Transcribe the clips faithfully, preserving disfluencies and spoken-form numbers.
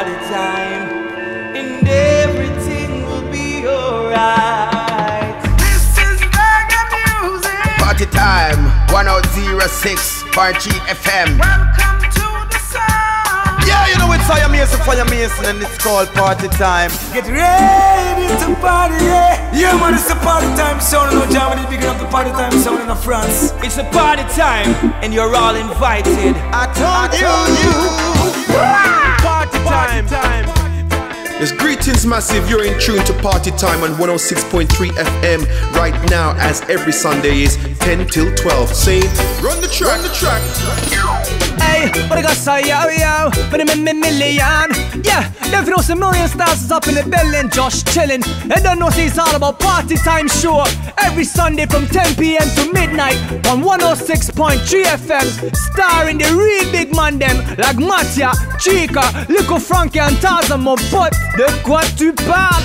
party time, and everything will be alright. This is reggae music. Party time, one oh zero six, Party F M. Welcome to the sound. Yeah, you know it's Fire Mason, Fire Mason, and it's called Party Time. Get ready to party, yeah. Yeah, man, it's a party time sound in Germany, picking up the party time sound in France. It's a party time, and you're all invited. I told you, you. Party time, time. Yes, greetings massive, you're in tune to Party Time on one oh six point three F M right now, as every Sunday is ten till twelve. Say, run the track, run the track. Hey, what I got say, yo, yo, for the million. Yeah, them knows a million stars is up in the building, just chilling. And don't know it's all about Party Time show. Every Sunday from ten p m to midnight on one oh six point three F M. Starring the real big man them like Matia, Chica, Lico Frankie and Tarzan, mon pote. De quoi tu parles?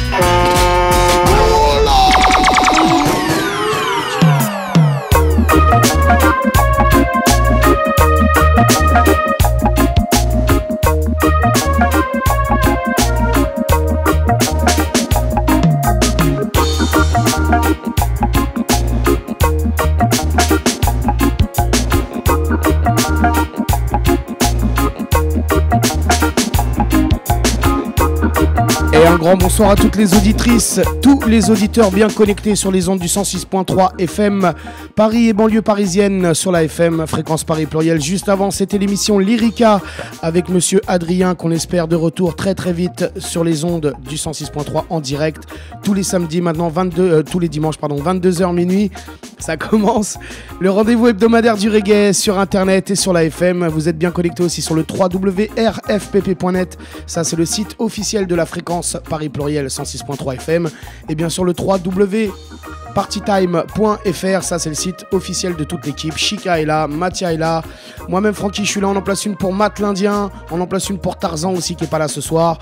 Et un grand bonsoir à toutes les auditrices, tous les auditeurs bien connectés sur les ondes du cent six point trois F M, Paris et banlieue parisienne sur la F M, fréquence Paris pluriel. Juste avant, c'était l'émission Lyrica avec monsieur Adrien, qu'on espère de retour très très vite sur les ondes du cent six point trois en direct. Tous les samedis maintenant, vingt-deux, euh, tous les dimanches, pardon, vingt-deux heures minuit, ça commence. Le rendez-vous hebdomadaire du reggae sur internet et sur la F M. Vous êtes bien connectés aussi sur le w w w point r f p p point net. Ça, c'est le site officiel de la fréquence Paris pluriel cent six point trois F M. Et bien sûr le w w w point partytime point f r, ça c'est le site officiel de toute l'équipe. Chica est là, Mathia est là, moi-même Francky je suis là. On en place une pour Matt l'Indien, on en place une pour Tarzan aussi qui est pas là ce soir.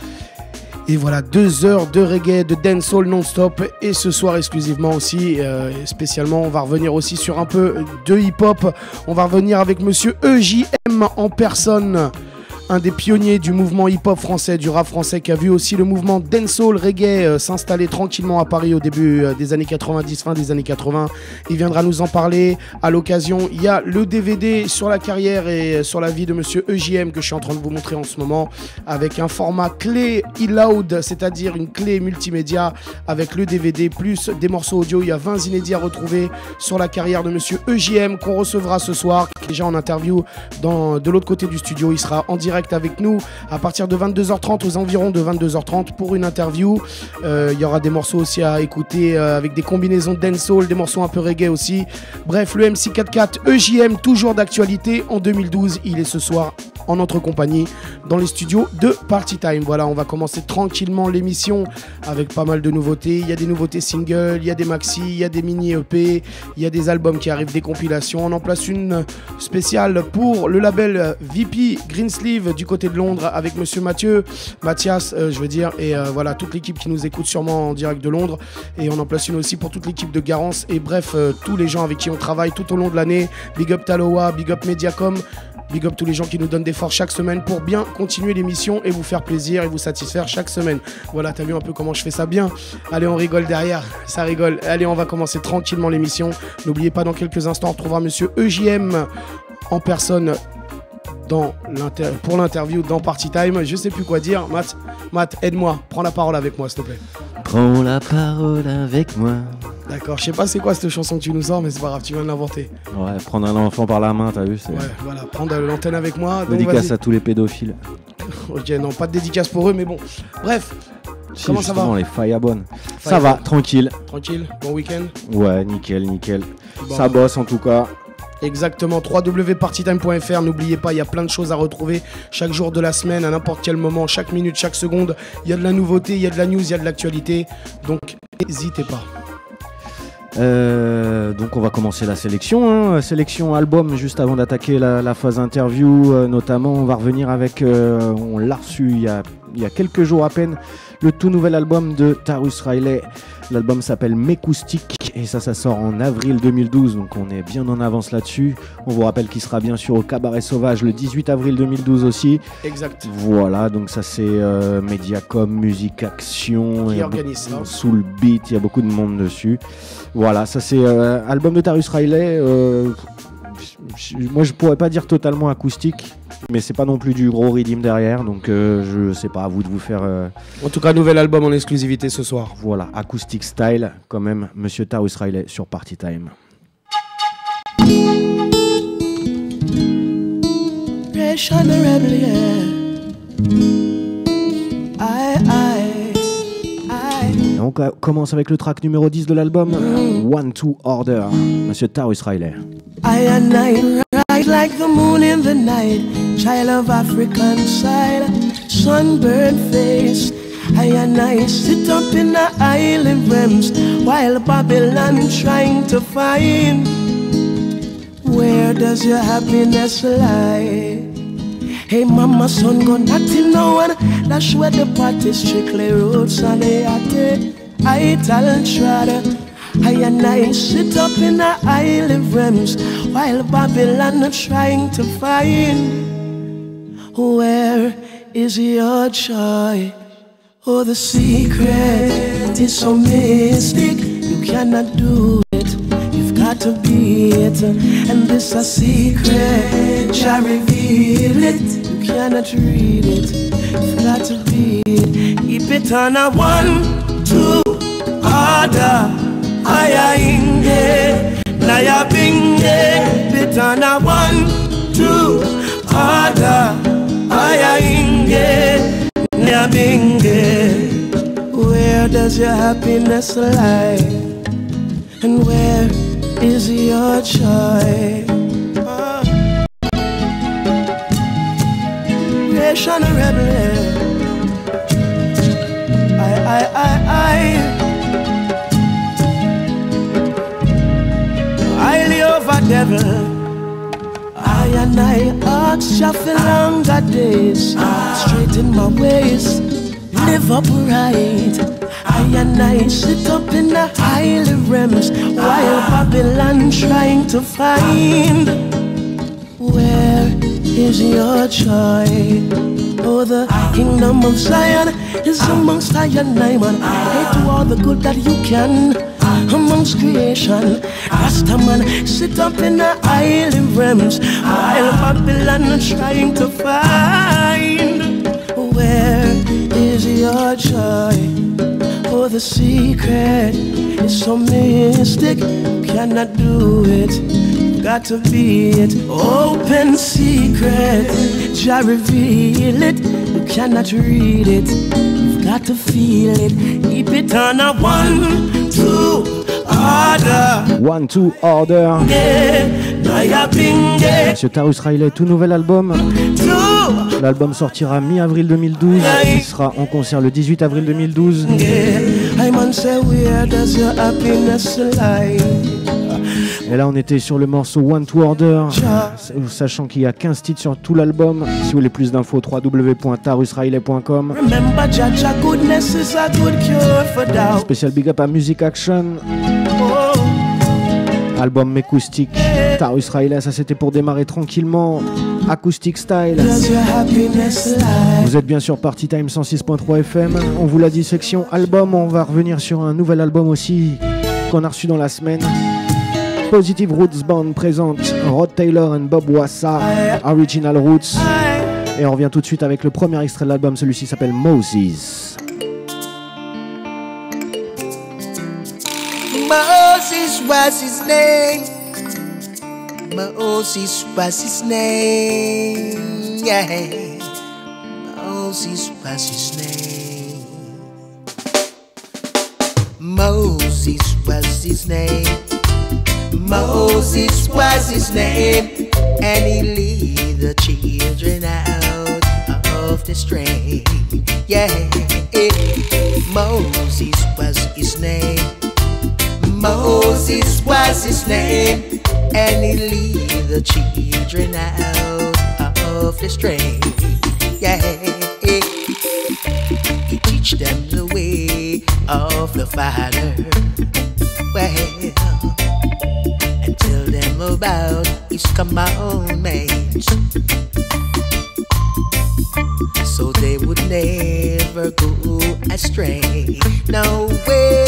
Et voilà, deux heures de reggae, de dancehall non-stop. Et ce soir exclusivement aussi, euh, spécialement, on va revenir aussi sur un peu de hip-hop. On va revenir avec monsieur E J M en personne, un des pionniers du mouvement hip-hop français, du rap français, qui a vu aussi le mouvement dancehall reggae euh, s'installer tranquillement à Paris au début euh, des années quatre-vingt-dix, fin des années quatre-vingts. Il viendra nous en parler. À l'occasion, il y a le D V D sur la carrière et sur la vie de monsieur E J M que je suis en train de vous montrer en ce moment, avec un format clé e-loud, c'est-à-dire une clé multimédia avec le D V D plus des morceaux audio. Il y a vingt inédits à retrouver sur la carrière de monsieur E J M qu'on recevra ce soir, qui est déjà en interview dans, de l'autre côté du studio. Il sera en direct avec nous à partir de vingt-deux heures trente, aux environs de vingt-deux heures trente pour une interview. Euh, il y aura des morceaux aussi à écouter euh, avec des combinaisons dancehall, des morceaux un peu reggae aussi. Bref, le M C quatre-vingt-quatre E J M, toujours d'actualité en deux mille douze. Il est ce soir en notre compagnie dans les studios de Party Time. Voilà, on va commencer tranquillement l'émission avec pas mal de nouveautés. Il y a des nouveautés singles, il y a des maxi, il y a des mini E P, il y a des albums qui arrivent, des compilations. On en place une spéciale pour le label V P Greensleeve du côté de Londres avec monsieur Mathieu, Mathias, euh, je veux dire, et euh, voilà, toute l'équipe qui nous écoute sûrement en direct de Londres. Et on en place une aussi pour toute l'équipe de Garance et bref, euh, tous les gens avec qui on travaille tout au long de l'année. Big up Taloa, big up Mediacom, big up tous les gens qui nous donnent des forces chaque semaine pour bien continuer l'émission et vous faire plaisir et vous satisfaire chaque semaine. Voilà, t'as vu un peu comment je fais ça bien? Allez, on rigole derrière, ça rigole. Allez, on va commencer tranquillement l'émission. N'oubliez pas, dans quelques instants, on retrouvera monsieur E J M en personne dans l'inter- pour l'interview dans Party Time. Je sais plus quoi dire. Matt, Matt, aide-moi, prends la parole avec moi s'il te plaît. Prends la parole avec moi. D'accord, je sais pas c'est quoi cette chanson que tu nous sors, mais c'est pas grave, tu viens de l'inventer. Ouais, prendre un enfant par la main, t'as vu, c'est... Ouais, voilà, prendre l'antenne avec moi. Donc dédicace vas-y. à tous les pédophiles. Ok, non, pas de dédicace pour eux, mais bon. Bref, Si, comment ça va? les Firebone. Ça Firebone. va, tranquille. Tranquille, bon week-end. Ouais, nickel, nickel. Bon. Ça bosse en tout cas. Exactement, w w w point partytime point f r. N'oubliez pas, il y a plein de choses à retrouver chaque jour de la semaine, à n'importe quel moment, chaque minute, chaque seconde. Il y a de la nouveauté, il y a de la news, il y a de l'actualité. Donc, n'hésitez pas. Euh, donc on va commencer la sélection, hein. Sélection album juste avant d'attaquer la, la phase interview, euh, notamment on va revenir avec, euh, on l'a reçu il y, a, il y a quelques jours à peine, le tout nouvel album de Tarrus Riley. L'album s'appelle Mekoustic et ça, ça sort en avril deux mille douze, donc on est bien en avance là-dessus. On vous rappelle qu'il sera bien sûr au Cabaret Sauvage le dix-huit avril deux mille douze aussi. Exact. Voilà, donc ça c'est euh, Mediacom, Musique Action, qui et organise ça. Sous le beat, il y a beaucoup de monde dessus. Voilà, ça c'est euh, album de Tarrus Riley. Euh, moi je pourrais pas dire totalement acoustique, mais c'est pas non plus du gros rhythm derrière, donc euh, je sais pas, à vous de vous faire. Euh... En tout cas, nouvel album en exclusivité ce soir. Voilà, acoustic style quand même, Monsieur Tarrus Riley sur Party Time. Et on commence avec le track numéro dix de l'album, One Two Order, Monsieur Tarrus Riley. I and I ride like the moon in the night, child of African side, sunburned face. I and I sit up in the island realms while Babylon trying to find, where does your happiness lie? Hey mama, son, go nothing no one. That's where the party strictly roots and they are I talent shredder. I and I sit up in the island realms while Babylon trying to find, where is your joy? Oh, the secret is so mystic, you cannot do it, you've got to be it. And this a secret, shall reveal it, you cannot read it, you've got to be it. Keep it on a one, two, order. Aya inge, naya binge, bit on a one, two, order. Aya inge, naya binge. Where does your happiness lie? And where is your joy? Oh. Nation rebel, I, I, I, I. Highly over devil, I and I ask you for longer days, straighten my ways, live upright. I and I sit up in the highly realms while Babylon trying to find, where is your joy? Oh, the kingdom of Zion is amongst I and I, man. Hey, do all the good that you can amongst creation. Rastaman, sit up in the island realms while Babylon trying to find, where is your joy? Oh, the secret is so mystic, you cannot do it, got to be it. Open secret, Jah reveal it, you cannot read it, you've got to feel it. Keep it on a one, two, order. One, two, order. Monsieur Tarrus Riley, tout nouvel album. L'album sortira mi-avril deux mille douze. Il sera en concert le dix-huit avril deux mille douze. Et là on était sur le morceau One to Order, sachant qu'il y a quinze titres sur tout l'album. Si vous voulez plus d'infos, w w w point tarrus riley point com. Spécial big up à Music Action. Album acoustique, Tarrus Riley, ça c'était pour démarrer tranquillement, acoustic style. Vous êtes bien sûr Party Time cent six point trois F M. On vous l'a dit, section album, on va revenir sur un nouvel album aussi qu'on a reçu dans la semaine. Positive Roots Band présente Rod Taylor and Bob Wassa, Original Roots. Et on revient tout de suite avec le premier extrait de l'album, celui-ci s'appelle Moses. Moses was his name. Moses was his name. Yeah. Moses was his name. Moses was his name. Moses was his name. And he lead the children out of the strain. Yeah. Moses was his name. Moses was his name, and he lead the children out of the strain. Yeah, he teach them the way of the Father. Well, about His commandments, so they would never go astray. No way,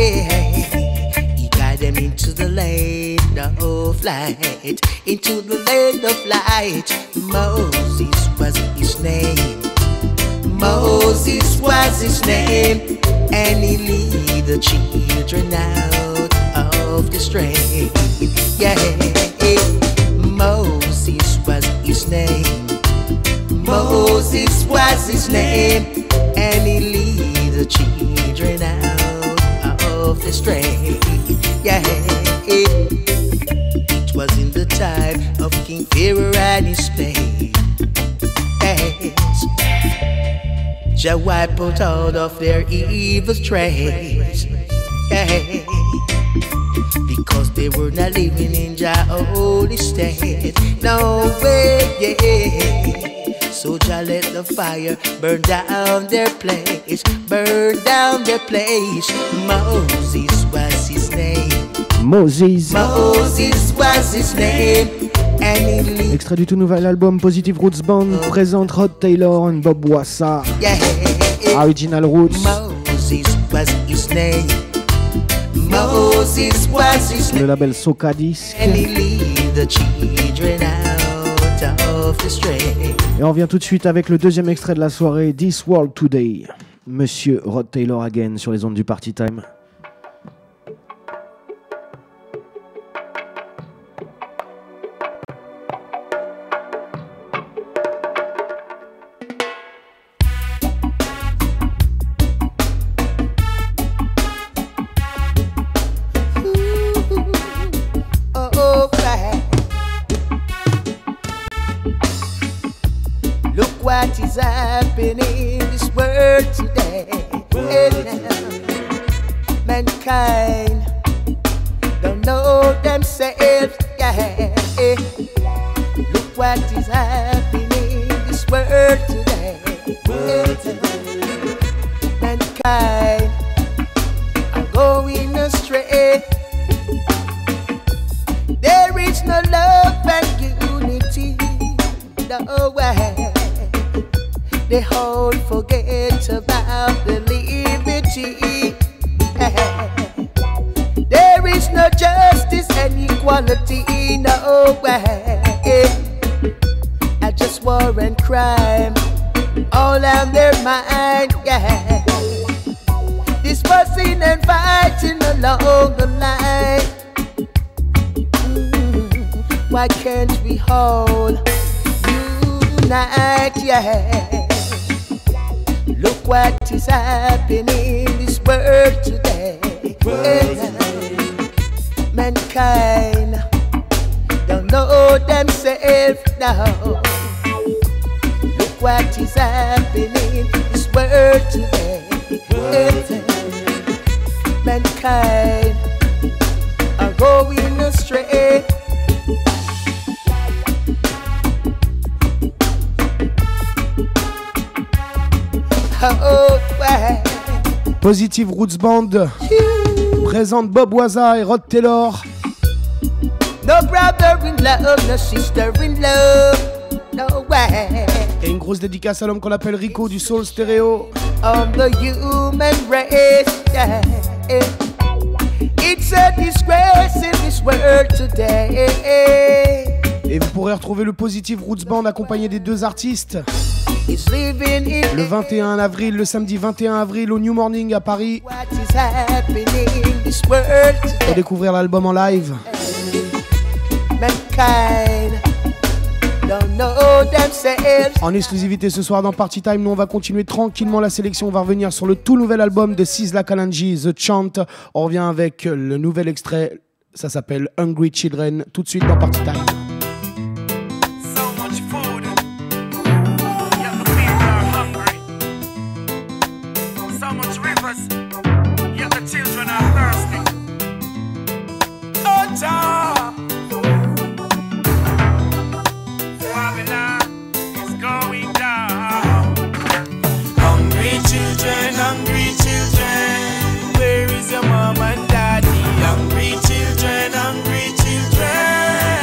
He guided them into the land of light, into the land of light. Moses was his name. Moses was his name, and he lead the children out of the stray. Yeah, Moses was his name. Moses was his name, and he lead the children out of the stray. Yeah, it was in the time of King Pharaoh and his slaves. Yes, Jah wipe out all of their evil traits. Yeah, because they were not living in Jah holy state. No way, yeah. So Jah let the fire burn down their place, burn down their place. Moses was his name. Moses. Moses was his name. Extrait du tout nouvel album Positive Roots Band présente Rod Taylor and Bob Wassa. Yeah. Original Roots. Moses was his name. Moses was his name. Le label Soca Disc. And he lead the children out of the stray. Et on revient tout de suite avec le deuxième extrait de la soirée, This World Today. Monsieur Rod Taylor again sur les ondes du Party Time. What is happening in this world today? Mankind don't know themselves. Yeah. Look what is happening in this world today. Mankind are going astray. There is no love and unity. No way. They all forget about the liberty. There is no justice and equality, no way. I just war and crime, all on their mind, yeah. This fussing and fighting along the line. Mm, why can't we all unite, yeah? Look what is happening in this world today. Mankind don't know themselves now. Look what is happening in this world today. Mankind are going astray. Positive Roots Band présente Bob Wassa et Rod Taylor. No brother in love, no sister in love, no way. Et une grosse dédicace à l'homme qu'on appelle Rico du Soul Stereo. On the human race, yeah. It's a disgrace in this world today. Et vous pourrez retrouver le Positive Roots Band accompagné des deux artistes le vingt et un avril, le samedi vingt et un avril au New Morning à Paris pour découvrir l'album en live. En exclusivité ce soir dans Party Time, nous on va continuer tranquillement la sélection. On va revenir sur le tout nouvel album de Sizzla Kalonji, The Chant. On revient avec le nouvel extrait, ça s'appelle Hungry Children, tout de suite dans Party Time. Hungry children, hungry children.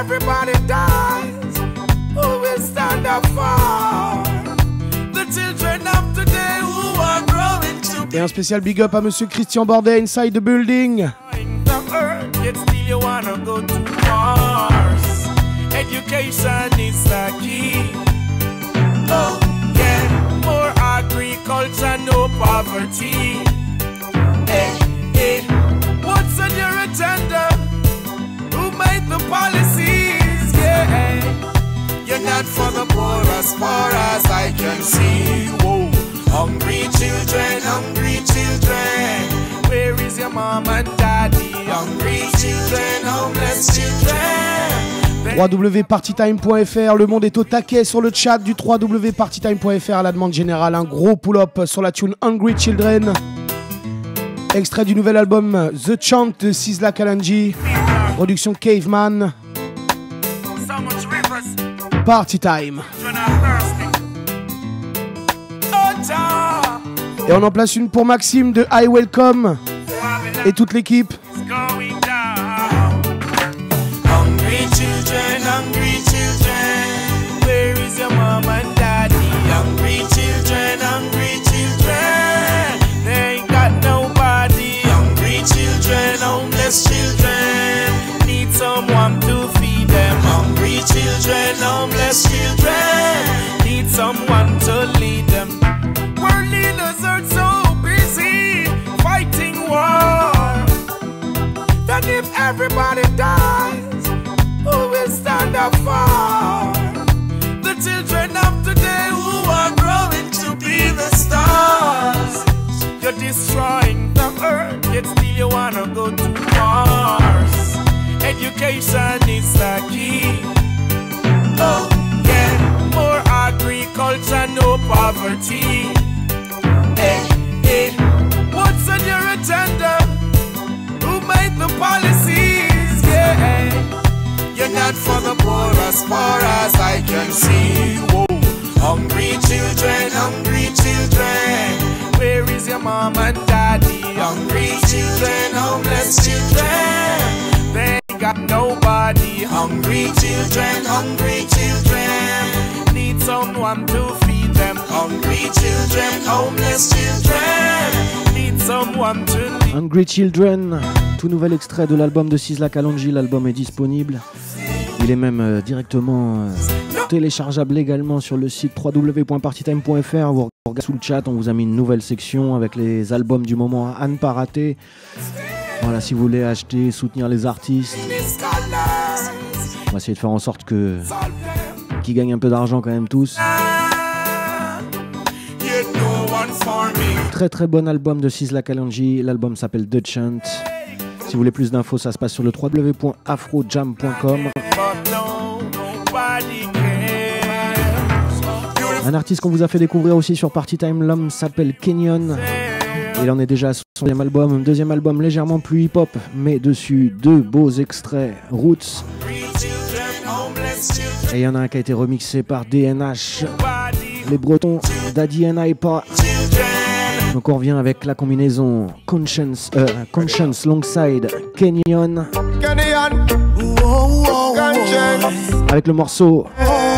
everybody dies, who will stand up for the children of today who are growing to be? Et un spécial big up à Monsieur Christian Bordet, Inside the Building. The earth, yet still you wanna go to Mars. Education is the key. Oh, yeah, more agriculture, no poverty. Hey, hey, what's on your agenda? Who made the policies? Yeah, you're not for the poor as far as I can see. Whoa, hungry children, hungry children. Where is your mom and daddy? Hungry children, homeless children. w w w point partytime point f r, le monde est au taquet sur le chat du w w w point partytime point f r à la demande générale. Un gros pull-up sur la tune Hungry Children. Extrait du nouvel album The Chant de Sizzla Kalonji. Production Caveman. Party Time. Et on en place une pour Maxime de I Welcome et toute l'équipe. Hungry children, hungry children, where is your mom and daddy? Hungry children, hungry children, they ain't got nobody. Hungry children, homeless children, need someone to feed them. Hungry children, homeless children, need someone to lead them. World leaders are so busy fighting war that if everybody dies, who will stand up for the children of today who are growing to be the stars? You're destroying the earth, yet still you wanna go to Mars. Education is the key. Oh, yeah, more agriculture, no poverty. Hey, hey, what's on your agenda? Who made the policies? Yeah, you're not for the poor as far as I can see. Whoa, hungry children, hungry children, where is your mom and daddy? Hungry children, homeless children, they ain't got nobody. Hungry children, hungry children, need someone to feed them. Hungry children, homeless children, need someone to lead. Hungry Children, tout nouvel extrait de l'album de Sizzla Kalonji. L'album est disponible. Il est même euh, directement euh, téléchargeable également sur le site w w w point partytime point f r. Vous regardez sous le chat, on vous a mis une nouvelle section avec les albums du moment à ne pas rater. Voilà, si vous voulez acheter, soutenir les artistes, on va essayer de faire en sorte que qu'ils gagnent un peu d'argent quand même tous. Très très bon album de Sizzla Kalonji. L'album s'appelle The Chant. Si vous voulez plus d'infos, ça se passe sur le w w w point afro jam point com. Un artiste qu'on vous a fait découvrir aussi sur Party Time, l'homme s'appelle Kenyon. Il en est déjà à son deuxième album, deuxième album légèrement plus hip-hop, mais dessus deux beaux extraits, Roots. Et il y en a un qui a été remixé par D N H, les Bretons, Daddy and Hypa. Donc on revient avec la combinaison Conscience, euh, Conscience Longside Kenyon. Kenyon. Avec le morceau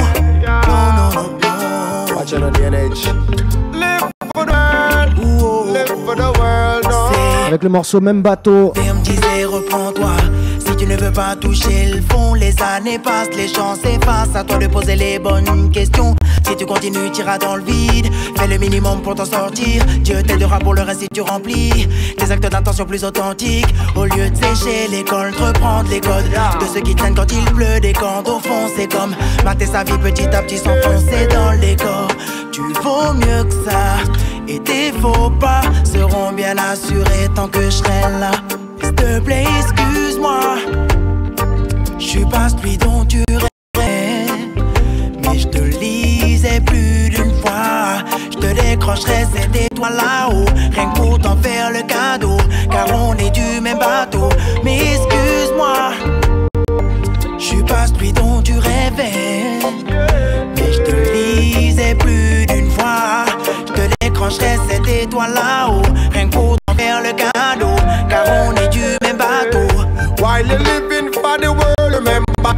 Watch on the edge. Live for the world. Live for the world. avec le morceau Même Bateau. Et on me disait reprends-toi. Si tu ne veux pas toucher le fond, les années passent, les gens s'effacent. À toi de poser les bonnes questions. Si tu continues, tu iras dans le vide. Fais le minimum pour t'en sortir. Dieu t'aidera pour le reste si tu remplis des actes d'intention plus authentiques. Au lieu de sécher l'école, de reprendre les codes de ceux qui traînent quand il pleut des cordes. Au fond, c'est comme mater sa vie petit à petit s'enfoncer dans le décor. Tu vaux mieux que ça. Et tes faux pas seront bien assurés tant que je serai là. S'il te plaît, excuse-moi. Je suis pas celui dont tu rêvais, mais je te lisais plus d'une fois. Je te décrocherai cette étoile là-haut, rien que pour t'en faire le cadeau, car on est du même bateau. Mais excuse-moi, je suis pas celui dont tu rêvais, mais je te lisais plus d'une fois. Je te décrocherai cette étoile là-haut, rien que pour t'en faire le cadeau, car on est du même bateau. While you're living for the world, remember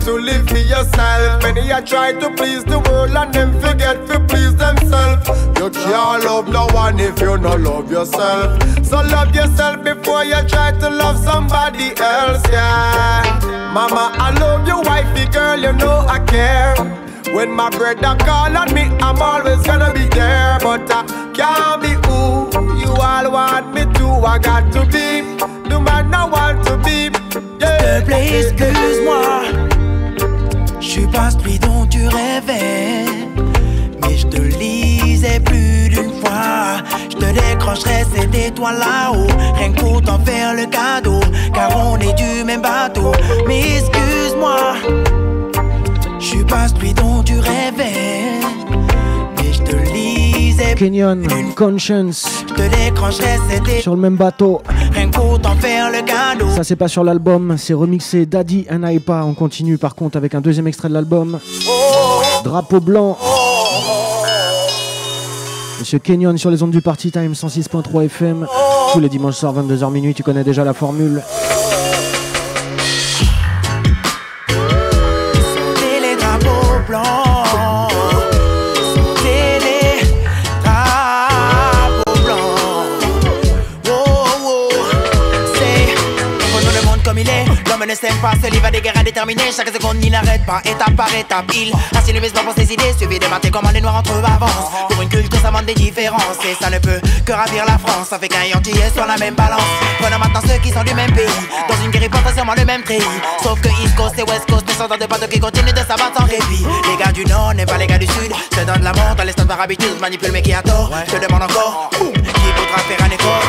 to live for yourself. Many you try to please the world and them forget to please themselves. You can't love no one if you don't love yourself. So love yourself before you try to love somebody else, yeah. Mama, I love you, wifey girl, you know I care. When my brother call on me, I'm always gonna be there. But I can't be who you all want me to. I got to be the man I want to be, yeah. S'il te plaît, excuse-moi, je suis pas celui dont tu rêvais, mais je te lisais plus d'une fois. Je te décrocherai cette étoile là-haut, rien que pour t'en faire le cadeau, car on est du même bateau. Mais excuse-moi, je suis pas celui dont tu rêvais, mais je te lisais Kenyon, Conscience, je te décrocherai cette étoile sur le même bateau. rien que pour t'en faire le cadeau. Ça c'est pas sur l'album, c'est remixé Daddy and Aipa. On continue par contre avec un deuxième extrait de l'album, Drapeau blanc. Monsieur Kenyon sur les ondes du Party Time cent six point trois F M. Tous les dimanches soirs vingt-deux heures minuit, tu connais déjà la formule. Sortez les drapeaux blancs, sortez les drapeaux blancs. Oh oh, c'est prenons le monde comme il est. L'homme ne s'aime pas, seul il va des guerres indéterminées. Chaque seconde il n'arrête pas, étape par étape. Il assis les pour ses idées, suivi des matés comment les noirs entre eux avancent. Pour une culture ça manque des différences, et ça ne peut que ravir la France. Ça fait qu'un Antillais sur la même balance. Prenons maintenant ceux qui sont du même pays, dans une guerre potentiellement le même treillis. Sauf que East Coast et West Coast ne s'entendent pas, donc ils continuent de s'abattre sans répit. Les gars du Nord n'aiment pas les gars du Sud, se donnent la montre à l'instant par habitude, manipule mais qui a tort. Je te demande encore, qui voudra faire un effort?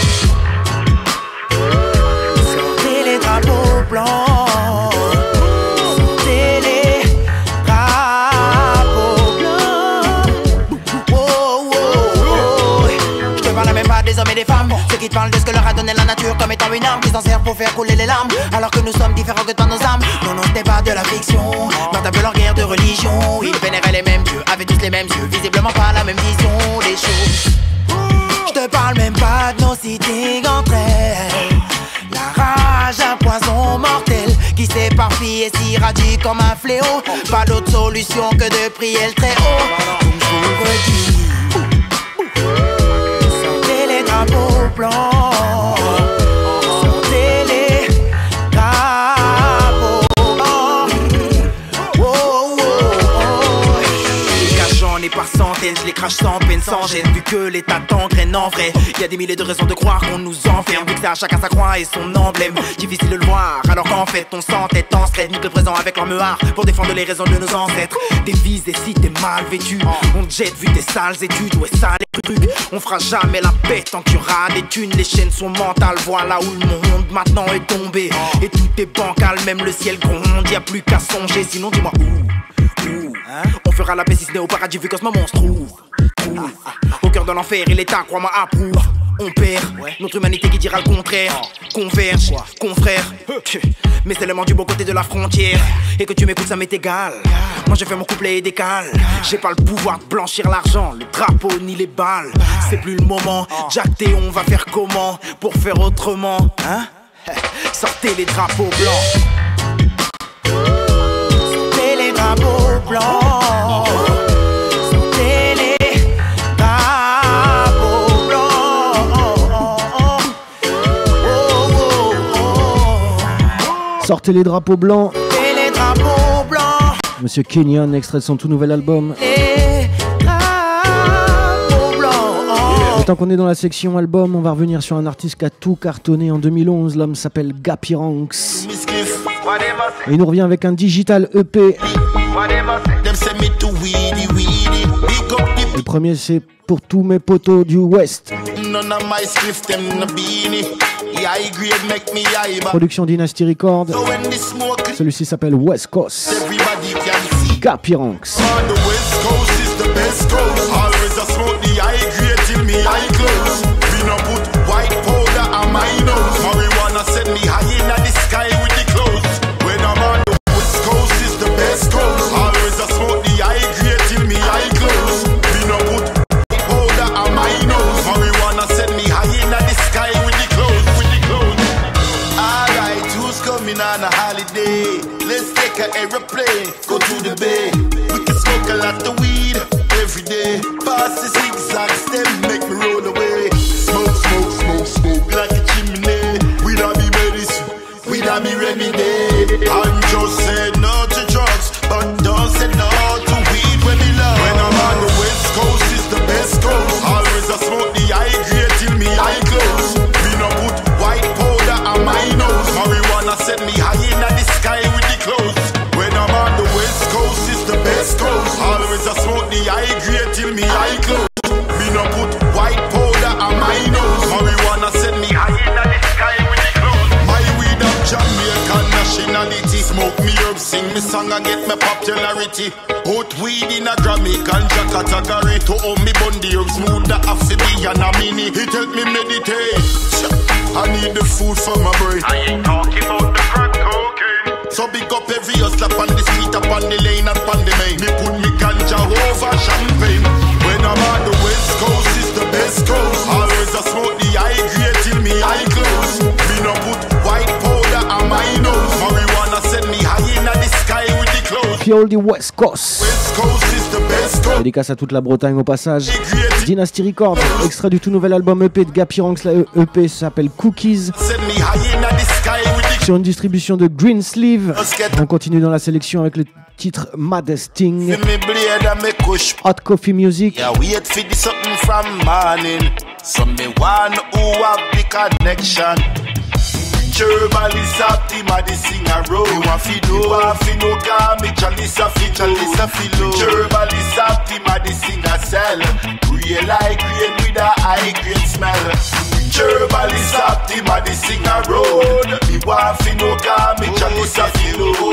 Sortez les drapeaux blancs, sortez les drapeaux blancs. Oh, oh, oh. Je te parle même pas des hommes et des femmes, ceux qui te parlent de ce que leur a donné la nature comme étant une arme qui s'en sert pour faire couler les larmes, alors que nous sommes différents que dans nos âmes. Non, non, ce n'est pas de la fiction, notable leur guerre de religion. Ils vénéraient les mêmes dieux, avaient tous les mêmes yeux, visiblement pas la même vision des choses. Je te parle même pas de nos cités entre elles, la rage, un poison mortel qui s'éparpille et s'irradie comme un fléau. Pas d'autre solution que de prier le très haut. Comme je vous le redis, sortez les drapeaux blancs, sortez les drapeaux blancs. Oh, oh, oh. Les gars, j'en ai par centaines, je les crache sans peine, sans gêne. Vu que l'état t'engraine en vrai, y a des milliers de raisons de croire qu'on nous enferme. Vu que c'est à chacun sa croix et son emblème, difficile de le voir, alors qu'en fait on s'entête en stress. Nique le présent avec leur meuard pour défendre les raisons de nos ancêtres. Des vies et si t'es mal vêtu, on te jette vu tes sales études. Ouais, ça les trucs, on fera jamais la paix tant qu'il y aura des thunes. Les chaînes sont mentales, voilà où le monde maintenant est tombé. Et tout est bancal, même le ciel gronde, y a plus qu'à songer. Sinon dis-moi où, où on fera la paix si ce n'est au paradis vu qu'en ce moment on se trouve. Au cœur de l'enfer et l'état, crois-moi, approuve. On perd notre humanité qui dira le contraire. Converge, confrère, mais c'est le monde du beau côté de la frontière. Et que tu m'écoutes, ça m'est égal. Moi je fais mon couplet et décale. J'ai pas le pouvoir de blanchir l'argent, le drapeau ni les balles. C'est plus le moment, Jack T, on va faire comment pour faire autrement, hein? Sortez les drapeaux blancs, sortez les drapeaux blancs, sortez les drapeaux blancs. Oh, oh, oh. Sortez les drapeaux blancs. Sortez les drapeaux blancs. Monsieur Kenyon, extrait de son tout nouvel album. Les drapeaux blancs. Et tant qu'on est dans la section album, on va revenir sur un artiste qui a tout cartonné en deux mille onze. L'homme s'appelle Gappy Ranks. Et il nous revient avec un digital E P. Le premier c'est pour tous mes potos du West. Production Dynasty Records. Celui-ci s'appelle West Coast. Gappy Ranks. day. Let's take an aeroplane, go to the bay. We can smoke a lot of weed every day. Pass the zigzag stem, make me roll away. Smoke, smoke, smoke, smoke like a chimney. We don't be medicine, we don't be remedy. I'm just saying no to drugs, but don't say no to weed when we love. When I'm on the west coast, it's the best coast. Always I smoke the high grade till me eye close. We no put white powder on my nose. Marijuana set me high in the sky with the clothes. When I'm on the west coast, it's the best coast. Always I smoke the high grade till me eye close. We no put white powder on my nose. Marijuana set me high in the sky with the clothes. My weed of Jamaican nationality. Smoke me herb, sing me song and get me popularity. Put weed in a Grammy ganja category. To own me bun the herb smooth the amphibian and a mini. It help me meditate. I need the food for my brain. I ain't talking about the crack cocaine. So big up every hustler on the street, up on the lane and on the main. Me put me ganja over champagne. When I'm on the west coast, it's the best coast. Always I smoke the high grade till me eye close. Me no put white powder on my nose. Marijuana send me high in the sky with the clothes. Fiol du West Coast. West Coast is the best coast. Dédicace à toute la Bretagne au passage. Dynasty Records, extrait du tout nouvel album E P de Gapiranx. La E P s'appelle Cookies. Sur une distribution de Green Sleeve. On continue dans la sélection avec le titre Maddest Thing. Hot Coffee Music. Yeah, wait for the something from morning. Some me one who have the connection. Gerbalis up the medicine a road. You want fi know, you want fi know, cause me Chalisa fi, Chalisa fi low. Gerbalis up the medicine a sell. Real high grade with a high grade smell. Gerbalis up the medicine a road. You want fi know, cause me Chalisa fi low.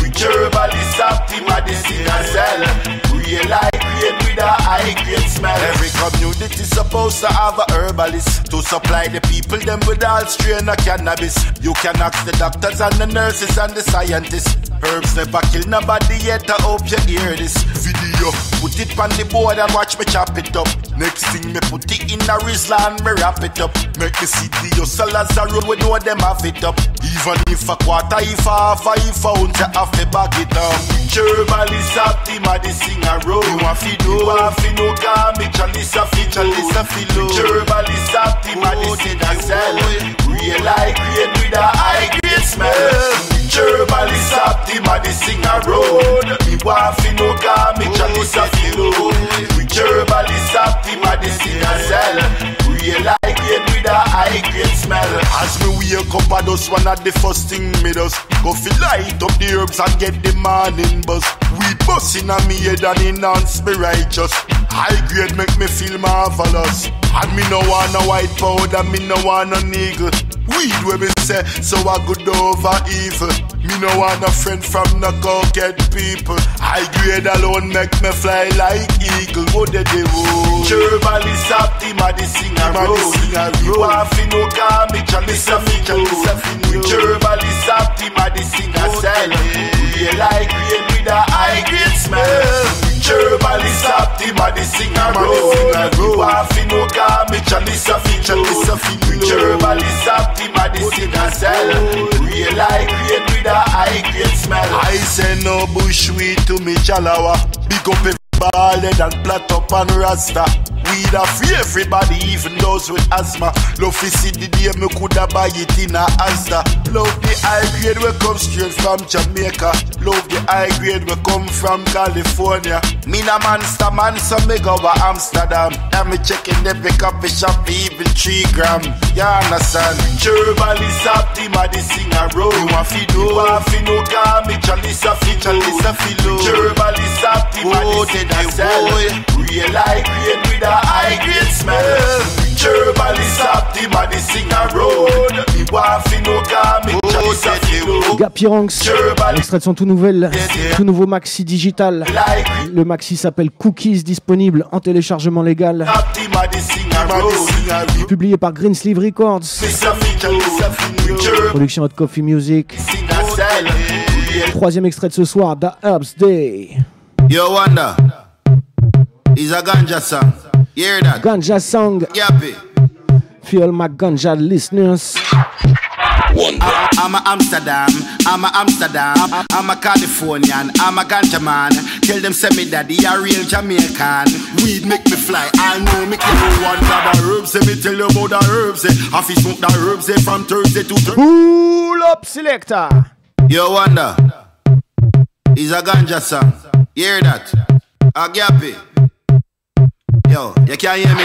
Gerbalis up the medicine a sell. Real high grade with a high grade smell. Every community supposed to have a herbalist to supply the people them with all strain of cannabis. You can ask the doctors and the nurses and the scientists. Herbs never kill nobody yet. I hope you hear this video. Put it on the board and watch me chop it up. Next thing me put it in a Rizla and me wrap it up. Make me see the hustle as a road we know them have it up. Even if a quarter, if a half, if a ounce, you have to bag it up. Gerbalis up the medicine a road. You want fi know, you want fi know, cause me Chalisa fi, Chalisa fi low. Gerbalis up the medicine a sell. Real high grade with a high grade smell. Gerbalis up the medicine a road. Me want fi know, cause me Chalisa fi low. Gerbalis up the medicine a sell. Real high grade with a high grade smell. As me wake up, I just one of the first thing me does go fi light up the herbs and get the morning buzz. Weed busting on me head and enhance me righteous. High grade make me feel marvelous. And me no want no white powder, me no want no nigga. Weed where me say, so I good over evil. Me no want a friend from the cokehead people. High grade alone make me fly like eagle. What they do? Gerbalis up the medicine a road. You want fi know, cause me Chalisa fi, Chalisa fi low. Gerbalis up the medicine a sell. Real high grade with a high grade smell. Gerbalis up the medicine a road. You want fi know, cause me Chalisa fi, Chalisa fi low. Gerbalis up the medicine a sell. Real high grade with a high grade smell. I say no bush weed to me chalawa. Big up every bald head and plat up and rasta. Weed a free everybody, even those with asthma. Love to see the day me coulda buy it in a Asda. Love the high grade we come straight from Jamaica. Love the high grade we come from California. Me na monster man, so me go to Amsterdam. And me checking every coffee shop, even three gram. You understand? Gerbalis up the medicine a road. You want fi know, you want fi know, cause me Chalisa fi, Chalisa fi low. Gerbalis up the medicine a sell. Real high grade with a high grade smell. Gerbalis up the medicine a road. Me want fi know, cause me Chalisa fi low. Gapiranx, extrait de son tout nouvel, tout nouveau maxi digital. Le maxi s'appelle Cookies, disponible en téléchargement légal. Publié par Green Sleeve Records. Production Hot Coffee Music. Troisième extrait de ce soir, Da Herbs Day. Yo Wanda, is a ganja song. You hear that? Ganja song. Yappy. For all my ganja listeners. I'm a Amsterdam, I'm a Amsterdam, I'm a Californian, I'm a ganja man. Tell them say me daddy a real Jamaican. Weed make me fly, I know me kill one grab a herbs. Say me tell you about the herbs. I fi smoke the herbs from Thursday to Thursday. Pull up selector. Yo wonder, is a ganja song. You hear that? A gappy. Yo, you can't hear me?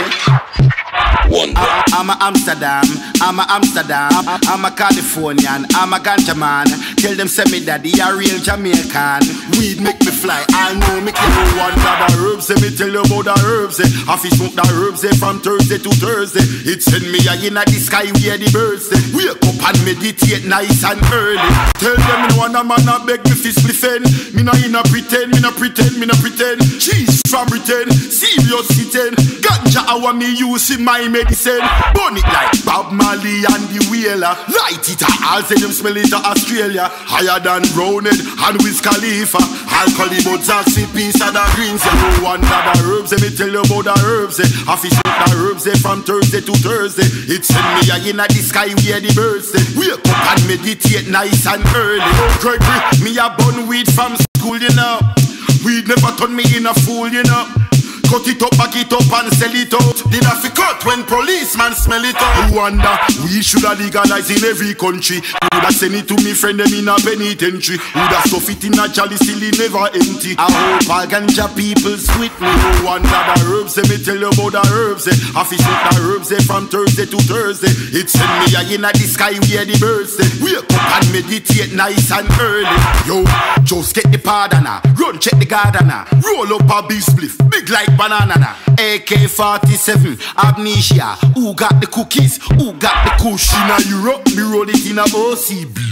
I, I'm a Amsterdam, I'm a Amsterdam, I'm a Californian, I'm a ganja man. Tell them say me daddy a real Jamaican. Weed make me fly, I know me kill one grab a herbs. Say me tell you about the herbs. I fi smoke the herbs from Thursday to Thursday. It send me a in the sky where the birds say. Wake up and meditate nice and early. Tell them me no one a man a beg me fi spliffen. Me no inna pretend, me no pretend, me no pretend. Cheese from Britain, serious sitting. Ganja hour me use in my medicine. Burn it like Bob Marley and the Wailer. Light it and I'll say them smell it to Australia. Higher than Brownhead and Wiz Khalifa. Alcohol buds and see peace and the greens. You know one of the herbs, let me tell you about the herbs. I fish with the herbs from Thursday to Thursday. It send me a in the sky where the birds say. Wake up and meditate nice and early. Gregory, me a bun weed from school, you know. Weed never turn me in a fool, you know. Cut it up, back it up and sell it out. Did I fi cut when policeman smell it out? Wonder, we shoulda legalize in every country. Woulda send it to me friend them in a penitentiary. Woulda stuff it in a chalice till it never empty. I hope all ganja people's with me. Wonder the herbs, let me tell you about the herbs. I fi smoke the herbs from Thursday to Thursday. It send me a in the sky where the birds say. Wake up and meditate nice and early. Yo, just get the pardana, run check the gardener, roll up a big spliff, big like banana. A K forty-seven, amnesia. Who got the cookies? Who got the kush? In a Europe, me roll it in a O C B.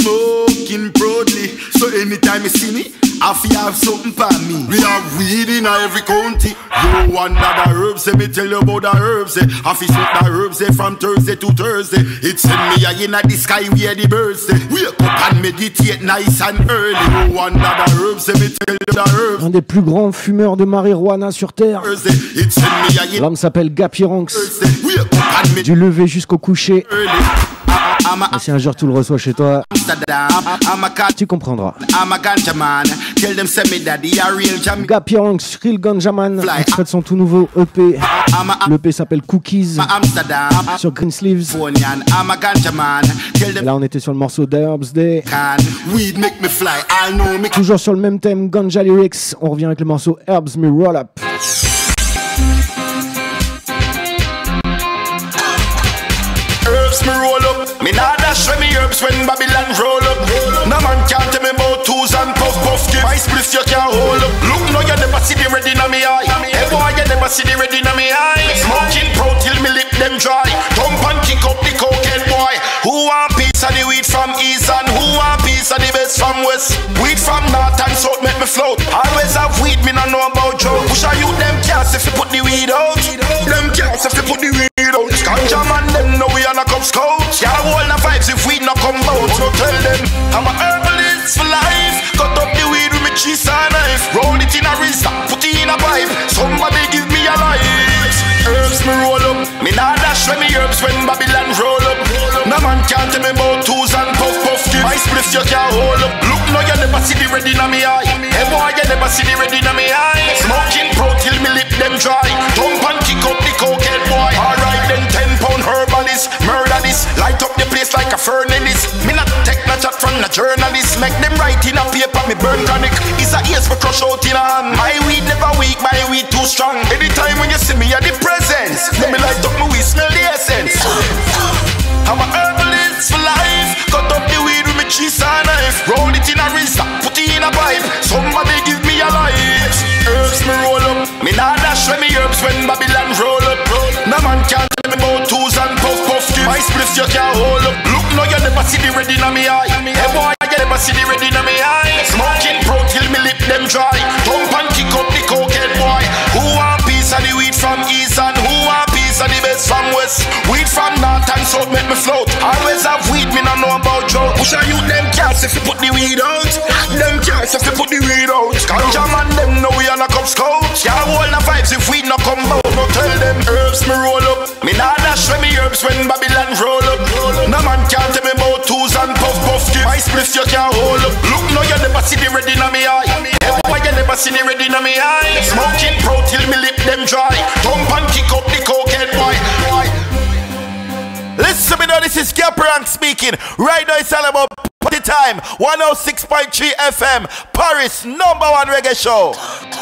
Smoking proudly, so anytime you see me, I feel have something for me. We have weed in every county. You wonder the herbs, let me tell you about the herbs. I feel smoke the herbs from Thursday to Thursday. It send me a in the sky where the birds say. Wake up and meditate nice and early. You wonder the herbs, let me tell you the herbs. Un des plus grands fumeurs de marijuana sur Terre. L'homme s'appelle Gapiranx. Du lever jusqu'au coucher. Et si un jour tu le reçois chez toi, tu comprendras. Gapiranx, Real Ganjaman, extrait de son tout nouveau E P. L'E P s'appelle Cookies sur Green Sleeves. Et là on était sur le morceau d'Herbs Day. Toujours sur le même thème, Ganja Lyrics. On revient avec le morceau Herbs Me Roll Up. Herbs me roll up, me nah dash when me herbs when Babylon roll up. No man can't tell me about tools and puff puff give. My spliff you can't hold up. Look now you never see the red in me eye. Hey boy you never see the red in me eye. Smoking pro till me lip them dry. Thump and kick up the cocaine boy. Who want piece of the weed from east and who want piece of the best from west? Weed from north and south make me float. Always have weed me not know about Joe. Push a you them cats if you put the weed out. Them cats if you put the weed out. Ganja man them know we are not come scouts. Yeah, hold the vibes if we not come out. So tell them I'm a herbalist for life. Cut up the weed with me cheese and knife. Roll it in a wrist, put it in a pipe. Somebody give me a light. Herbs me roll up. Me nah dash when me herbs when Babylon roll up. No man can't tell me about tools and puff puff give. My spliff you can't hold up. Look now you never see the red in me eye. Hey boy you never see the red in me eye. Smoking pro till me lip them dry. Thump and kick up the cocaine boy. Alright then ten pound herbalist. Murder this, light up the place like a furnace. Me not take no chat from the journalist. Make them write in a paper, me burn chronic. It's a ears for crush out in a hand. My weed never weak, my weed too strong. Anytime when you see me at the presence, let me light up my weed, smell the essence. I'm a herbalist for life. Cut up the weed with me cheese and knife. Roll it in a wrist, put it in a pipe. Somebody give me a light. Herbs me roll up. Me nah dash when me herbs when Babylon roll up. No man can't tell me about tools and puff puff give. My spliff you can't hold up. Look now you never see the red in me eye. Hey boy you never see the red in me eye. Smoking pro till me lip them dry. Thump and kick up the cocaine boy. Who want piece of the weed from east and who want piece of the best from west? Weed from north and south make me float. Always have weed me not know about Joe. Push a you them cats if you put the weed out. Them cats if you put the weed out. Ganja man them know we are not come scouts. Yeah hold the vibes if we not come out. No tell them herbs me roll up. Me nah dash when me herbs when Babylon roll up. No man can't tell me about tools and puff puff give. My spliff this you can't hold. Look now you never see the red in me eye. Why you never see the red in me eye? Smoking pro till me lip them dry. Jump and kick up the cokehead boy. Listen to me now, this is Caprank speaking. Right now it's all about party time. one oh six point three F M, Paris number one reggae show.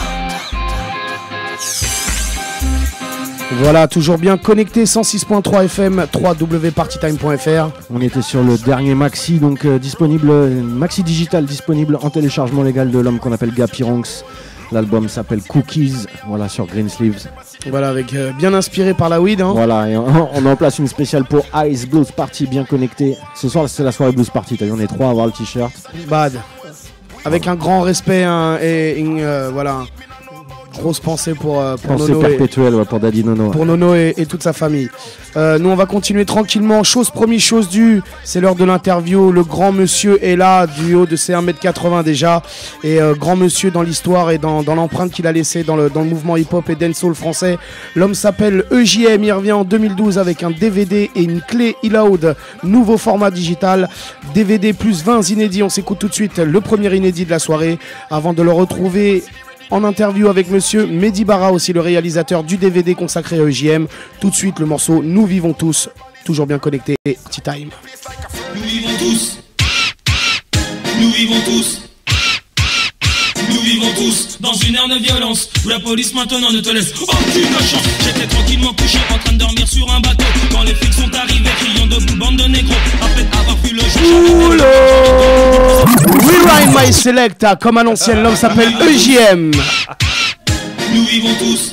Voilà, toujours bien connecté, cent six point trois F M, w w w point party time point f r. On était sur le dernier maxi, donc euh, disponible, maxi digital disponible en téléchargement légal de l'homme qu'on appelle Gapironx. L'album s'appelle Cookies, voilà, sur Green Sleeves. Voilà, avec euh, bien inspiré par la weed. Hein. Voilà, et on, on en place une spéciale pour Ice Blues Party, bien connecté. Ce soir, c'est la soirée Blues Party, t'as vu, on est trois à avoir le t-shirt. Bad. Avec un grand respect hein, et une, euh, voilà, grosse pensée pour, euh, pour pensée Nono. perpétuelle, ouais, pour Daddy Nono. Pour Nono et, et toute sa famille. Euh, nous, on va continuer tranquillement. Chose promise, chose due. C'est l'heure de l'interview. Le grand monsieur est là, du haut de ses un mètre quatre-vingts déjà. Et euh, grand monsieur dans l'histoire et dans, dans l'empreinte qu'il a laissée dans le, dans le mouvement hip-hop et dancehall français. L'homme s'appelle E J M. Il revient en deux mille douze avec un D V D et une clé e-loud. Nouveau format digital. D V D plus vingt inédits. On s'écoute tout de suite le premier inédit de la soirée. Avant de le retrouver en interview avec monsieur Mehdi Bara, aussi le réalisateur du D V D consacré à E J M. Tout de suite le morceau Nous vivons tous, toujours bien connecté, Party Time. Nous vivons tous, nous vivons tous, nous vivons tous dans une ère de violence où la police maintenant ne te laisse aucune chance. J'étais tranquillement couché en train de dormir sur un bateau quand les flics sont arrivés criant debout bande de négros. Après avoir vu le jeu, Rewind my selecta, comme à l'ancienne, l'homme s'appelle E J M. Nous vivons tous,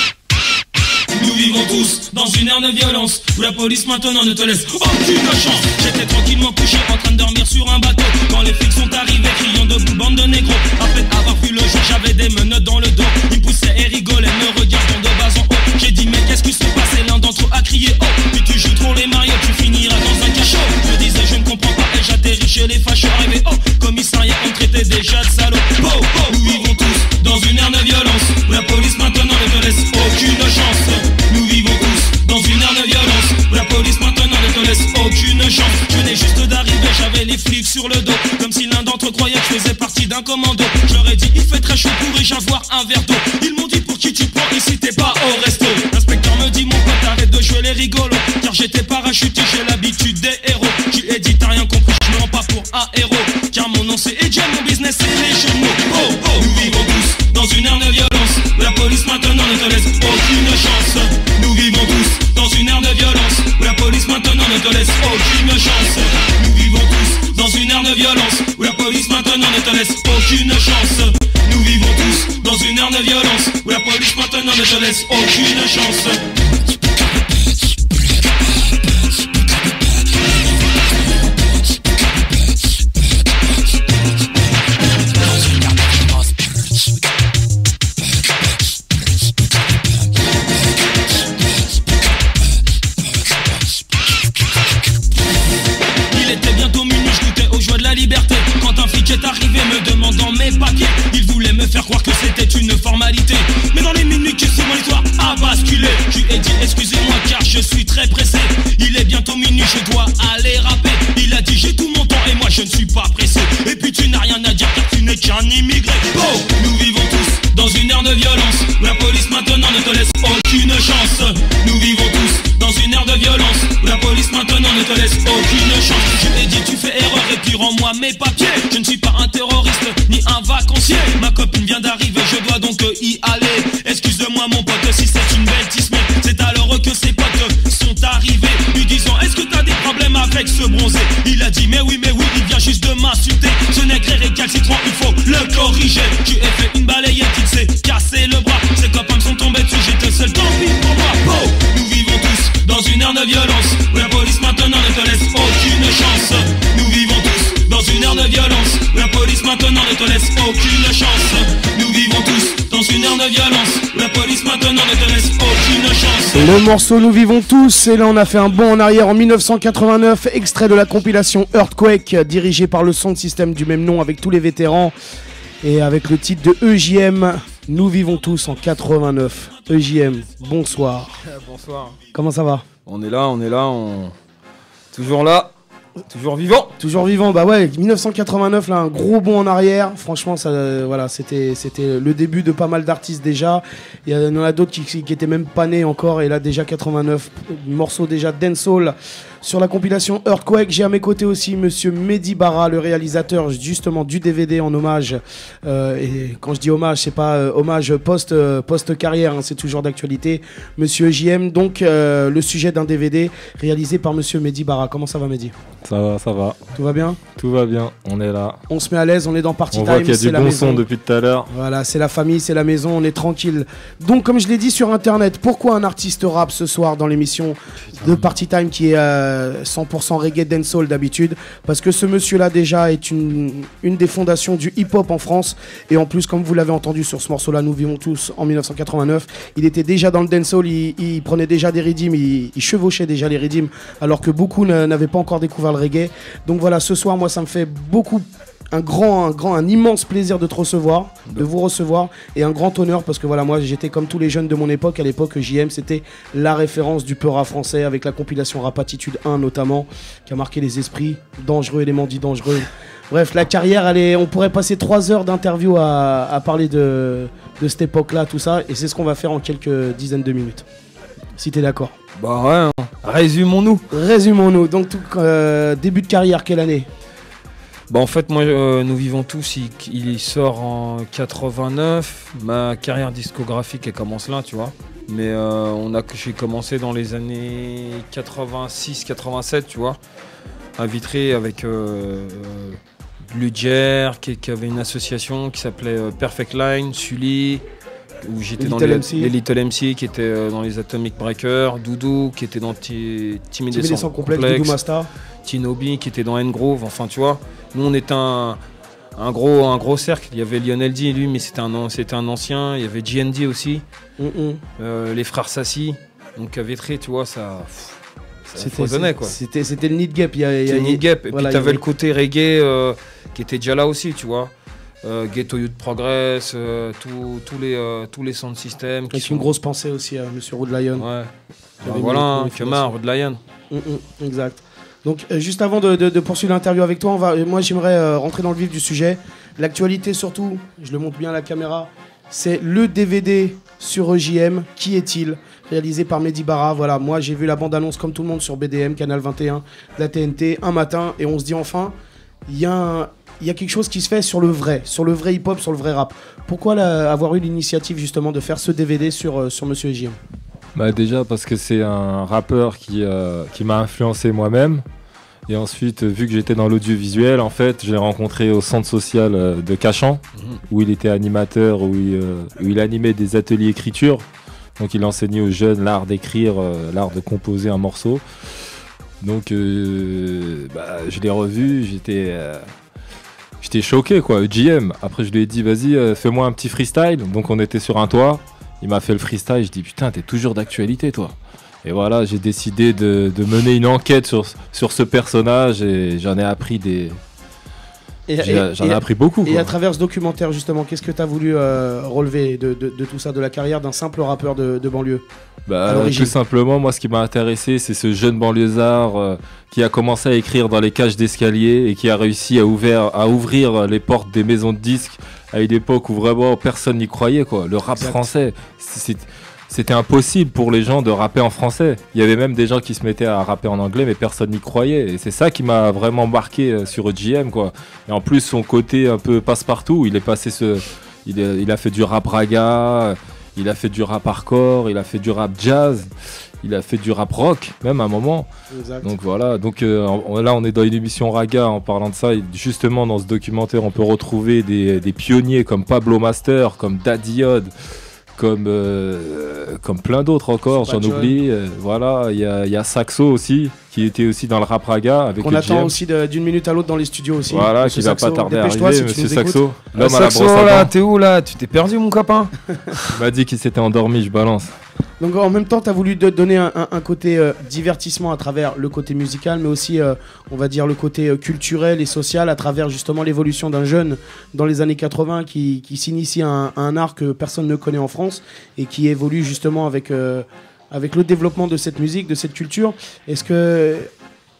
nous vivons tous dans une ère de violence où la police maintenant ne te laisse aucune chance. J'étais tranquillement couché en train de dormir sur un bateau quand les flics sont arrivés criant debout bande de négros. Après avoir vu le jeu, j'avais des menottes dans le dos. Ils me poussaient et rigolaient, me regardant de bas en haut. J'ai dit mais qu'est-ce qui se passe? L'un d'entre eux a crié oh, puis tu joues trop les mariottes, tu finiras dans un cachot. Je me disais je ne comprends pas et j'atterris chez les fâcheux. Arrivé oh, commissariat on traitait déjà de salauds. Oh oh, nous vivons tous dans une ère de violence où la police maintenant ne te laisse aucune chance. Nous vivons tous dans une ère de violence où la police maintenant ne te laisse aucune chance. Je venais juste d'arriver, j'avais les flics sur le dos, comme si l'un d'entre eux croyait que je faisais partie d'un commando. Je leur ai dit il fait très chaud, pourrais-je avoir un verre d'eau? Ils m'ont dit pour qui tu prends ici, t'es pas au resto. L'inspecteur me dit mon pote arrête de jouer les rigolos, car j'étais parachuté, j'ai l'habitude des héros. Je lui ai dit t'as rien compris, je me rends pas pour un héros, car mon nom c'est Edge, mon business c'est les jeux de mots. Oh oh, nous vivons tous dans une ère de violence où la police maintenant ne te laisse aucune chance. Nous vivons tous dans une ère de violence où la police maintenant ne te laisse aucune chance. Nous vivons tous dans une ère de violence où la police maintenant ne te laisse aucune chance. Nous vivons tous dans une ère de violence où la police maintenant ne te laisse aucune chance. Est arrivé me demandant mes papiers. Il voulait me faire croire que c'était une formalité, mais dans les minutes qui suivent mon histoire a basculé. Je lui ai dit excusez-moi car je suis très pressé. Il est bientôt minuit, je dois aller rapper. Il a dit j'ai tout mon temps et moi je ne suis pas pressé. Et puis tu n'as rien à dire car tu n'es qu'un immigré. Oh, nous vivons tous dans une ère de violence où la police maintenant ne te laisse aucune chance. Nous vivons tous dans une ère de violence où la police maintenant ne te laisse aucune chance. Je lui ai dit tu fais erreur et puis rends-moi mes papiers. Je ne suis pas un terroriste ni un vacancier. Ma copine vient d'arriver, je dois donc y aller. Excuse-moi mon pote si c'est une belle tismée. C'est alors que ses potes sont arrivés, lui disant est-ce que t'as des problèmes avec ce bronzé? Il a dit mais oui mais oui, il vient juste de m'insulter. Ce nègre est récalcitrant, il faut le corriger. Je lui ai fait une balayette, il s'est cassé le bras. Ses copains me sont tombés dessus, j'étais seul, tant pis pour moi. Oh, nous vivons tous dans une ère de violence où la police maintenant ne te laisse aucune chance. Nous vivons tous dans une ère de violence où la police maintenant ne te laisse aucune chance. Nous vivons tous dans une ère de violence où la police maintenant ne te laisse aucune chance. Le morceau Nous vivons tous, et là on a fait un bond en arrière en mille neuf cent quatre-vingt-neuf, extrait de la compilation Earthquake, dirigée par le sound system du même nom avec tous les vétérans, et avec le titre de E J M, Nous vivons tous en quatre-vingt-neuf. E J M, bonsoir. Bonsoir. Comment ça va? On est là, on est là, on... toujours là. Toujours vivant. Toujours vivant, bah ouais, mille neuf cent quatre-vingt-neuf, là, un gros bond en arrière. Franchement, ça, euh, voilà, c'était, c'était le début de pas mal d'artistes déjà. Il y en a d'autres qui, qui étaient même pas nés encore. Et là, déjà quatre-vingt-neuf, morceau déjà dancehall sur la compilation Earthquake. J'ai à mes côtés aussi monsieur Mehdi Bara, le réalisateur justement du D V D en hommage. Euh, et quand je dis hommage, c'est pas euh, hommage post, euh, post-carrière, hein, c'est toujours d'actualité. Monsieur J M, donc euh, le sujet d'un D V D réalisé par monsieur Mehdi Bara. Comment ça va, Mehdi? Ça va, ça va. Tout va bien? Tout va bien, on est là. On se met à l'aise, on est dans Party on Time. On voit qu'il y a du bon maison. Son depuis tout à l'heure. Voilà, c'est la famille, c'est la maison, on est tranquille. Donc, comme je l'ai dit sur Internet, pourquoi un artiste rap ce soir dans l'émission de Party Time qui est euh, cent pour cent reggae dancehall d'habitude? Parce que ce monsieur-là déjà est une, une des fondations du hip-hop en France. Et en plus, comme vous l'avez entendu sur ce morceau-là, Nous vivons tous en mille neuf cent quatre-vingt-neuf, il était déjà dans le dancehall, il, il prenait déjà des rythmes, il, il chevauchait déjà les rythmes, alors que beaucoup n'avaient pas encore découvert le reggae. Donc voilà, ce soir, moi, ça me fait beaucoup... Un grand, un grand, un immense plaisir de te recevoir, de vous recevoir, et un grand honneur parce que voilà, moi j'étais comme tous les jeunes de mon époque. À l'époque, J M c'était la référence du peura français avec la compilation Rap Attitude un notamment, qui a marqué les esprits. Dangereux, élément dit dangereux. Bref, la carrière, elle est, on pourrait passer trois heures d'interview à, à parler de, de cette époque-là, tout ça, et c'est ce qu'on va faire en quelques dizaines de minutes. Si t'es d'accord. Bah ouais, hein. Résumons-nous. Résumons-nous. Donc, tout, euh, début de carrière, quelle année? Bah en fait moi euh, Nous vivons tous, il, il sort en quatre-vingt-neuf. Ma carrière discographique elle commence là, tu vois. Mais euh, on a j'ai commencé dans les années quatre-vingt-six quatre-vingt-sept, tu vois, à Vitré avec euh, Ludger qui, qui avait une association qui s'appelait euh, Perfect Line, Sully, où j'étais dans les, les Little M C qui étaient euh, dans les Atomic Breakers, Doudou qui était dans Timide et sans complexe, Doudou Masta, Tinobi qui était dans N-Grove, enfin tu vois. Nous on était un, un, gros, un gros cercle, il y avait Lionel D lui mais c'était un, c'était un ancien, il y avait G N D aussi, mm -hmm. euh, les frères Sassi, donc à Vitré tu vois ça, ça foisonnait quoi. C'était, c'était le Need Gap, il y a, il y a, le Need Gap, et voilà, puis t'avais avait... le côté reggae euh, qui était déjà là aussi tu vois. Euh, Ghetto Youth Progress, euh, tous les, euh, tous les sound systems. Avec sont... une grosse pensée aussi à monsieur Rude Lion. Ouais. Bah voilà, hein, Kemar, Rude Lion. Mm -mm, exact. Donc euh, juste avant de, de, de poursuivre l'interview avec toi, on va, moi j'aimerais euh, rentrer dans le vif du sujet. L'actualité surtout, je le montre bien à la caméra, c'est le D V D sur E J M, Qui est-il, réalisé par Mehdi Bara. Voilà, moi j'ai vu la bande-annonce comme tout le monde sur B D M, Canal vingt et un, la T N T, un matin, et on se dit enfin, il y a un... il y a quelque chose qui se fait sur le vrai, sur le vrai hip-hop, sur le vrai rap. Pourquoi la, avoir eu l'initiative justement de faire ce D V D sur, euh, sur Monsieur J M? Bah déjà parce que c'est un rappeur qui, euh, qui m'a influencé moi-même. Et ensuite, vu que j'étais dans l'audiovisuel, en fait, je l'ai rencontré au centre social de Cachan, mmh. où il était animateur, où il, euh, où il animait des ateliers écriture. Donc il enseignait aux jeunes l'art d'écrire, euh, l'art de composer un morceau. Donc euh, bah, je l'ai revu, j'étais... Euh, J'étais choqué quoi, E J M. Après je lui ai dit vas-y euh, fais-moi un petit freestyle. Donc on était sur un toit, il m'a fait le freestyle, je dis putain t'es toujours d'actualité toi. Et voilà, j'ai décidé de, de mener une enquête sur, sur ce personnage et j'en ai appris des... J'en ai appris beaucoup. Et quoi. à travers ce documentaire justement, qu'est-ce que tu as voulu euh, relever de, de, de tout ça, de la carrière d'un simple rappeur de, de banlieue? Bah, tout simplement, moi ce qui m'a intéressé, c'est ce jeune banlieusard euh, qui a commencé à écrire dans les cages d'escalier et qui a réussi à, ouvert, à ouvrir les portes des maisons de disques à une époque où vraiment personne n'y croyait quoi. Le rap exact. Français, c'était impossible pour les gens de rapper en français. Il y avait même des gens qui se mettaient à rapper en anglais mais personne n'y croyait. Et c'est ça qui m'a vraiment marqué sur E J M quoi. Et en plus son côté un peu passe-partout, il est passé ce, il, est, il a fait du rap raga. Il a fait du rap hardcore, il a fait du rap jazz, il a fait du rap rock, même à un moment. Exact. Donc voilà, donc euh, là on est dans une émission raga en parlant de ça. Et justement dans ce documentaire on peut retrouver des, des pionniers comme Pablo Master, comme Daddy Yod, comme, euh, comme plein d'autres encore, j'en oublie. Euh, voilà, il y, y a Saxo aussi, qui était aussi dans le rap raga. Avec on attend aussi d'une minute à l'autre dans les studios aussi. Voilà, qui va pas tarder à arriver, si monsieur Saxo. L'homme à la brosse à dents. Là, t'es où là? Tu t'es perdu mon copain? Il m'a dit qu'il s'était endormi, je balance. Donc en même temps, tu as voulu de donner un, un, un côté euh, divertissement à travers le côté musical, mais aussi, euh, on va dire, le côté euh, culturel et social à travers justement l'évolution d'un jeune dans les années quatre-vingts qui, qui s'initie à, à un art que personne ne connaît en France et qui évolue justement avec, euh, avec le développement de cette musique, de cette culture. Est-ce que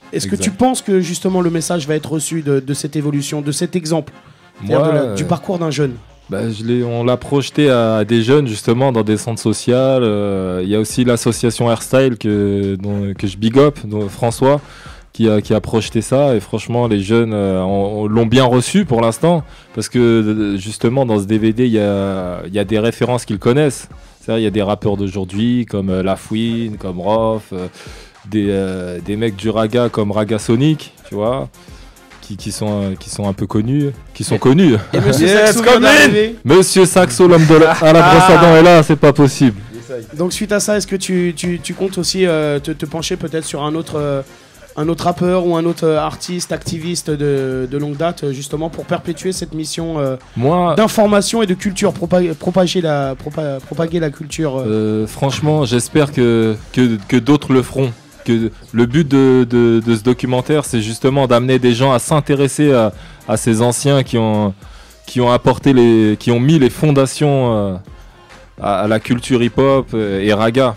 Est-ce que exact. tu penses que justement le message va être reçu de, de cette évolution, de cet exemple, c'est-à-dire Moi, de la- euh, du parcours d'un jeune? Bah, je l'ai- on l'a projeté à, à des jeunes justement dans des centres sociaux. Euh, Il y a aussi l'association Airstyle que, dont- que je big up, dont François, qui a, qui a projeté ça. Et franchement, les jeunes euh, en- en- l'ont bien reçu pour l'instant. Parce que euh, justement, dans ce D V D, il y a, il y a des références qu'ils connaissent. C'est-à-dire, il y a des rappeurs d'aujourd'hui comme euh, Lafouine, comme Rof, euh, des, euh, des mecs du raga comme Raga Sonic, tu vois. Qui, qui, sont, euh, qui sont un peu connus, qui sont connus. Et Monsieur Saxo vient d'arriver. Monsieur Saxo, l'homme de la, à la brosse à dents est là, c'est pas possible. Donc suite à ça, est-ce que tu, tu, tu comptes aussi euh, te, te pencher peut-être sur un autre, euh, un autre rappeur ou un autre euh, artiste, activiste de, de longue date, euh, justement pour perpétuer cette mission euh, Moi, d'information et de culture, propa- propager, la, propa- propager la culture euh. euh, franchement, j'espère que, que, que d'autres le feront. Que le but de, de, de ce documentaire, c'est justement d'amener des gens à s'intéresser à, à ces anciens qui ont, qui ont apporté les, qui ont mis les fondations euh, à, à la culture hip-hop et raga.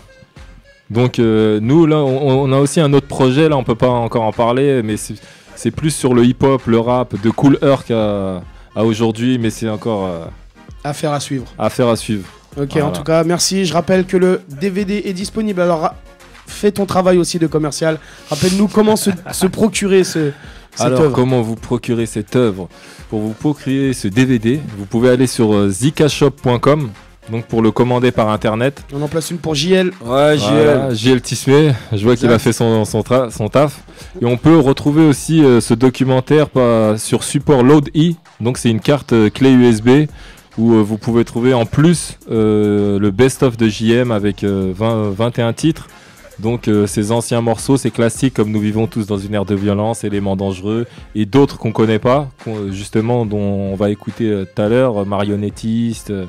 Donc euh, nous là, on, on a aussi un autre projet là, on peut pas encore en parler, mais c'est, c'est plus sur le hip-hop, le rap, de Kool Herc à, à aujourd'hui, mais c'est encore euh, Affaire à suivre. affaire à suivre. Ok, Voilà. en tout cas, merci. Je rappelle que le D V D est disponible. Alors, ra- fais ton travail aussi de commercial. Rappelle-nous comment se, se procurer ce, cette Alors, œuvre. comment vous procurer cette œuvre? Pour vous procurer ce D V D, vous pouvez aller sur euh, zikashop point com, donc pour le commander par internet. On en place une pour J L. Ouais, J L. J L Tismé, je vois qu'il Exact. a fait son, son, tra- son taf. Et on peut retrouver aussi euh, ce documentaire pas, sur support Load-E, donc c'est une carte euh, clé U S B où euh, vous pouvez trouver en plus euh, le best-of de J M avec euh, vingt, vingt et un titres. Donc euh, ces anciens morceaux, ces classiques comme Nous vivons tous dans une ère de violence, Éléments dangereux, et d'autres qu'on connaît pas, qu'on- justement dont on va écouter euh, tout à l'heure, Marionnettiste, euh,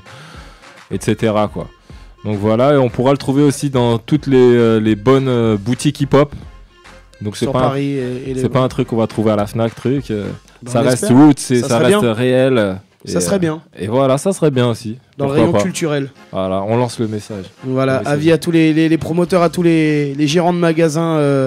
et cetera quoi. Donc voilà, et on pourra le trouver aussi dans toutes les, euh, les bonnes euh, boutiques hip-hop. Donc c'est Sur pas, un- Paris et- et les- c'est pas un truc qu'on va trouver à la Fnac, truc. euh, Ben, ça on reste espère. roots, c'est- Ça ça, serait reste bien. réel. euh, Ça et, serait euh, bien. Et voilà, ça serait bien aussi. Dans le Pourquoi rayon pas. culturel. Voilà, on lance le message. Voilà, On va essayer. avis à tous les, les- les promoteurs, à tous les, les gérants de magasins euh,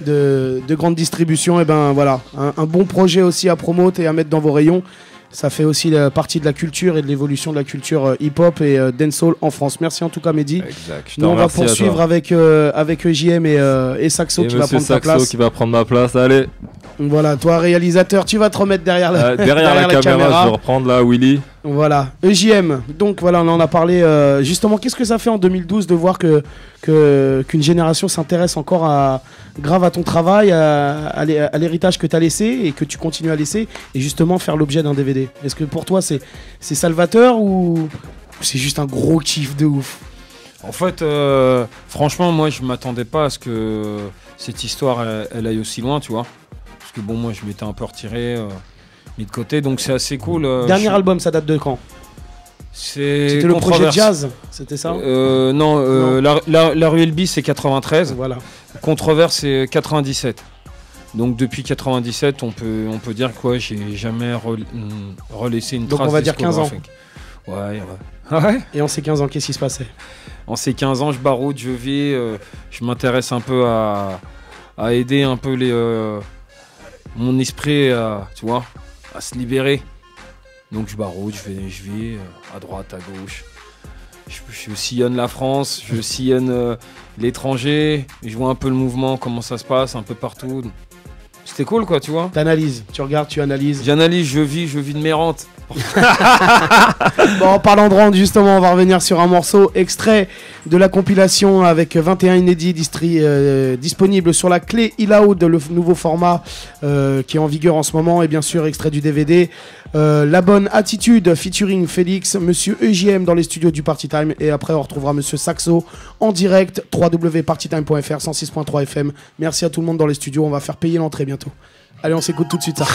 de, de grande distribution. Et ben voilà, un, un bon projet aussi à promouvoir et à mettre dans vos rayons. Ça fait aussi la partie de la culture et de l'évolution de la culture euh, hip-hop et euh, dancehall en France. Merci en tout cas, Mehdi. Exact. Je te Nous, on va remercie à poursuivre toi. avec, euh, avec J M et, euh, et Saxo Et qui va Monsieur prendre ta Saxo place. qui va prendre ma place. Allez, Voilà, toi réalisateur, tu vas te remettre derrière la, Euh, derrière, la, caméra, je vais reprendre là, Willy. Voilà, E J M. Donc voilà, on en a parlé. euh, justement, qu'est-ce que ça fait en deux mille douze de voir que que- qu'une génération s'intéresse encore à grave à ton travail, à, à l'hé- à l'héritage que tu as laissé et que tu continues à laisser, et justement faire l'objet d'un D V D. Est-ce que pour toi c'est c'est salvateur ou c'est juste un gros kiff de ouf? En fait, euh, franchement, moi, je m'attendais pas à ce que cette histoire, elle, elle aille aussi loin, tu vois. Parce que bon, moi, je m'étais un peu retiré, euh, mis de côté, donc c'est assez cool. euh, Dernier je- album, ça date de quand? C'est C'était le projet Controverse. Jazz, c'était ça? Euh, non, euh, La, la, la rue Elby, c'est quatre-vingt-treize. Voilà. Controverse, c'est quatre-vingt-dix-sept. Donc depuis quatre-vingt-dix-sept, on peut, on peut dire que ouais, j'ai jamais rel- hum, relaissé une Donc trace on va dire quinze ans. discographique. Ouais, ouais. Ah ouais. Et en ces quinze ans, qu'est-ce qui se passait? En ces quinze ans, je baroude, je vis, euh, je m'intéresse un peu à, à aider un peu les, euh, mon esprit, à, tu vois, à se libérer. Donc je baroude, je vais, je vis euh, à droite, à gauche. Je, je sillonne la France, je sillonne euh, l'étranger, je vois un peu le mouvement, comment ça se passe, un peu partout. C'était cool, quoi, tu vois. T'analyses, tu regardes, tu analyses. J'analyse, je vis, je vis de mes rentes. Bon, en parlant de rente, justement, on va revenir sur un morceau extrait de la compilation avec vingt et un inédits distri- euh, disponibles sur la clé iLoud, le f- nouveau format euh, qui est en vigueur en ce moment, et bien sûr extrait du D V D. Euh, La Bonne Attitude featuring Félix, Monsieur E J M dans les studios du Party Time, et après on retrouvera Monsieur Saxo en direct, w w w point party time point f r, cent six point trois F M. Merci à tout le monde dans les studios, on va faire payer l'entrée bientôt. Allez, on s'écoute tout de suite ça.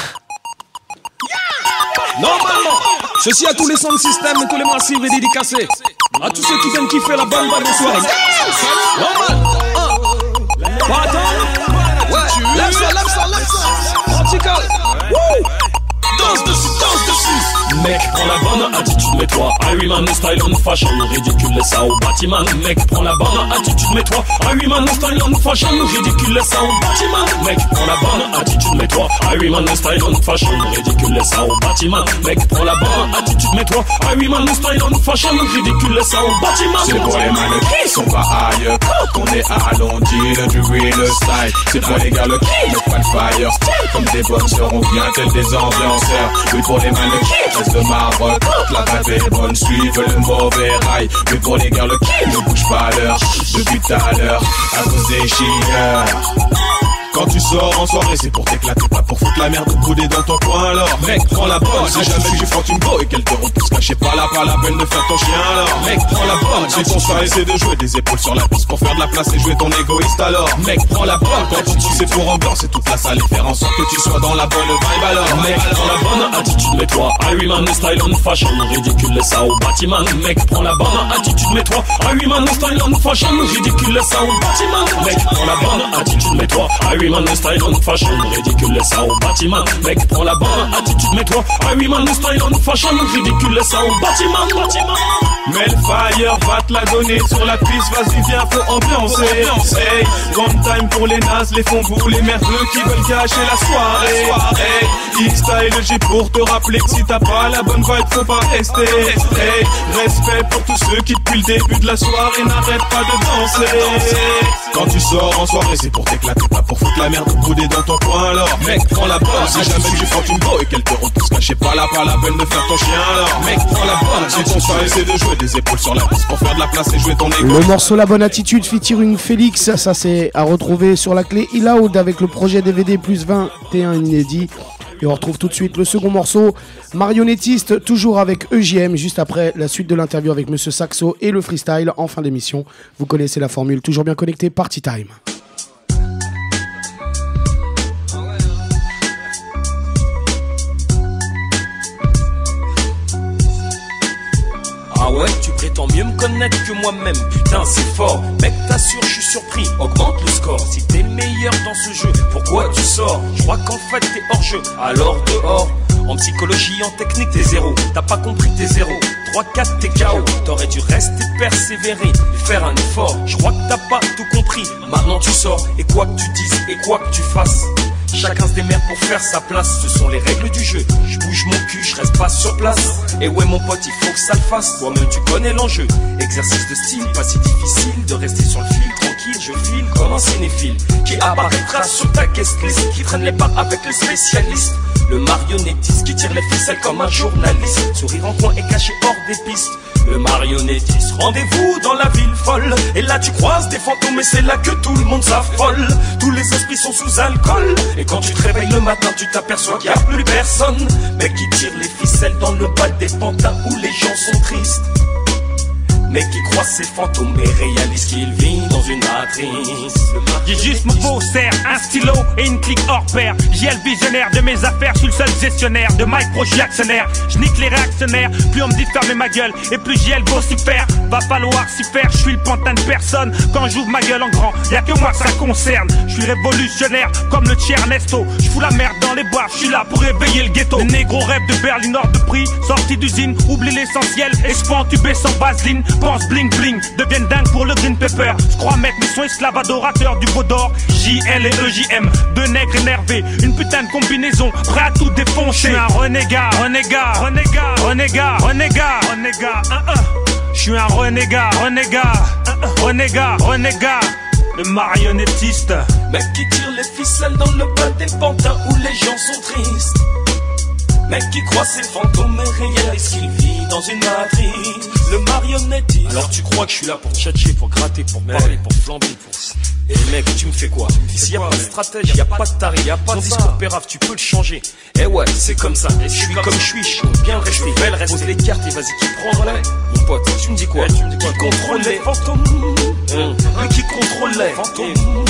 Normalement, ceci à tous les sound systems et tous les massifs et dédicacés. À tous ceux qui viennent kiffer la bonne bonne soirée. Normal. Un. Pas attendre. Ouais. Lève ça, lève ça, lève ça. Vertical. Wouh. Danse dessus, danse dessus. Mec, prends la bonne attitude, mets-toi Irie Man, style on fashion, ridicule ça au bâtiment. Mec, prends la bonne attitude, mets-toi Irie Man, style on fashion, ridicule ça au bâtiment. Mec, prends la bonne attitude, mets-toi Irie Man, style on fashion, ridicule ça au bâtiment. Mec, prends la bonne attitude, mets-toi Irie Man, style on fashion, ridicule ça au bâtiment. C'est pour les mannequins qui sont pas ailleurs quand on est à Londres, du real style. C'est pour les gars le qui mettent pas le fire style comme des bonnes sœurs, on vient tel des ambianceurs. Oui pour les mannequins reste de marbre quand la vibe est bonne, suivent le mauvais rail. Oui pour les gars le qui ne bouge pas à l'heure depuis tout à l'heure à cause des chiens. Quand tu sors en soirée, c'est pour t'éclater, pas pour foutre la merde boudée dans ton coin alors. Mec, prends la bonne, si jamais tu prends une go et qu'elle te repousse, cachez pas là, pas la peine de faire ton chien alors. Mec, prends la bonne, si ton soir essaie de jouer des épaules sur la piste pour faire de la place et jouer ton égoïste alors. Mec, prends la bonne, quand tu dis c'est pour ambiance et toute la salle et faire en sorte que tu sois dans la bonne vibe alors. Mec, prends la bonne attitude, mets-toi Irie Man, style on fashion, ridicule ça au bâtiment. Mec, prends la bonne attitude, mets-toi Irie Man, style on fashion, ridicule ça au bâtiment. Mec, prends la bonne attitude, mets-toi Irie Man, style on fashion, ridicule ça au bâtiment. Mec, prends la bonne attitude, mets-toi Irie Man, style on fashion, ridicule ça au bâtiment. Mais le fire va te la donner sur la piste, vas-y viens faut ambiancer. Hey, one time pour les nazes, les fonds les merdeux qui veulent gâcher la soirée. Hey, E-style j'ai pour te rappeler que si t'as pas la bonne vibe faut pas rester. Hey, respect pour tous ceux qui depuis le début de la soirée n'arrêtent pas de danser. Quand tu sors en soirée c'est pour t'éclater, pas pour foutre la merde boudée dans ton coin alors. Mec, prends la bonne, si jamais tu prends une go et qu'elle te repousse, cachez pas là, pas la peine de faire ton chien alors. Mec, prends la bonne, si ton soir essaie de jouer des épaules sur la piste pour faire de la place et jouer ton égo. Le morceau La Bonne Attitude featuring Félix, ça c'est à retrouver sur la clé Iloud avec le projet D V D plus vingt et un inédit. Et on retrouve tout de suite le second morceau, Marionnettiste, toujours avec E J M, juste après la suite de l'interview avec Monsieur Saxo et le freestyle en fin d'émission. Vous connaissez la formule, toujours bien connecté, Party Time. Ah ouais, tu prétends mieux me connaître que moi-même. Putain, c'est fort. Mec, t'assures, je suis surpris. Augmente le score. Si t'es meilleur dans ce jeu, pourquoi tu sors? Je crois qu'en fait t'es hors jeu. Alors dehors. En psychologie, en technique, t'es zéro. T'as pas compris, t'es zéro. trois quatre, t'es K O. T'aurais dû rester persévérer et faire un effort. Je crois que t'as pas tout compris. Maintenant tu sors. Et quoi que tu dises et quoi que tu fasses, chacun se démerde pour faire sa place. Ce sont les règles du jeu. Je bouge mon cul, je reste pas sur place. Et ouais mon pote, il faut que ça le fasse. Toi-même tu connais l'enjeu. Exercice de style, pas si difficile de rester sur le fil. Tranquille, je file comme un cinéphile qui apparaîtra sur ta guest list, qui traîne les pas avec les spécialistes. Le marionnettiste qui tire les ficelles comme un journaliste. Sourire en coin et caché hors des pistes. Le marionnettiste, rendez-vous dans la ville folle. Et là tu croises des fantômes et c'est là que tout le monde s'affole. Tous les esprits sont sous alcool. Et quand tu te réveilles le matin tu t'aperçois qu'il n'y a plus personne. Mais qui tire les ficelles dans le bal des pantins où les gens sont tristes. Mais qui croit ces fantômes et réalise qu'il vit dans une matrice. J'ai juste mon faussaire, un stylo et une clique hors pair. J'ai le visionnaire de mes affaires, je suis le seul gestionnaire de Mike Pro, je suis actionnaire. Je nique les réactionnaires, plus on me dit de fermer ma gueule et plus j'ai le beau super. Va falloir s'y faire, je suis le pantin de personne. Quand j'ouvre ma gueule en grand, y'a que moi que ça concerne. Je suis révolutionnaire comme le Tchi Ernesto. Je fous la merde dans les bois, je suis là pour réveiller le ghetto. Le négro rêve de Berlin hors de prix, sorti d'usine, oublie l'essentiel et se font entuber sans vaseline. Pense bling bling, deviennent dingues pour le green pepper. Je crois mettre mes sons esclaves adorateurs du Vaudor. J L et E J M, deux nègres énervés, une putain de combinaison, prêt à tout défoncer. Je suis un renégat, renégat, renégat, renégat, renégat, renégat, je suis un renégat, renégat, renégat, renégat. Le marionnettiste, mec qui tire les ficelles dans le bal des pantins où les gens sont tristes. Mec qui croit ces fantômes et réalise qu'il vit dans une matrice. Le marionnettiste. Alors tu crois que je suis là pour tchatcher, pour gratter, pour parler, pour flamber, pour... Et mec, tu me fais quoi? S'il y a pas de stratège, y a pas de taré, y a pas de discours pérave, tu peux le changer. Eh ouais, c'est comme ça. Je suis comme je suis, je compte bien rester. Belle, rester les cartes et vas-y qui prend relais. Mon pote, tu me dis quoi? Tu me dis quoi? Qui contrôle les fantômes? Qui contrôle les fantômes?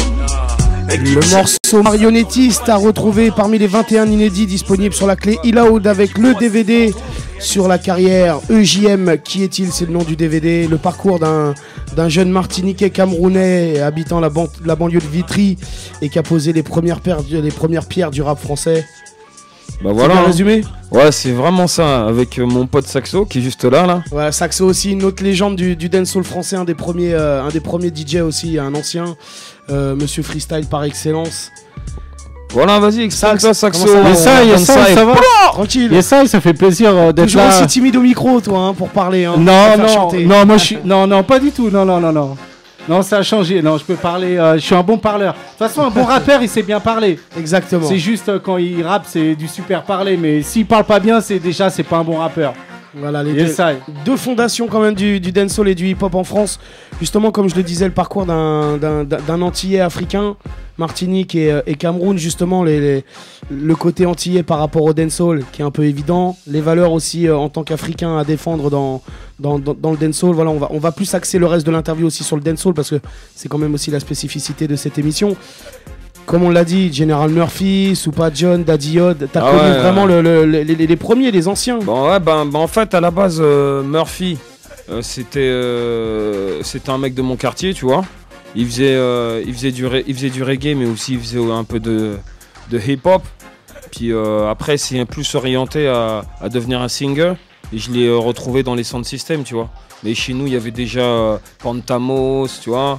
Le morceau Marionnettiste à retrouver parmi les vingt et un inédits disponibles sur la clé Iloud avec le D V D sur la carrière E J M. Qui est-il? C'est le nom du D V D. Le parcours d'un d'un jeune martiniquais camerounais habitant la, ban la banlieue de Vitry et qui a posé les premières, pierres, les premières pierres du rap français. Bah voilà. bien hein. résumé. Ouais, c'est vraiment ça, avec euh, mon pote Saxo qui est juste là, là. Ouais, Saxo aussi, une autre légende du, du dancehall français, un des premiers, euh, un des premiers D J aussi, un ancien, euh, Monsieur Freestyle par excellence. Voilà, vas-y, explique-toi Saxo. Comment ça va? Yes, ça, yes, ça, ça va. Tranquille. Yes, ça, ça fait plaisir euh, d'être Toujours là. aussi timide au micro, toi, hein, pour parler. Hein, Non, pour faire non, chanter. non, moi je suis. Non, non, pas du tout. Non, non, non, non. Non, ça a changé. Non, je peux parler. euh, je suis un bon parleur. De toute façon, un bon rappeur, il sait bien parler. Exactement. C'est juste euh, quand il rappe, c'est du super parler. Mais s'il parle pas bien, c'est déjà, c'est pas un bon rappeur. Voilà, les Yes, deux, I. deux fondations quand même du, du dancehall et du hip-hop en France. Justement, comme je le disais, le parcours d'un, d'un, d'un Antillais africain, Martinique et, et Cameroun, justement, les, les- le côté antillais par rapport au dancehall qui est un peu évident. Les valeurs aussi euh, en tant qu'Africain à défendre dans, dans, dans, dans le dancehall. Voilà, on va, on va plus axer le reste de l'interview aussi sur le dancehall parce que c'est quand même aussi la spécificité de cette émission. Comme on l'a dit, General Murphy, Soupa John, Daddy Yod, t'as Ah connu ouais, vraiment ouais. le- le- les, les- les premiers, les anciens. Bon ouais, ben, ben, en fait à la base euh, Murphy, euh, c'était euh, c'était un mec de mon quartier, tu vois. Il faisait euh, il faisait du ré- il faisait du reggae, mais aussi il faisait un peu de de hip hop. Puis euh, après c'est plus orienté à, à devenir un singer. Et je l'ai euh, retrouvé dans les sound systems, tu vois. Mais chez nous il y avait déjà euh, Pantamos, tu vois.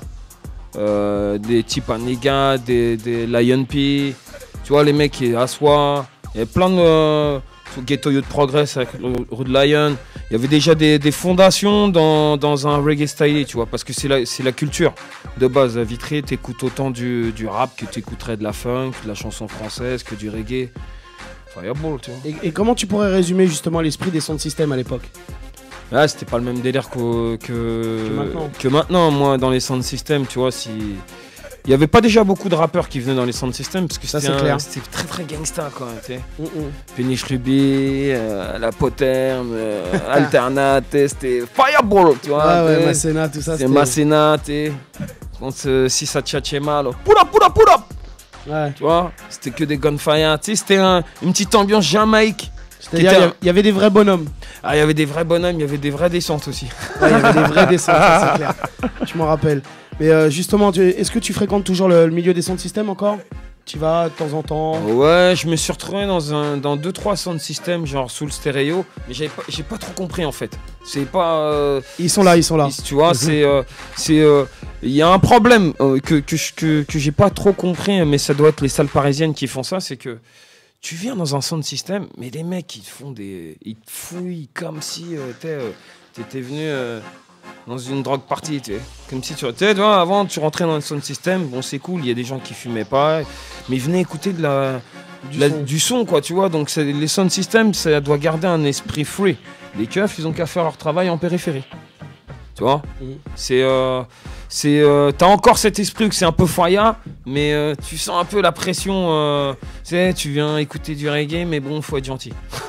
Euh, des types Aniga, des, des Lion P, tu vois, les mecs qui Aswa, il y avait plein de euh, Ghetto Youth Progress avec Rude Lion. Il y avait déjà des, des fondations dans, dans un reggae style, tu vois, parce que c'est la, c'est la culture de base. À Vitré, t'écoutes autant du, du rap que t'écouterais de la funk, de la chanson française, que du reggae. Fireball, tu vois. Et, et comment tu pourrais résumer justement l'esprit des sound systems à l'époque? Ah, c'était pas le même délire que, que, Que maintenant. que maintenant. Moi, dans les sound systems, tu vois, si. Il n'y avait pas déjà beaucoup de rappeurs qui venaient dans les sound systems parce que Ça, c'était c'est un- clair. c'était très très gangsta quand même, tu sais. Mm, mm. Péniche Ruby, euh, La Poterne, euh, Alternate, c'était Fireball, tu vois. Ouais, ouais, t'sais. Masséna, tout ça, C'est c'était- Masséna, tu sais. Quand euh, si ça tchatchait mal, pull-up, pull-up, pull-up. Ouais. Tu vois, c'était que des gunfire, tu sais, c'était un- une petite ambiance Jamaïque. C'est-à-dire, Qui était il y a- il y avait des vrais bonhommes. Ah, il y avait des vrais bonhommes, il y avait des vraies descentes aussi. Ouais, il y avait des vrais dessins, ça, c'est clair. Je m'en rappelle. Mais euh, justement, tu- est-ce que tu fréquentes toujours le, le milieu des sound systems encore? Tu vas de temps en temps? Ouais, je me suis retrouvé dans un dans deux trois sound systems genre sous le stéréo, mais j'ai pas j'ai pas trop compris en fait. C'est pas euh, Ils sont là, ils sont là. Tu vois, Mhm. c'est euh, c'est euh, il y a un problème euh, que que je- que que j'ai pas trop compris, mais ça doit être les salles parisiennes qui font ça, c'est que tu viens dans un sound system, mais les mecs ils te font des ils te fouillent comme si euh, t'es, euh, t'étais venu euh, dans une drogue party, tu sais. Comme si tu, tu sais, tu vois, avant tu rentrais dans le sound system, bon c'est cool, il y a des gens qui fumaient pas, mais ils venaient écouter de la, Du la- son. du son, quoi, tu vois. Donc c'est- les sound systems, ça doit garder un esprit free. Les keufs, ils ont qu'à faire leur travail en périphérie. Tu vois. Mhm. C'est, euh, c'est, euh, t'as encore cet esprit que c'est un peu foya, mais euh, tu sens un peu la pression. euh, tu sais, tu viens écouter du reggae, mais bon, faut être gentil.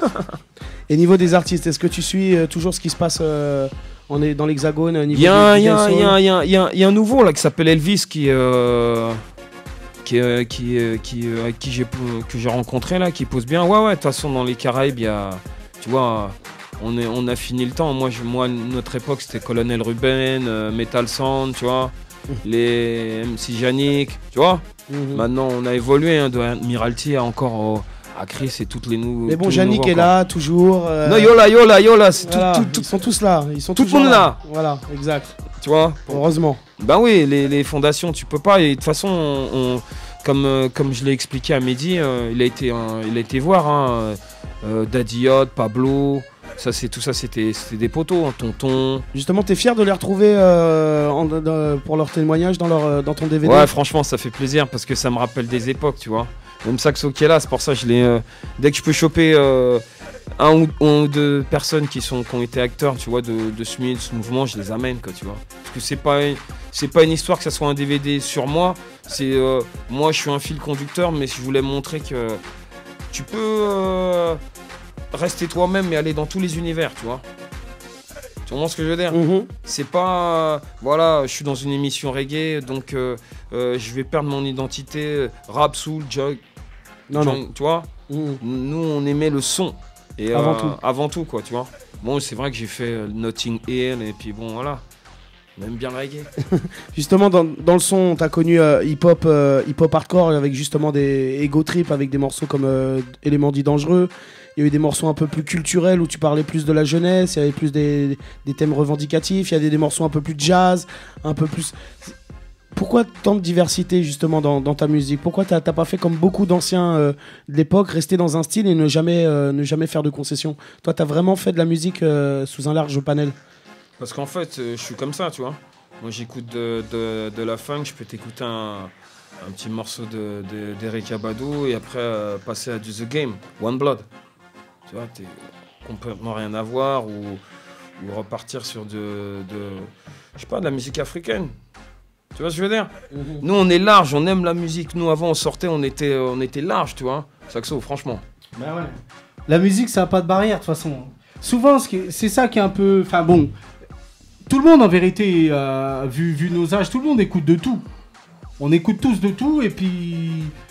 Et niveau des artistes, est-ce que tu suis euh, toujours ce qui se passe euh, on est dans l'Hexagone au niveau Il y, a un- du- du il y a un- dancehall il y a un- il y a un- il y a un- il y a un nouveau là qui s'appelle Elvis qui euh, qui euh, qui euh, qui euh, avec qui j'ai que j'ai rencontré là, qui pose bien. Ouais ouais, de toute façon dans les Caraïbes, il y a, tu vois, on est on a fini le temps. Moi je, moi notre époque c'était Colonel Ruben, euh, Metal Sound, tu vois, les M C Yannick, tu vois. Mhm. Maintenant on a évolué hein, de Admiralty à encore au- à Chris et toutes les nouveaux. Mais bon, tous les Yannick nouveaux, est quoi. là, toujours. euh, Non, Yola, Yola, Yola, c'est tout- voilà, tout- tout- Ils sont tous là. Ils sont tout le toujours monde là. Voilà, exact. Tu vois. Heureusement. Ben oui, les, les fondations, tu peux pas. Et de toute façon, on, on- comme, euh, comme je l'ai expliqué à Mehdi, euh, il, a été, euh, il a été voir hein, euh, Daddy Yod, Pablo. Ça, c'est, tout ça, c'était, c'était des potos, hein, Tonton. Justement, t'es fier de les retrouver euh, en- de- pour leur témoignage dans, leur, euh, dans ton D V D? Ouais, franchement, ça fait plaisir parce que ça me rappelle des époques, tu vois. Même Saxo qui est là, c'est pour ça que je l'ai. euh, dès que je peux choper euh, un, ou, un ou deux personnes qui, sont, qui ont été acteurs, tu vois, de, de ce, milieu, de ce mouvement, je les amène, quoi, tu vois. Parce que c'est pas, c'est pas une histoire que ça soit un D V D sur moi. C'est euh, moi, je suis un fil conducteur, mais je voulais montrer que tu peux euh, rester toi-même et aller dans tous les univers, tu vois. Tu comprends ce que je veux dire? Mhm. C'est pas. Voilà, je suis dans une émission reggae, donc euh, euh, je vais perdre mon identité euh, rap, soul, jog. Non, jog, non. Tu vois? Mhm. Nous, on aimait le son. Et, Avant euh, tout. Avant tout, quoi, tu vois. Bon, c'est vrai que j'ai fait euh, Notting Hill, et puis bon, voilà. On aime bien le reggae. Justement, dans, dans le son, t'as connu euh, hip-hop euh, hip-hop hardcore avec justement des ego trip, avec des morceaux comme euh, Éléments dits dangereux. Il y a eu des morceaux un peu plus culturels où tu parlais plus de la jeunesse, il y avait plus des, des thèmes revendicatifs, il y a des, des morceaux un peu plus jazz, un peu plus... Pourquoi tant de diversité justement dans, dans ta musique? Pourquoi t'as t'as pas fait comme beaucoup d'anciens euh, de l'époque, rester dans un style et ne jamais, euh, ne jamais faire de concessions? Toi, t'as vraiment fait de la musique euh, sous un large panel? Parce qu'en fait, euh, je suis comme ça, tu vois. Moi, j'écoute de, de, de la funk, je peux t'écouter un, un petit morceau de, de, d'Erykah Badu et après euh, passer à du The Game, One Blood. Tu vois, t'es complètement rien à voir, ou, ou repartir sur de, de, je sais pas, de la musique africaine. Tu vois ce que je veux dire? Mm-hmm. Nous, on est large, on aime la musique. Nous, avant, on sortait, on était, on était large, tu vois. Saxo, franchement. Bah ouais. La musique, ça n'a pas de barrière, de toute façon. Souvent, c'est ça qui est un peu... Enfin bon, tout le monde, en vérité, euh, vu, vu nos âges, tout le monde écoute de tout. On écoute tous de tout, et puis...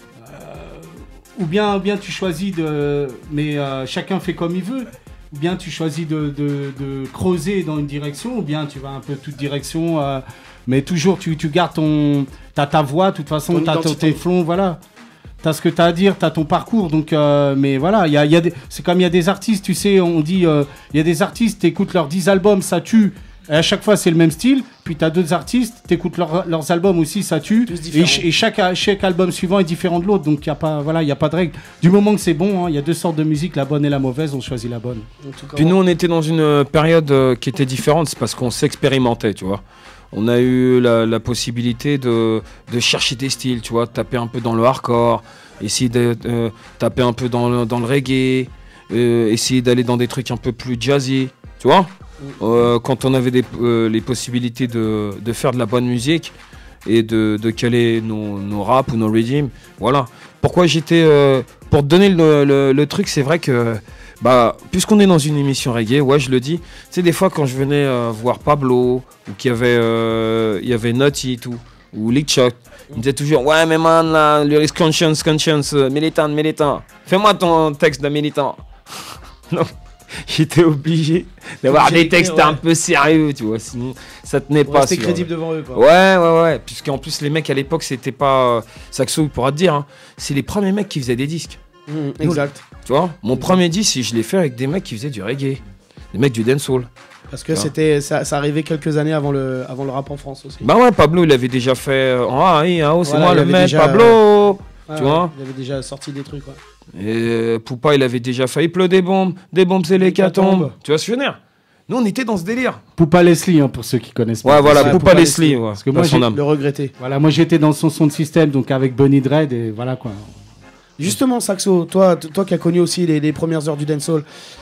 Ou bien, ou bien tu choisis de... Mais euh, chacun fait comme il veut. Ou bien tu choisis de, de, de creuser dans une direction, ou bien tu vas un peu toute direction. Euh, mais toujours, tu, tu gardes ton... T'as ta voix, de toute façon, t'as tes flots, voilà. T'as ce que t'as à dire, t'as ton parcours. Donc, euh, mais voilà, y a, y a des... c'est comme il y a des artistes, tu sais, on dit... Il euh, y a des artistes, t'écoutes leurs dix albums, ça tue. Et à chaque fois, c'est le même style. Puis t'as d'autres artistes, t'écoutes leur, leurs albums aussi, ça tue. Et, et chaque, chaque album suivant est différent de l'autre. Donc il n'y a pas, voilà, il y a pas de règle. Du moment que c'est bon, il hein, y a deux sortes de musique, la bonne et la mauvaise. On choisit la bonne. Puis nous, on était dans une période euh, qui était différente. C'est parce qu'on s'expérimentait, tu vois. On a eu la, la possibilité de, de chercher des styles, tu vois, taper un peu dans le hardcore, essayer de euh, taper un peu dans le, dans le reggae, euh, essayer d'aller dans des trucs un peu plus jazzy, tu vois. Euh, quand on avait des, euh, les possibilités de, de faire de la bonne musique et de, de caler nos, nos raps ou nos redeems, voilà. Pourquoi j'étais... Euh, pour te donner le, le, le truc, c'est vrai que... Bah, puisqu'on est dans une émission reggae, ouais, je le dis. Tu sais, des fois, quand je venais euh, voir Pablo, ou qu'il y avait, euh, il y avait Nutty et tout, ou Lick Shot, il me disait toujours, ouais, mais man, là, lyrics conscience, conscience, euh, militant, militant. Fais-moi ton texte de militant. Non. J'étais obligé d'avoir des textes ouais. un peu sérieux, tu vois, sinon ça tenait Pour pas. C'était crédible devant eux, quoi. Ouais, ouais, ouais. Puisqu'en plus, les mecs à l'époque, c'était pas. Saxo, il pourra te dire, hein, c'est les premiers mecs qui faisaient des disques. Mmh, exact. Tu vois, mon exact. premier disque, je l'ai fait avec des mecs qui faisaient du reggae, des mecs du dancehall. Parce que c'était, ça, ça arrivait quelques années avant le, avant le rap en France aussi. Bah ouais, Pablo, il avait déjà fait. Ah, oui, hein, c'est voilà, moi le mec, déjà, Pablo. Euh... Ah, tu ouais, vois. Il avait déjà sorti des trucs, ouais. Et Poupa, il avait déjà fait. Il pleut des bombes, des bombes, c'est l'hécatombe. Tu vois ce que je veux dire? Nous, on était dans ce délire. Poupa Leslie, hein, pour ceux qui connaissent pas. Ouais, voilà, ouais, Poupa, Poupa Leslie. Leslie ouais. Parce que moi, j'ai le regretté. Voilà, moi, j'étais dans son son de système, donc avec Bunny Dread, et voilà quoi. Justement, Saxo, toi, toi qui as connu aussi les, les premières heures du dancehall,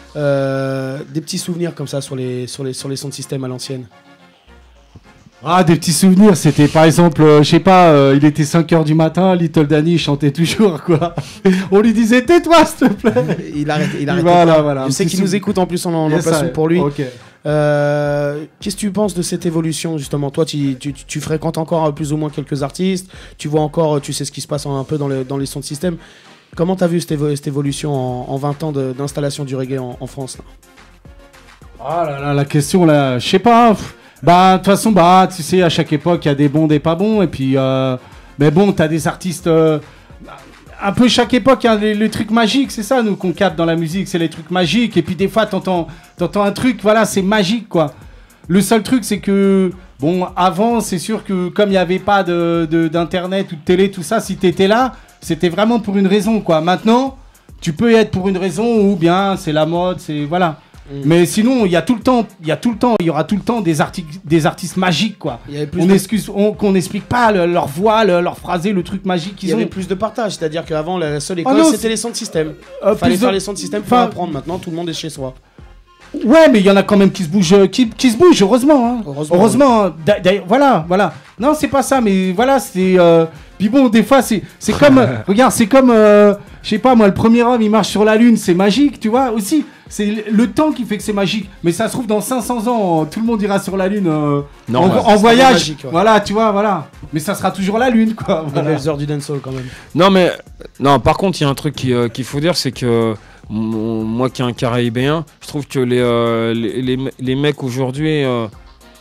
euh, des petits souvenirs comme ça sur les, sur les, sur les sons de système à l'ancienne? Ah, des petits souvenirs, c'était par exemple, euh, je sais pas, euh, il était cinq heures du matin, Little Danny chantait toujours, quoi. On lui disait, tais-toi, s'il te plaît. Il arrête, il arrête voilà, pas. Voilà, je sais qu'il nous écoute en plus, on en yes, place pour lui. Okay. Euh, qu'est-ce que tu penses de cette évolution, justement? Toi, tu, tu, tu fréquentes encore plus ou moins quelques artistes, tu vois encore, tu sais ce qui se passe un peu dans, le, dans les sons de système. Comment t'as vu cette, évo cette évolution en, en vingt ans d'installation du reggae en, en France là? Ah là là, la question là, je sais pas. Bah, de toute façon, bah, tu sais, à chaque époque, il y a des bons, des pas bons. Et puis, euh, mais bon, t'as des artistes. Euh, un peu chaque époque, hein, les, les trucs magiques, c'est ça, nous, qu'on capte dans la musique, c'est les trucs magiques. Et puis, des fois, t'entends, t'entends un truc, voilà, c'est magique, quoi. Le seul truc, c'est que, bon, avant, c'est sûr que comme il n'y avait pas de, de, d'internet ou de télé, tout ça, si t'étais là, c'était vraiment pour une raison, quoi. Maintenant, tu peux y être pour une raison ou bien c'est la mode, c'est. Voilà. Mmh. Mais sinon, il y a tout le temps, il y a tout le temps, il y aura tout le temps des, des artistes magiques, quoi. On de... excuse, on, qu'on n'explique pas le, leur voix, le, leur phrasé, le truc magique qu'ils ont. Il y avait plus de partage, c'est-à-dire qu'avant la seule école, oh c'était les sons de système. Euh, Fallait faire de... les sons de système pour enfin... apprendre. Maintenant, tout le monde est chez soi. Ouais, mais il y en a quand même qui se bougent, qui, qui se bougent, heureusement. Hein. Heureusement. heureusement ouais. Voilà, voilà. Non, c'est pas ça, mais voilà, c'est. Euh... Puis bon, des fois, c'est, c'est comme. Regarde, c'est comme. Euh... Je sais pas, moi, le premier homme, il marche sur la Lune, c'est magique, tu vois, aussi. C'est le temps qui fait que c'est magique. Mais ça se trouve, dans cinq cents ans, tout le monde ira sur la Lune euh, non, en, ouais, en voyage. Magique, ouais. Voilà, tu vois, voilà. Mais ça sera toujours la Lune, quoi. Voilà. Les heures du dancehall, quand même. Non, mais. Non, par contre, il y a un truc qui, euh, qu'il faut dire, c'est que. Moi qui est un Caraïbéen, je trouve que les, euh, les, les, les mecs aujourd'hui, euh,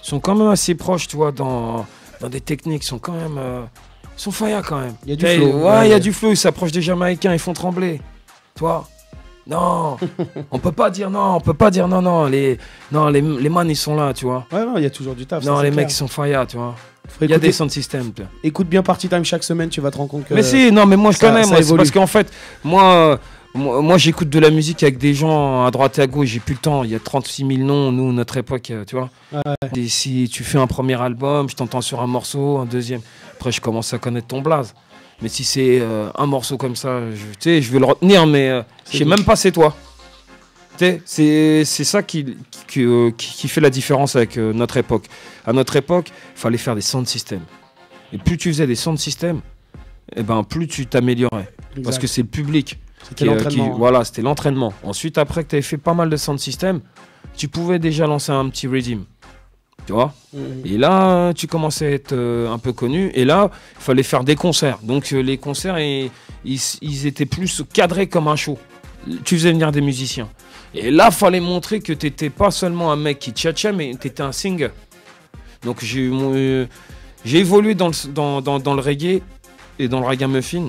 sont quand même assez proches, tu vois, dans, dans des techniques, sont quand même... Euh, ils sont faya quand même. Il y a du Et, flow. Ouais, il Ouais, y a ouais. du flow, ils s'approchent des Jamaïcains, ils font trembler. Tu vois. Non, on peut pas dire non, on peut pas dire non, non, les, non, les, les man ils sont là, tu vois. Ouais, non, il y a toujours du taf. Non, ça, les c'est mecs clair. ils sont faya, tu vois. Faut Il y a écouter- des sound systems. tu vois. Écoute bien Party Time chaque semaine, tu vas te rendre compte que. Mais si, non, mais moi je ça- connais, ça moi, c'est évolue. parce qu'en fait, moi, euh, moi, moi, j'écoute de la musique avec des gens à droite et à gauche, j'ai plus le temps, il y a trente-six mille noms, nous, notre époque, euh, tu vois. Et si tu fais un premier album, je t'entends sur un morceau, un deuxième, après je commence à connaître ton blaze. Mais si c'est euh, un morceau comme ça, je- tu sais, je vais le retenir, mais euh, je sais bien. même pas c'est toi. Tu sais, C'est c'est ça qui, qui, euh, qui- qui fait la différence avec euh, notre époque. À notre époque, il fallait faire des sound systems. Et plus tu faisais des sound systems, et ben plus tu t'améliorais. Exact. Parce que c'est le public. C'était qui, euh, l'entraînement, qui- hein. Voilà, c'était l'entraînement. Ensuite, après que tu avais fait pas mal de sound systems, tu pouvais déjà lancer un petit rhythm. Tu vois. Mhm. Et là, tu commençais à être euh, un peu connu. Et là, il fallait faire des concerts. Donc, euh, les concerts, et- ils, ils étaient plus cadrés comme un show. Tu faisais venir des musiciens. Et là, il fallait montrer que tu n'étais pas seulement un mec qui tchatchait, mais tu étais un singer. Donc, j'ai eu mon, euh, j'ai évolué dans le, dans, dans- dans le reggae et dans le ragamuffin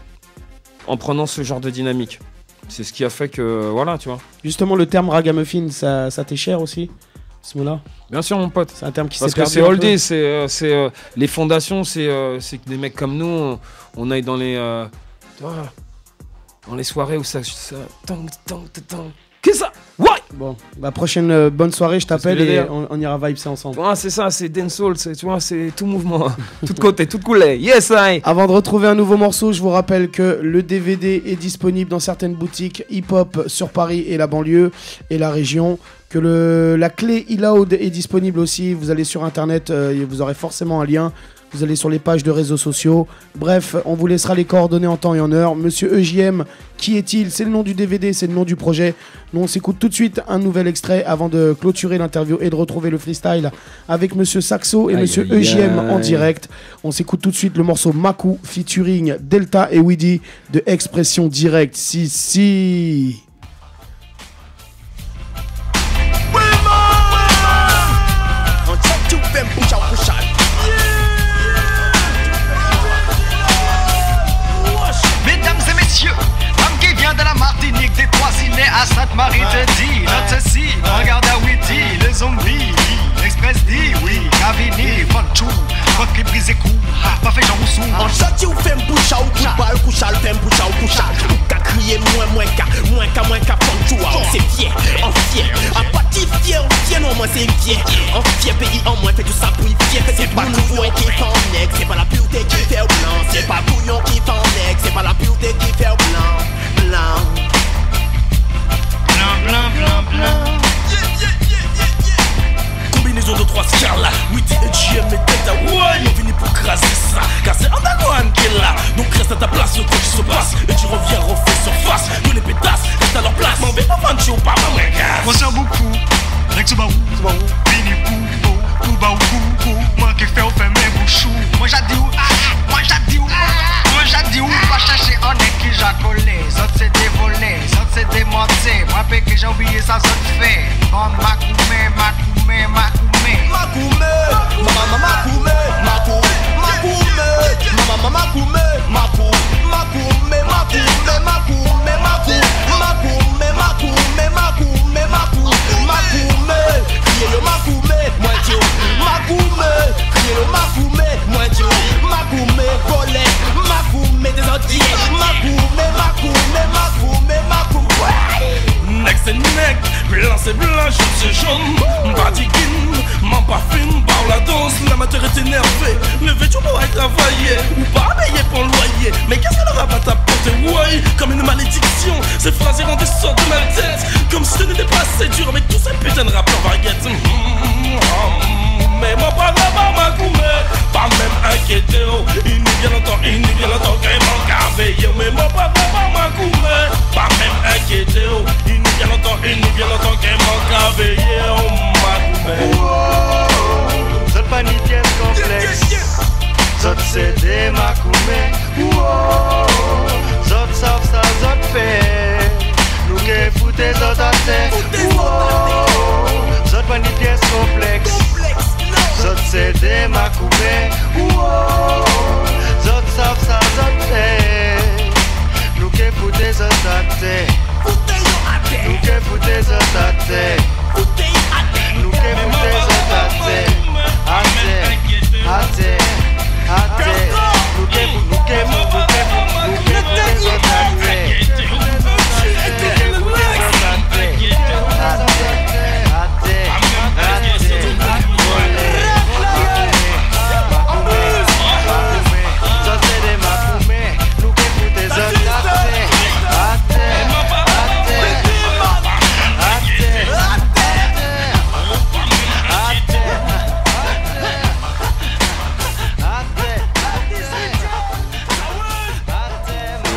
en prenant ce genre de dynamique. C'est ce qui a fait que, voilà, tu vois. Justement, le terme ragamuffin, ça, ça t'est cher aussi, ce mot-là? Bien sûr, mon pote. C'est un terme qui s'est Parce que perdu c'est un peu. oldie, c'est euh, c'est, euh, les fondations, c'est euh, c'est que des mecs comme nous, on, on aille dans les euh, tu vois, dans les soirées où ça, ça tang, tang, tang. Qu'est-ce que ça? Ouais. Bon, bah prochaine euh, bonne soirée, je t'appelle ce que je veux et dire. on, on ira vibes ensemble. Ouais, c'est ça, c'est dancehall, c'est tu vois, c'est tout mouvement, tout côté, tout coulé. Yes, I. Avant de retrouver un nouveau morceau, je vous rappelle que le D V D est disponible dans certaines boutiques hip-hop sur Paris et la banlieue et la région. Que le, la clé e-loud est disponible aussi. Vous allez sur internet, euh, et vous aurez forcément un lien. Vous allez sur les pages de réseaux sociaux. Bref, on vous laissera les coordonnées en temps et en heure. Monsieur E J M, qui est-il? C'est le nom du D V D, c'est le nom du projet. Nous, on s'écoute tout de suite un nouvel extrait avant de clôturer l'interview et de retrouver le freestyle avec Monsieur Saxo et Aïe, Monsieur aïe, E J M en aïe. direct. On s'écoute tout de suite le morceau Maku featuring Delta et Weedy de Expression Directe. Si, si. Mesdames et messieurs, femme qui vient de la Martinique, des Trois-Îlets à Sainte-Marie te dit, note ceci, regarde à Witty, le zombie, l'express dit, oui, Cavini, Fanchou, votre qui brise et coup, pas fait Jean Roussou. En chati ou fem poucha ou coup bal coucha le fem poucha ou coucha ou ka crier moins moins ka moins ka moins ka panchou c'est fier en fier à partir fier en fier non moi c'est fier en fier pays en moins fait tout ça pour y fier c'est pas nouveau qui t'en nec c'est pas la pureté qui fait au blanc c'est pas bouillon qui t'en nec c'est pas la pureté qui fait au blanc blanc blanc blanc blanc blanc. Combinaison de trois scars Witty et J M et Delta, ouais, ils ont fini pour craser ça. Car c'est Underground qui est là. Donc reste à ta place, le temps qui se passe. Et tu reviens refait surface. Tous les pétasses restent à leur place. M'en vais pas vendre chez ou pas, ma ouais, gars. Moi j'aime beaucoup, avec ce baou, Vini pou, pou, pou, baou, pou, pou. Moi qui fais au fait mes bouchous. Moi j'ai dit où, ah, moi j'ai dit où, moi j'ai dit où, pas chercher on est qui j'ai collé. Zot c'est dévolé, zot c'est démonté. Moi péché j'ai oublié ça, zot fait. Bon, makoumé, makoumé, makoumé. Makoumé, mama makoumé, makou, makoumé, mama makoumé, makou, makoumé, makoumé, makoumé, makou, makoumé, makoumé, makoumé, makou, makoumé, criez le makoumé, moi Dieu, makoumé, criez le makoumé, moi Dieu, makoumé, golé, makoumé des entiers, makoumé, makoumé, makoumé, makoumé. Neck c'est neck, blanc c'est blanc, jaune c'est jaune. Badigine, m'en pas fine, par la danse, l'amateur est énervé. Levé du bois à travailler, ou pas payé pour le loyer. Mais qu'est-ce qu'elle aura pas t'apporter, ouais, comme une malédiction. Ces phrases rendent des sortes de mal-tête, comme si ce n'était pas assez dur avec tous ces putains de rappeurs variettes. Mais moi pas là-bas, ma coumé, pas même inquiété, oh. Il n'y bien longtemps, il n'y bien longtemps qu'il manque à veiller. Mais moi pas là-bas, ma coumé, pas même inquiété, oh. Il n'y bien longtemps, il n'y bien longtemps qu'il manque à veiller, oh, ma coumé. Wow, zot pas ni pièce complexe, zot c'est des makoumé. Wow, zot savent ça, zot fait. Nous qui foutez zot à terre. Wow, zot pas ni pièce complexe,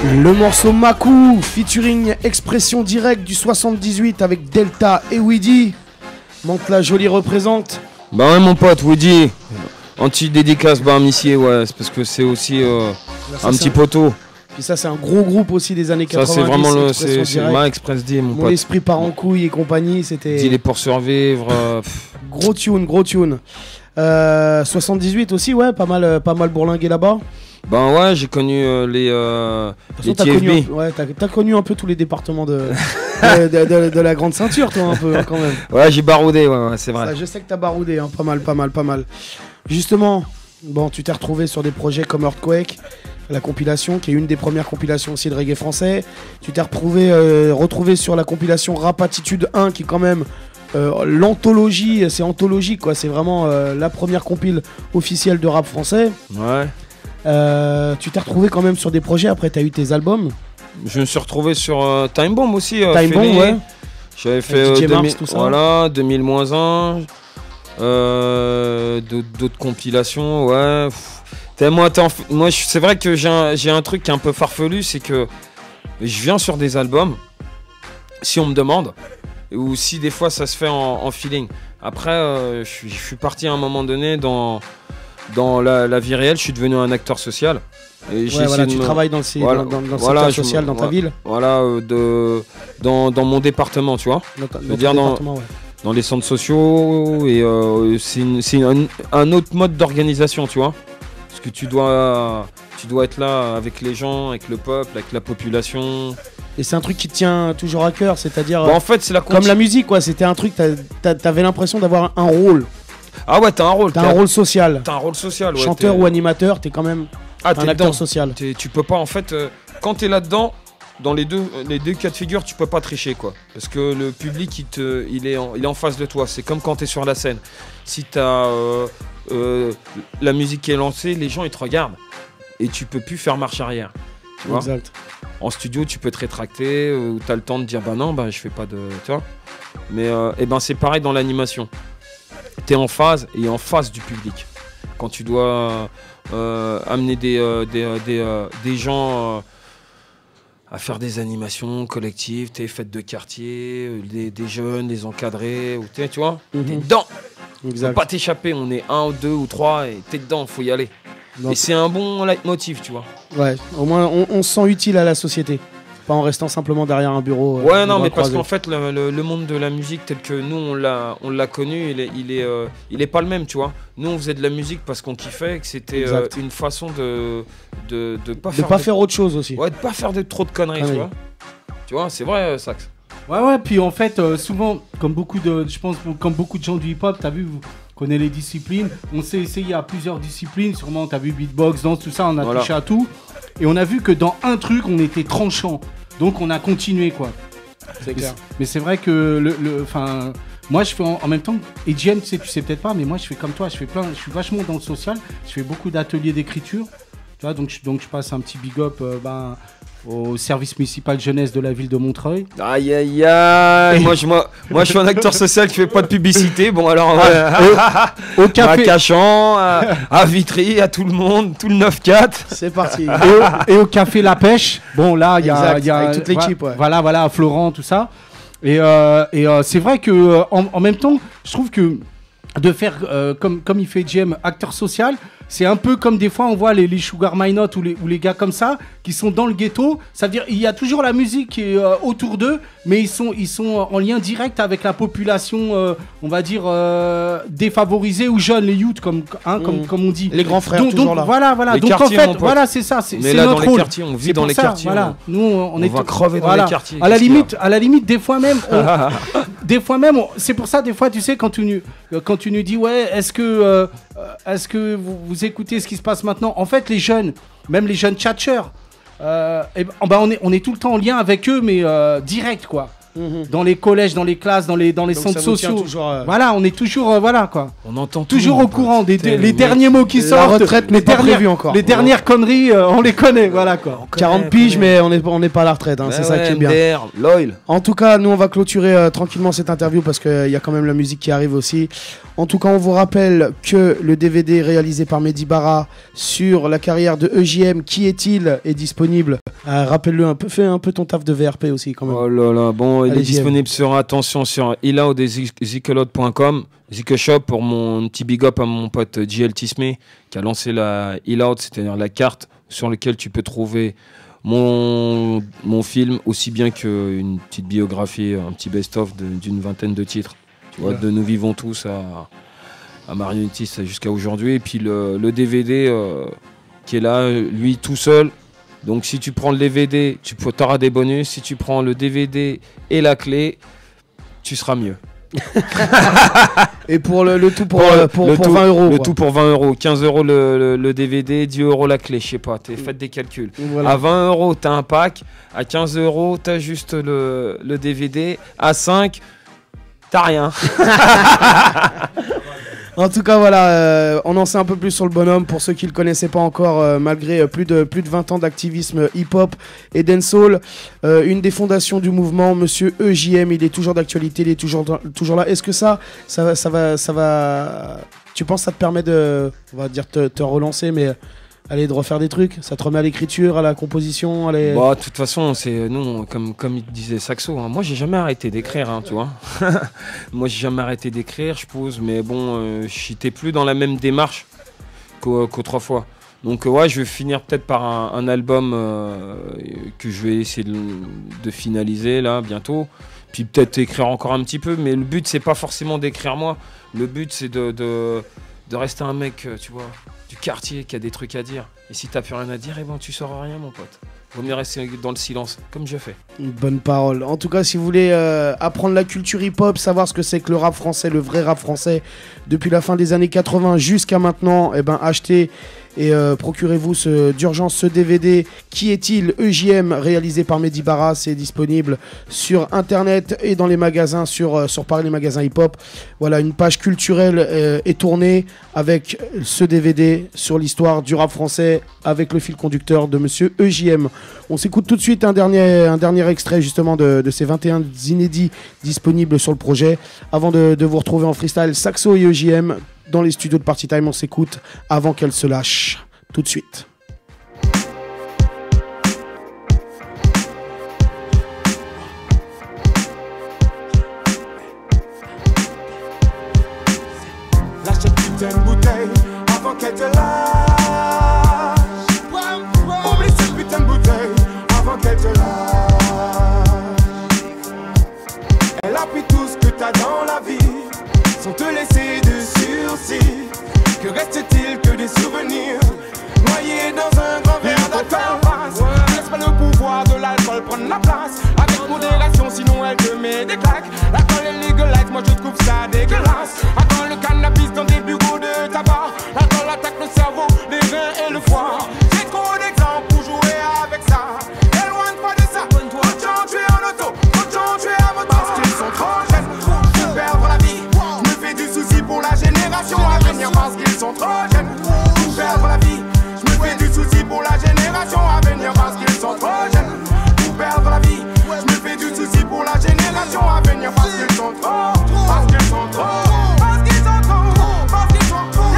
Le morceau Makou, featuring Expression Directe du soixante-dix-huit avec Delta et Weedy. Monte la jolie représente. Bah ouais mon pote, Woody. Anti-dédicace Barmissier, ouais, c'est parce que c'est aussi euh, ça, un c'est petit un- poteau. Puis ça, c'est un gros groupe aussi des années Ça quatre-vingt-dix. c'est vraiment le, Expression c'est, c'est Directe. ma Express D mon, Mon pote. esprit part en couille et compagnie, c'était... Deal est pour survivre. euh, pff. Gros tune, gros tune. Euh, soixante-dix-huit aussi, ouais, pas mal, euh, pas mal bourlingué là-bas. Ben ouais, j'ai connu euh, les, euh, De les toute façon, t'as T F B. connu, un- ouais, t'as, t'as connu un peu tous les départements de, de, de- de- de la grande ceinture, toi, un peu, hein, quand même. Ouais, j'ai baroudé, ouais, ouais, c'est vrai. Ça, je sais que t'as baroudé, hein, pas mal, pas mal, pas mal. Justement, bon, tu t'es retrouvé sur des projets comme Earthquake, la compilation, qui est une des premières compilations aussi de reggae français. Tu t'es retrouvé, euh, retrouvé sur la compilation Rap Attitude un, qui est quand même euh, l'anthologie, c'est anthologique, quoi. C'est vraiment euh, la première compile officielle de rap français. Ouais. Euh, tu t'es retrouvé quand même sur des projets, après t'as eu tes albums. Je me suis retrouvé sur euh, Time Bomb aussi. euh, Time Bomb, Félix. ouais. J'avais fait Avec D J euh, Mars, deux mille tout ça. Voilà, deux mille moins un. Euh, d'autres, d'autres compilations, ouais. Pff. T'es- moi, t'es en f- moi je- c'est vrai que j'ai un, j'ai un truc qui est un peu farfelu, c'est que je viens sur des albums, si on me demande, ou si des fois ça se fait en, en feeling. Après, euh, je suis- je suis parti à un moment donné dans, dans la, la vie réelle, je suis devenu un acteur social. Et j'ai Ouais, voilà, essayé de tu me- travailles dans le si- dans- dans- dans le secteur social dans ta voilà, ville. Voilà, euh, de, dans, dans mon département, tu vois. Dans ta- Je dans veux ton dire, dans, département, ouais. dans les centres sociaux, et euh, c'est, une- c'est un, un autre mode d'organisation, tu vois. Parce que tu dois, tu dois être là avec les gens, avec le peuple, avec la population. Et c'est un truc qui te tient toujours à cœur, c'est-à-dire. Bah, en fait, c'est la Comme conti- la musique, quoi. C'était un truc, t'as- t'as- t'avais l'impression d'avoir un rôle. Ah ouais, t'as un rôle. T'as t'es un rôle social. T'as un rôle social, ouais. Chanteur t'es- ou animateur, t'es quand même Ah, un t'es acteur dedans. social. T'es- tu peux pas, en fait, euh, quand t'es là-dedans, dans les deux, les deux cas de figure, tu peux pas tricher, quoi. Parce que le public, il, te, il, est, en, il est en face de toi. C'est comme quand t'es sur la scène. Si t'as euh, euh, la musique qui est lancée, les gens, ils te regardent. Et tu peux plus faire marche arrière. Tu vois. Exact. En studio, tu peux te rétracter, euh, ou t'as le temps de dire, bah non, bah je fais pas de. Tu vois. Mais euh, eh ben, c'est pareil dans l'animation. T'es en phase et en face du public. Quand tu dois euh, amener des, euh, des, euh, des, euh, des gens euh, à faire des animations collectives, t'es fêtes de quartier, euh, des, des jeunes, des encadrés, ou t'es, tu vois, Mhm. t'es dedans. Exact. Faut pas t'échapper, on est un ou deux ou trois et t'es dedans, faut y aller. Donc- Et c'est un bon leitmotiv, tu vois. Ouais, au moins on, on se sent utile à la société. Pas en restant simplement derrière un bureau. euh, Ouais, les non, bras mais parce croisés. qu'en fait, le, le- le monde de la musique tel que nous, on l'a, on l'a connu, il est, il, est, euh, il est pas le même, tu vois. Nous, on faisait de la musique parce qu'on kiffait, et que c'était euh, Exact. une façon de de, de pas De faire... pas de- faire autre chose aussi. Ouais, de pas faire de trop de conneries, tu Conneries. vois. Tu vois, c'est vrai, euh, Sax. Ouais, ouais, puis en fait, euh, souvent, comme beaucoup de, je pense, comme beaucoup de gens du hip-hop, t'as vu, vous connaissez les disciplines, on s'est essayé à plusieurs disciplines, sûrement, t'as vu beatbox, danse, tout ça, on a Voilà. touché à tout, et on a vu que dans un truc, on était tranchant, donc on a continué, quoi. C'est Mais clair. c'est- Mais c'est vrai que, le, le, enfin, moi, je fais en, en même temps, et Jen, tu sais, tu sais peut-être pas, mais moi, je fais comme toi, je fais plein, je suis vachement dans le social, je fais beaucoup d'ateliers d'écriture, tu vois, donc je, donc je passe un petit big up, euh, ben, au service municipal jeunesse de la ville de Montreuil. Aïe aïe aïe. moi, je, moi, moi, je suis un acteur social qui fait pas de publicité. Bon, alors, ouais. au, au café. À Cachan, à, à Vitry, à tout le monde, tout le neuf quatre. C'est parti. et, au, et au café La Pêche. Bon, là, il y a, Exact, il y a avec toute l'équipe, voilà, ouais. Voilà, voilà, Florent, tout ça. Et, euh, et euh, c'est vrai que euh, en, en même temps, je trouve que de faire euh, comme, comme il fait J M, acteur social, c'est un peu comme des fois on voit les, les Sugar My Not ou les, ou les gars comme ça qui sont dans le ghetto. Ça veut dire il y a toujours la musique qui est euh, autour d'eux, mais ils sont, ils sont en lien direct avec la population, euh, on va dire, euh, défavorisée ou jeune, les youths, comme, hein, comme, Mmh. comme on dit. Les grands frères, donc, toujours donc, là. Voilà, voilà. Les donc quartiers, en fait, mon pote. voilà, c'est ça. C'est On est c'est là dans notre les rôle. quartiers, on vit C'est dans pour les ça, quartiers, Voilà. on- Nous, on, on est va tout- crever dans voilà. les quartiers, À la qu'est-ce qu'il y a limite, à la limite, des fois même, on- des fois même, on- c'est pour ça, des fois, tu sais, quand tu nous, quand tu nous dis, ouais, est-ce que, euh, euh, est-ce que vous, vous écoutez ce qui se passe maintenant? En fait, les jeunes, même les jeunes tchatcheurs, euh, eh ben, bah, on est, on est tout le temps en lien avec eux, mais euh, direct, quoi. Mmh. Dans les collèges, dans les classes, dans les, dans les Donc centres ça vous tient sociaux. toujours, euh... Voilà, on est toujours, euh, voilà quoi. On entend toujours tout, au courant des Putain, les mais derniers mots qui la sortent. retraite n'est les pas dernières- prévue encore. Les dernières conneries, euh, on les connaît, voilà quoi. quarante piges, mais on n'est on n'est pas à la retraite, hein, Bah c'est ça ouais, qui est bien. M D R, Loyal. En tout cas, nous on va clôturer euh, tranquillement cette interview parce qu'il y a quand même la musique qui arrive aussi. En tout cas, on vous rappelle que le D V D réalisé par Mehdi Bara sur la carrière de E J M, qui est-il, est disponible. Euh, Rappelle-le un peu, fais un peu ton taf de V R P aussi quand même. Oh là là, bon, il Allez, est disponible sur, attention, sur iloud et zikelot point com, Zikeshop, pour mon petit big up à mon pote J L Tismé qui a lancé la iloud, c'est-à-dire la carte sur laquelle tu peux trouver mon, mon film, aussi bien qu'une petite biographie, un petit best-of de- d'une vingtaine de titres. Tu vois, Ouais. de Nous Vivons Tous à, à Marionnettiste jusqu'à aujourd'hui. Et puis le, le D V D euh, qui est là, lui tout seul. Donc si tu prends le D V D, tu auras des bonus. Si tu prends le D V D et la clé, tu seras mieux. Et pour le, le tout pour, Pour, euh, pour, le pour tout- vingt euros. Le quoi. tout pour vingt euros. quinze euros le, le- le D V D, dix euros la clé. Je sais pas, t'es- faites des calculs. Voilà. À vingt euros, t'as un pack. À quinze euros, t'as juste le, le D V D. À cinq, t'as rien. En tout cas, voilà, euh, on en sait un peu plus sur le bonhomme pour ceux qui le connaissaient pas encore, euh, malgré euh, plus de plus de vingt ans d'activisme hip-hop et dancehall. Euh, une des fondations du mouvement, Monsieur E J M, il est toujours d'actualité, il est toujours dans- toujours là. Est-ce que ça, ça, va- ça va, ça va, tu penses que ça te permet de, on va dire te, te relancer, mais aller de refaire des trucs, ça te remet à l'écriture, à la composition, à les... Bah, de toute façon, c'est nous, comme, comme il disait Saxo, hein, moi j'ai jamais arrêté d'écrire, hein, tu vois. Moi j'ai jamais arrêté d'écrire, je pose, mais bon, euh, j'étais plus dans la même démarche qu'au- qu'autrefois. Donc euh, ouais, je vais finir peut-être par un, un album euh, que je vais essayer de, de finaliser là bientôt. Puis peut-être écrire encore un petit peu, mais le but c'est pas forcément d'écrire moi. Le but c'est de, de, de rester un mec, euh, tu vois, du quartier qui a des trucs à dire. Et si t'as plus rien à dire, eh ben tu sauras rien, mon pote. Vaut mieux rester dans le silence, comme je fais. Une bonne parole. En tout cas, si vous voulez euh, apprendre la culture hip-hop, savoir ce que c'est que le rap français, le vrai rap français, depuis la fin des années quatre-vingts jusqu'à maintenant, eh ben, achetez et euh, procurez-vous ce- d'urgence ce D V D. Qui est-il? E J M, réalisé par Mehdi Bara. C'est disponible sur internet et dans les magasins, sur, euh, sur Paris, les magasins hip-hop. Voilà, une page culturelle euh, est tournée avec ce D V D sur l'histoire du rap français avec le fil conducteur de Monsieur E J M. On s'écoute tout de suite un dernier, un dernier extrait justement de, de ces vingt et un inédits disponibles sur le projet. Avant de, de vous retrouver en freestyle, Saxo et E J M dans les studios de Party Time. On s'écoute avant qu'elle se lâche. Tout de suite. Lâche cette putain de bouteille avant qu'elle te lâche. Oublie cette putain de bouteille avant qu'elle te lâche. Elle a pris tout ce que t'as dans la vie sans te laisser de sursis. Que reste-t-il que des souvenirs noyés dans un grand verre d'alcool? Laisse pas le pouvoir de l'alcool prendre la place. Avec modération, sinon elle te met des claques. L'alcool est légalise, moi je trouve ça dégueulasse. Attends le cannabis dans des bureaux de tabac. L'alcool attaque le cerveau, les reins et le foie. J'ai trop d'exemples pour jouer avec ça. Éloigne-toi de ça. Trop de gens tués en auto, trop de gens tués à moto. Parce qu'ils sont trop jeunes pour perdre la vie. Je me fais du souci pour la génération à venir parce qu'ils sont trop jeunes pour perdre la vie. Je me fais du souci pour la génération à venir parce qu'ils sont trop jeunes pour perdre la vie. Je me fais du souci pour la génération à venir parce qu'ils sont trop, parce qu'ils sont trop, parce qu'ils sont trop, parce qu'ils sont trop.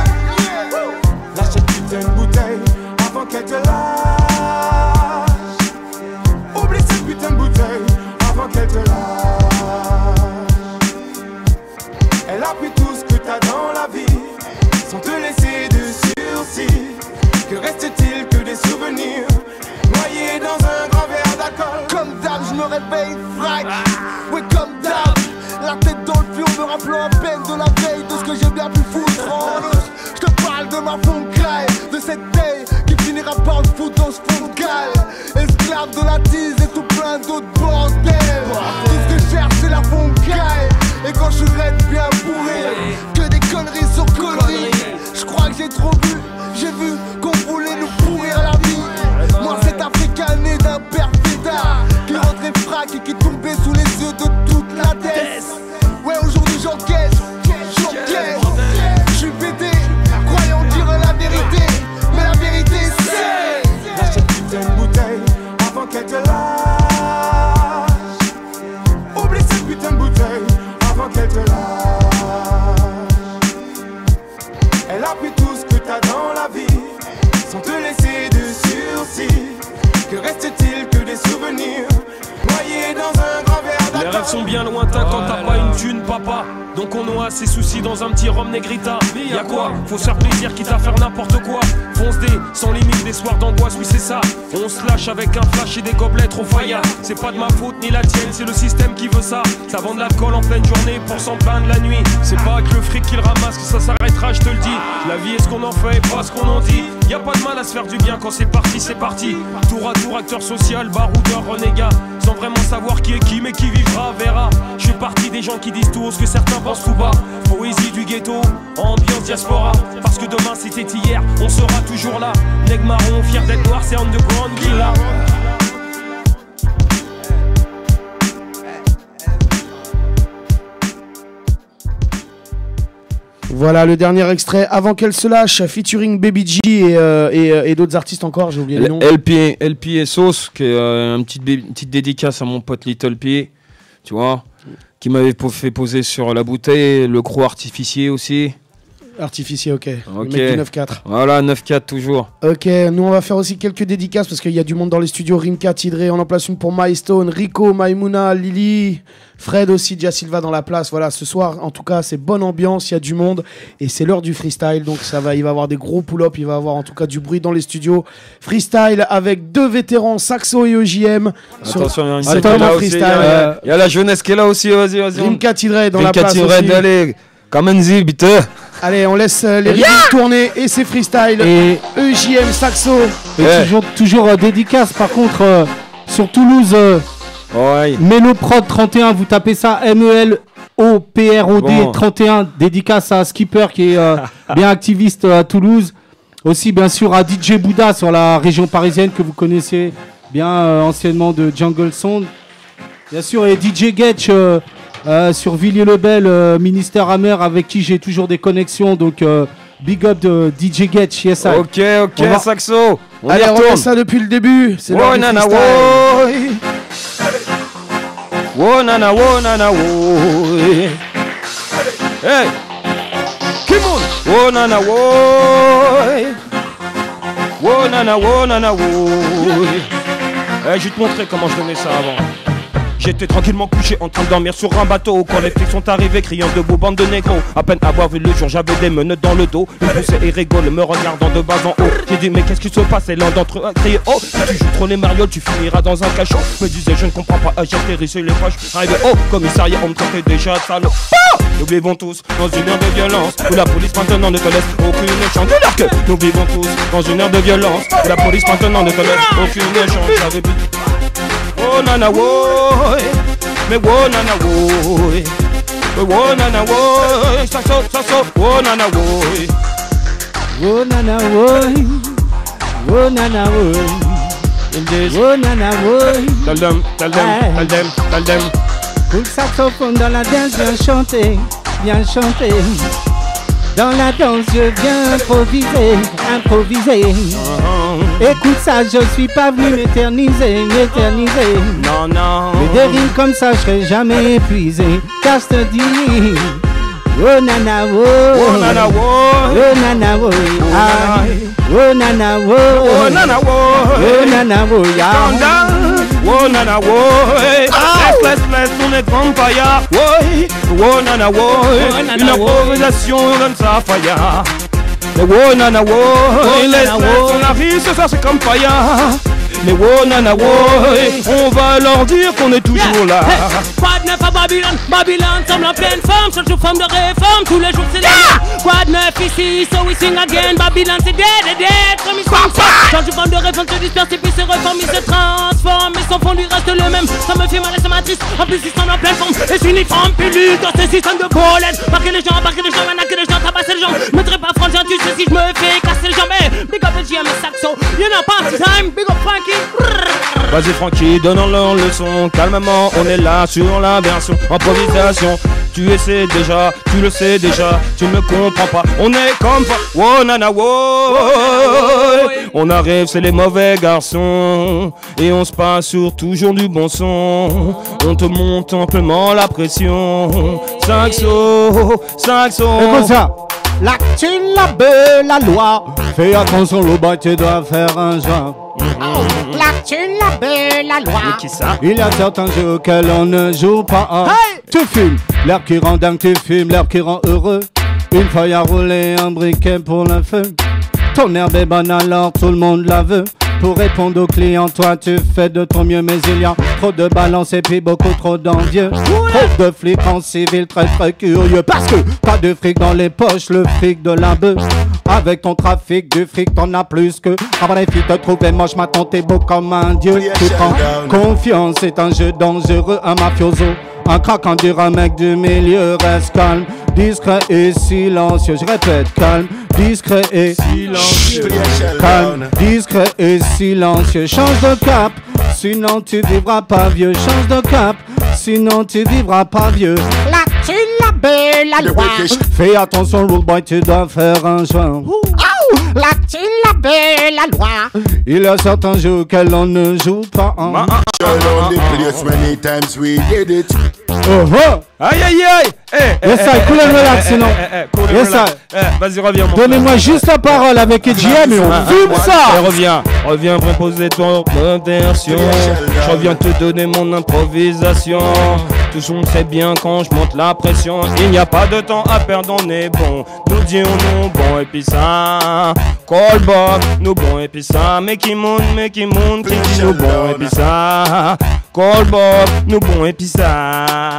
Lâche cette putain de bouteille avant qu'elle te lâche. Oublie cette putain de bouteille avant qu'elle te lâche. Elle a pris tout ce que t'as dans la vie sans te laisser de sursis. Que reste-t-il que des souvenirs noyés dans un grand verre d'alcool? Comme d'hab, je me réveille frac. Oui, comme d'hab, la tête dans le fion, me rappelant à peine de la veille, de ce que j'ai bien pu foutre en eux. Je te parle de ma foncaille, de cette taille qui finira par me foutre dans ce foncal. Esclave de la tise et tout plein d'autres bordels. Tout ce que je cherche, c'est la foncaille. Et quand je suis raide bien bourré, que des conneries sur conneries. Je crois que j'ai trop vu, j'ai vu qu'on voulait nous pourrir la vie. Moi, cet africain né d'un père fêtard qui rentrait frac et qui tombait sous les donc on noie ses soucis dans un petit rhum négrita. Y'a quoi? Faut se faire plaisir quitte à faire n'importe quoi. Fonce des sans limite des soirs d'angoisse, oui c'est ça. On se lâche avec un flash et des gobelets trop faillas. C'est pas de ma faute ni la tienne, c'est le système qui veut ça. Ça vend de l'alcool en pleine journée pour s'en plaindre la nuit. C'est pas avec le fric qu'il ramasse que ça s'arrêtera, je te le dis. La vie est ce qu'on en fait et pas ce qu'on en dit. Y a pas de mal à se faire du bien quand c'est parti, c'est parti. Tour à tour, acteur social, baroudeur, renégat. Sans vraiment savoir qui est qui, mais qui vivra, verra. Je fais partie des gens qui disent tout haut ce que certains pensent tout bas. Poésie du ghetto, ambiance diaspora. Parce que demain c'était hier, on sera toujours là. Nègre marron, fier d'être noir, c'est underground qui l'a. Voilà le dernier extrait avant qu'elle se lâche, featuring Baby G et, euh, et, euh, et d'autres artistes encore, j'ai oublié les noms. L P, L P et Sauce, qui est euh, une petite, une petite dédicace à mon pote Little P, tu vois, qui m'avait fait poser sur la bouteille, le croc artificier aussi. Artificier, ok. Ok. Le mec du neuf quatre. Voilà, neuf quatre toujours. Ok, nous on va faire aussi quelques dédicaces parce qu'il y a du monde dans les studios. Rimka, Tidré, on en place une pour Milestone, Rico, Maimouna, Lily, Fred aussi, Dia Silva dans la place. Voilà, ce soir en tout cas c'est bonne ambiance, il y a du monde et c'est l'heure du freestyle. Donc ça va, il va y avoir des gros pull-up, il va y avoir en tout cas du bruit dans les studios. Freestyle avec deux vétérans, Saxo et E J M. Attention, c'est vraiment freestyle. Il y a la jeunesse qui est là aussi, vas-y, vas-y. Rimka, Tidré dans la place aussi. Rimka, Tidré, allez, Kamenzi, bitte. Allez, on laisse euh, les Yeah rythmes tourner et c'est freestyle. Et E J M, Saxo. Et Ouais. toujours, toujours euh, dédicace par contre euh, sur Toulouse. Euh, ouais. Meloprod trente et un, vous tapez ça M E L O P R O D Bon. trente et un. Dédicace à Skipper qui est euh, bien activiste euh, à Toulouse. Aussi bien sûr à D J Bouddha sur la région parisienne que vous connaissez bien euh, anciennement de Jungle Sound. Bien sûr et D J Getch euh, euh, sur Villiers-le-Bel, euh, Ministère Amer avec qui j'ai toujours des connexions. Donc euh, big up de D J Getch. Yes, I. Ok, ok, On va- Saxo. On Allez, y on retourne. remet ça depuis le début. C'est l'heure Oh du nana, freestyle. oh. Oh nana, oh nana, oh. Hey. Kimon. Oh nana, oh. Oh nana, oh nana, oh. Eh, je vais te montrer comment je donnais ça avant. J'étais tranquillement couché en train de dormir sur un bateau quand les flics sont arrivés criant debout bande de négros. À peine avoir vu le jour j'avais des menottes dans le dos. Ils poussaient et rigolent me regardant de bas en haut. J'ai dit mais qu'est-ce qui se passe et l'un d'entre eux a crié oh si tu joues trop les marioles tu finiras dans un cachot. Me disais je ne comprends pas j'atterrissais les pages. Arrivé au commissariat on me traitait déjà de salaud. Ah nous vivons tous dans une ère de violence où la police maintenant ne te laisse aucune chance. De que nous vivons tous dans une ère de violence où la police maintenant ne te laisse aucune chance. J'avais plus oh nana woy, me wo nana woy, me wo nana woy, Saxo, Saxo, wo nana woy, wo nana woy, wo nana woy, wo nana woy. Tell them, tell them, tell them, tell them. Coup de saxophone dans la danse, viens chanter, viens chanter. Dans la danse, je viens improviser, improviser. Uh-huh. Écoute ça, je suis pas venu m'éterniser, m'éterniser. Non, non. Mais des rimes comme ça, je serai jamais épuisé. Car je te dis, oh nana, oh, Oh nana woy, oh nana, oh, ah, oh nana, oh, oh nana woy, oh nana, oh, calm ah. down. Oh nana woy, laisse, laisse, laisse, on est vampire. Woy, oh nana woy, une improvisation comme ça faya. Mais oh nana woy, laisse, laisse, on arrive ce soir c'est comme faya. Mais oh nana woy, on va leur dire qu'on est toujours là. Quad neuf à Babylone, Babylone semble en pleine forme, chaque jour forme de réforme, tous les jours c'est yeah! Quad neuf ici, so we sing again, Babylone c'est dead, dead, dead, comme ils sont chaque jour forme de réforme se disperse et puis se reforme, ils se transforment, mais son fond lui reste le même, ça me fait mal et ça m'attriste, en plus ils sont en pleine forme, et c'est uniforme, pilule dans ce système de pollen, marquer les gens, marquer les gens, manaquer les gens, tabasser les gens, me traite pas franchement, tu sais si je me fais casser les jambes, hey, big up le G M et Saxo, you know party time, big up Frankie. Vas-y Francky, donnons leur leçon. Calmement, on est là sur la version improvisation. Tu essaies déjà, tu le sais déjà, tu ne me comprends pas. On est comme pas. Oh nana woy. On arrive, c'est les mauvais garçons. Et on se passe sur toujours du bon son. On te monte amplement la pression. Saxo, Saxo. Écoute ça. La thune, la beuh, la loi. Fais attention, le boy, tu dois faire un joint. La thune, la beuh, la loi. Et qui ça? Il y a certains jeux auxquels on ne joue pas. Hey! Tu fumes, l'herbe qui rend dingue, tu fumes, l'herbe qui rend heureux. Une feuille à rouler, un briquet pour le feu. Ton herbe est bonne alors tout le monde la veut. Pour répondre aux clients, toi tu fais de ton mieux. Mais il y a trop de balance et puis beaucoup trop d'envieux. Trop de flics en civil très très curieux. Parce que pas de fric dans les poches, le fric de la bœuf. Avec ton trafic du fric t'en as plus que. Avant les filles te trouvaient moche, maintenant t'es beau comme un dieu. Tu prends confiance, c'est un jeu dangereux, un mafioso. Un craquant dur, un mec du milieu, reste calme, discret et silencieux. Je répète, calme, discret et silencieux. Calme, discret et silencieux. Change de cap, sinon tu vivras pas vieux. Change de cap, sinon tu vivras pas vieux. La thune, la belle, la loi. Fais attention, rude boy, tu dois faire un joint. La thune, la belle, la loi. Il y a certains jeux auxquels on ne joue pas. Hein. On the place many times we did it. Oh oh. Aïe aïe aïe. Eh, yes, I cool and relax, sinon. Yes, I. Vas-y, reviens. Donnez-moi juste la parole avec J M et on fume ça. Et reviens, reviens pour poser ton version. Je reviens te donner mon improvisation. Tout le monde sait bien quand je monte la pression. Il n'y a pas de temps à perdre, on est bon. Nous disons nous bon et puis ça. Call Bob, nous bon et puis ça. Mais qui monte, mais qui monte, qui dit nous bon et puis ça. Call Bob, nous bon et puis ça.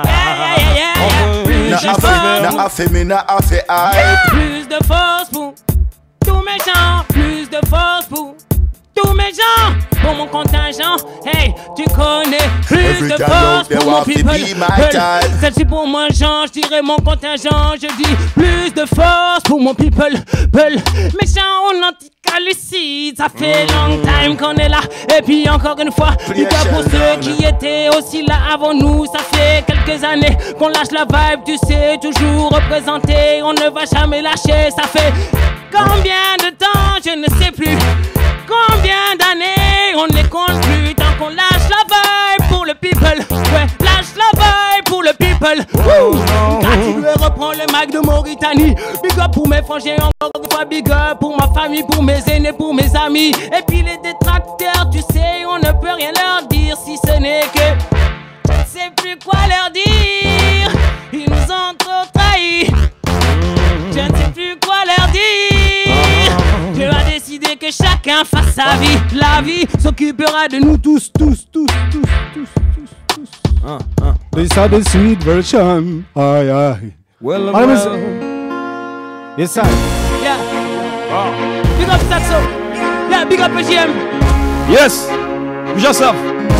Plus de force pour tous mes gens, plus de force pour tous mes gens, pour mon contingent. Hey, tu connais, plus de force pour mon people. Celle-ci pour moi, Jean, je dirais mon contingent. Je dis plus de force pour mon people. Mes gens, on anticalucide, ça fait long time qu'on est là. Et puis encore une fois, big up pour ceux qui étaient aussi là avant nous. Ça fait quelques années qu'on lâche la vibe, tu sais, toujours représenté. On ne va jamais lâcher, ça fait combien de temps, je ne sais plus. Combien d'années on ne les compte plus tant qu'on lâche la vibe pour le people. Ouais, lâche la vibe pour le people. Continuez, reprends le mic de Mauritanie. Big up pour mes frangins, encore une fois big up pour ma famille, pour mes aînés, pour mes amis. Et puis les détracteurs, tu sais, on ne peut rien leur dire si ce n'est que je ne sais plus quoi leur dire. Ils nous ont trop trahis. Je ne sais plus quoi leur dire. Dieu a décidé que chacun fasse sa vie. La vie s'occupera de nous tous, tous, tous, tous, tous, tous, tous. Ah, ah. This is the sweet version. Aye, aye. Well, well. well. Yes, sir. Yeah. Oh. Big up Saxo. Yeah, big up G M. Yes. Jassaf.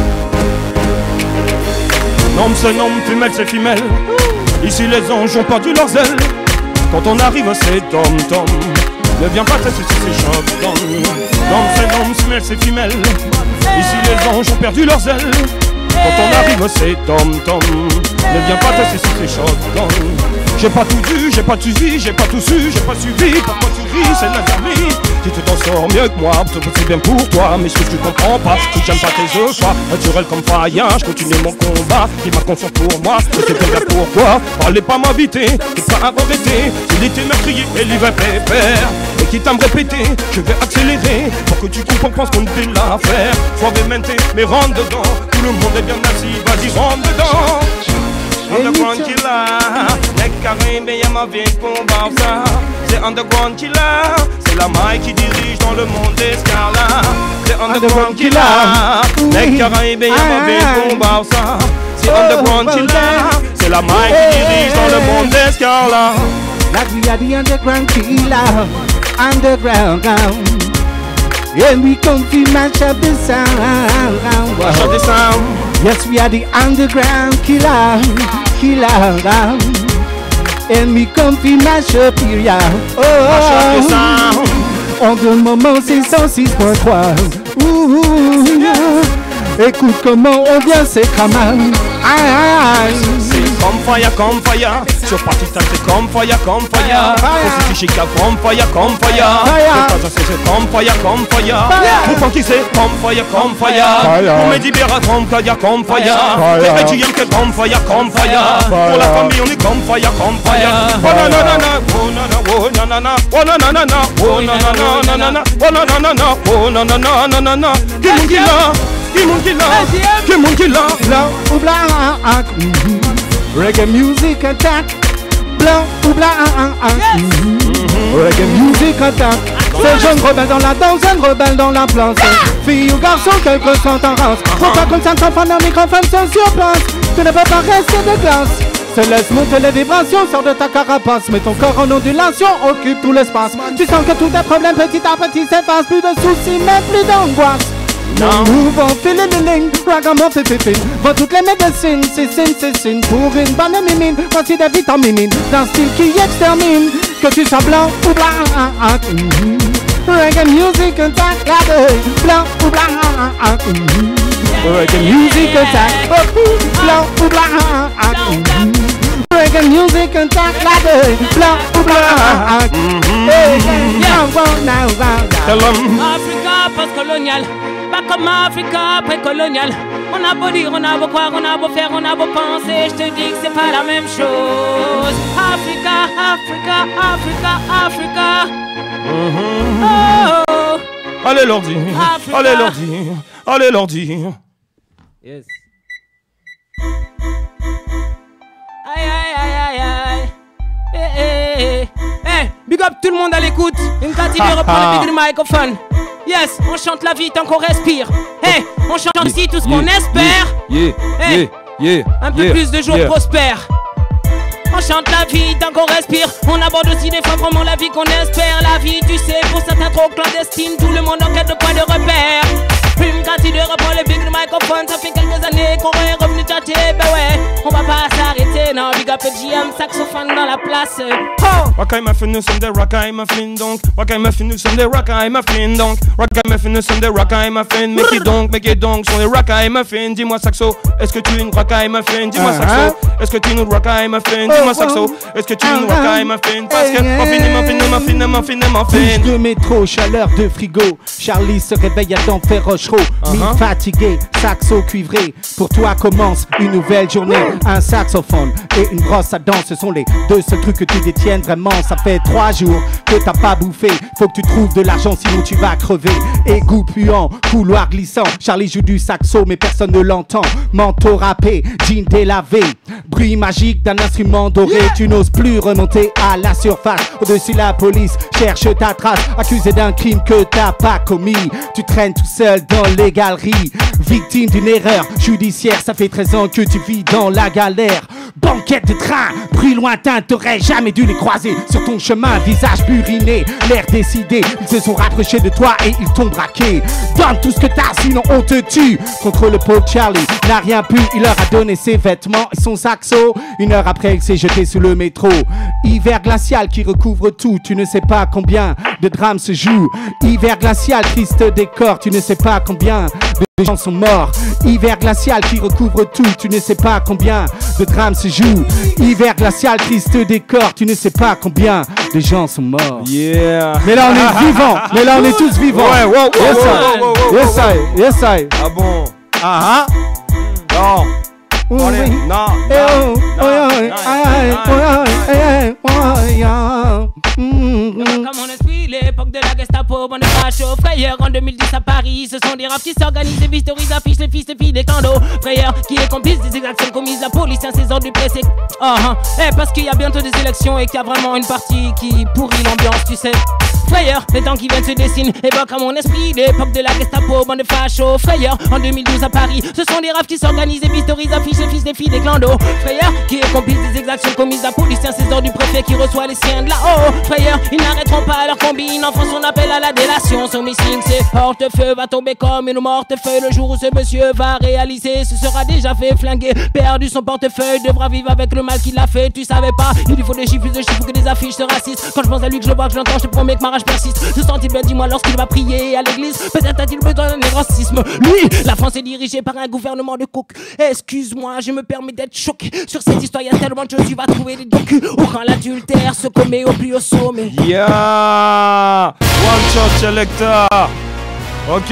Nom c'est nom, femelle c'est femelle. Ici les anges ont perdu leurs ailes. Quand on arrive c'est tom tom. Ne viens pas tester ces choses. Nom c'est nom, femelle c'est femelle. Ici les anges ont perdu leurs ailes. Quand on arrive c'est tom tom. Ne viens pas tester ces choses. J'ai pas tout vu, j'ai pas tout vu, j'ai pas tout su, j'ai pas suivi. Pourquoi tu ris, c'est l'interdit. Si tu t'en sors mieux que moi, c'est bien pour toi. Mais ce que tu comprends pas, c'est que j'aime pas tes œufs, quoi. Naturel comme faïen, je continue mon combat. Qui m'a conscience pour moi, je sais bien pourquoi. Parlez pas m'habiter, t'es pas à regretter. Il était meurtrier et l'hiver pépère. Et quitte à me répéter, je vais accélérer. Pour que tu comprends ce qu'on fait là faire. Faut augmenter, mais rentre dedans. Tout le monde est bien assis, vas-y rentre dedans. Underground killer, mec carré, mais y'a ma vie pour Barça. C'est Underground killer, c'est la maille qui dirige dans le monde d'Escarla. C'est Underground killer, mec carré, mais y'a ma vie pour Barça. C'est Underground killer, c'est la maille qui dirige dans le monde d'Escarla. Like we are the Underground killer, underground ground. And we come to mash up the sound. Mash up the sound. Yes, we are the underground killer, killer. And we come to mash up here, yeah. Oh, mash up the sound. En deux moments, c'est cent six point trois. Ouh, yeah. Écoute comment on vient, c'est comme un. C'est comme fire, comme fire. Sur party time, c'est comme fire, comme fire. Pour ce chica, comme fire, comme fire. Pour c'est comme fire, comme fire. Pour funky, c'est comme fire, comme fire. Pour mes libéras, comme fire, comme fire. Les étudiants, c'est comme fire, comme fire. Pour la famille, on est comme fire, comme fire. Oh na na na na, oh na na, oh na na na, oh na na na na, oh na na na na na na, oh na na na na, oh na na na na na na. Qui mon qui là, qui mon qui là, qui mon qui là. Blanc ou blanc, reggae music attack. Blanc ou blanc, reggae music attack. C'est jeune rebelle dans la danse, jeune rebelle dans la place. Fille ou garçon, quelques sont en race. Faut pas comme ça, t'entends dans le microphone, sont sur place. Tu ne peux pas rester de glace. Se laisse monter les vibrations, sors de ta carapace. Mets ton corps en ondulation, occupe tout l'espace. Tu sens que tous tes problèmes petit à petit s'effacent. Plus de soucis, mais plus d'angoisse. Non, mouvons, file le ling, ragamuffin, fifin. Va toutes les médecines, c'est signe, c'est signe. Pour une bonne mimine, voici des vitamines. D'un style qui extermine, que tu sois blanc ou blanc. Reggae music attack, blanc ou blanc. Reggae music attack, blanc ou blanc. Reggae music attack, blanc ou blanc. Tell them. Africa post-colonial, pas comme Africa pré-colonial. On a beau dire, on a beau croire, on a beau faire, on a beau penser, je te dis que c'est pas la même chose. Africa, Africa, Africa, Africa. Mm-hmm. Oh. Allez l'ordi, Africa. allez l'ordi, allez l'ordi. Yes. Aïe aïe aïe aïe aïe. Eh eh eh. Eh, big up tout le monde à l'écoute. Une quantité reprend le big du microphone. Yes, on chante la vie tant qu'on respire. Eh, on chante Yeah, ici tout ce yeah, qu'on espère. Yeah, Eh, yeah, yeah, un peu yeah, plus de jours yeah. prospères. On chante la vie tant qu'on respire. On aborde aussi des fois vraiment la vie qu'on espère. La vie, tu sais, pour certains trop clandestine. Tout le monde en quête de points de repère. Une quantité reprend le big du microphone. Ça fait quelques années qu'on est revenu tâter. Ben ouais, on va pas s'arrêter. Non, big up le G M, saxophone dans la place. Oh! Rock'ay muffin, nous sommes des rock'ay muffin donc. Rock'ay muffin, nous sommes des rock'ay muffin donc. Rock'ay muffin, nous sommes des rock'ay muffin. Mais qui donc, mais qui donc sont des rock'ay muffin. Dis-moi saxo, est-ce que tu es une rock'ay muffin? Dis-moi saxo, est-ce que tu es une rock'ay muffin? Dis-moi saxo, est-ce que tu es une rock'ay muffin? Parce que muffin, muffin, muffin, muffin, muffin. Bouche de métro, chaleur de frigo. Charlie se réveille à d'enfer rochereau. Mi fatigué, saxo cuivré. Pour toi commence une nouvelle journée. Un saxophone et une brosse à dents, ce sont les deux seuls trucs que tu détiennes vraiment. Ça fait trois jours que t'as pas bouffé. Faut que tu trouves de l'argent sinon tu vas crever. Égout puant, couloir glissant. Charlie joue du saxo mais personne ne l'entend. Manteau râpé, jean délavé. Bruit magique d'un instrument doré. Tu n'oses plus remonter à la surface. Au-dessus la police cherche ta trace. Accusé d'un crime que t'as pas commis. Tu traînes tout seul dans les galeries. Victime d'une erreur judiciaire. Ça fait treize ans que tu vis dans la galère. Banquette de train, bruit lointain. T'aurais jamais dû les croiser sur ton chemin. Visage buriné, l'air décidé. Ils se sont rapprochés de toi et ils t'ont braqué. Donne tout ce que t'as sinon on te tue. Contre le pauvre Charlie n'a rien pu. Il leur a donné ses vêtements et son saxo. Une heure après il s'est jeté sous le métro. Hiver glacial qui recouvre tout. Tu ne sais pas combien de drames se jouent. Hiver glacial, triste décor. Tu ne sais pas combien de gens sont morts. Hiver glacial qui recouvre tout. Tu ne sais pas combien de drames se jouent. Hiver glacial, triste décor. Tu ne sais pas combien de gens sont morts. Yeah. Mais là on est vivants. Mais là on est tous vivants. Ouais, wow, wow, yes, I. wow, wow, wow, yes, I. wow. Yes, I. Ah bon? Ah ah. Non. Oui. On est... Non. Eh oh, oh, oh, aïe, oh, oh, aïe, oh, oh, Comme mon esprit, l'époque de la Gestapo, bande de fachos. Frayeur en deux mille dix à Paris, ce sont des raps qui s'organisent, des historisent, affichent les fils et filles des clandos. Frayeur qui est complice des exactions commises, la police, un saison du pressé. Oh, oh. Eh, parce qu'il y a bientôt des élections et qu'il y a vraiment une partie qui pourrit l'ambiance, tu sais. Frayeur, les temps qui viennent se dessinent, évoque à mon esprit l'époque de la Gestapo, bande de fachos. Frayeur en deux mille douze à Paris, ce sont des raps qui s'organisent, des historisent, affichent les fils des filles des clandos. Frayeur qui est complice des exactions commises, la police, un saison du préfet qui reçoit les siens de là-haut. Frayeur, ils n'arrêteront pas leur combine, en France on appelle à la délation. Son missing, c'est portefeuille va tomber comme une mortefeuille. Le jour où ce monsieur va réaliser, ce sera déjà fait flinguer. Perdu son portefeuille, devra vivre avec le mal qu'il a fait. Tu savais pas, il lui faut des chiffres, plus de chiffres que des affiches se racistes. Quand je pense à lui, que je le vois, que je l'entends, je te promets que ma rage persiste. Se sent-il bien, dis-moi, lorsqu'il va prier à l'église? Peut-être a-t-il besoin d'un racisme. Lui, la France est dirigée par un gouvernement de coke. Excuse-moi, je me permets d'être choqué. Sur cette histoire, il y a tellement de choses, tu vas trouver des docus. Ou quand l'adultère se commet au plus haut sommet. Yeah. One shot selector. Ok.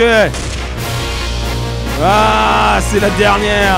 Ah, c'est la dernière.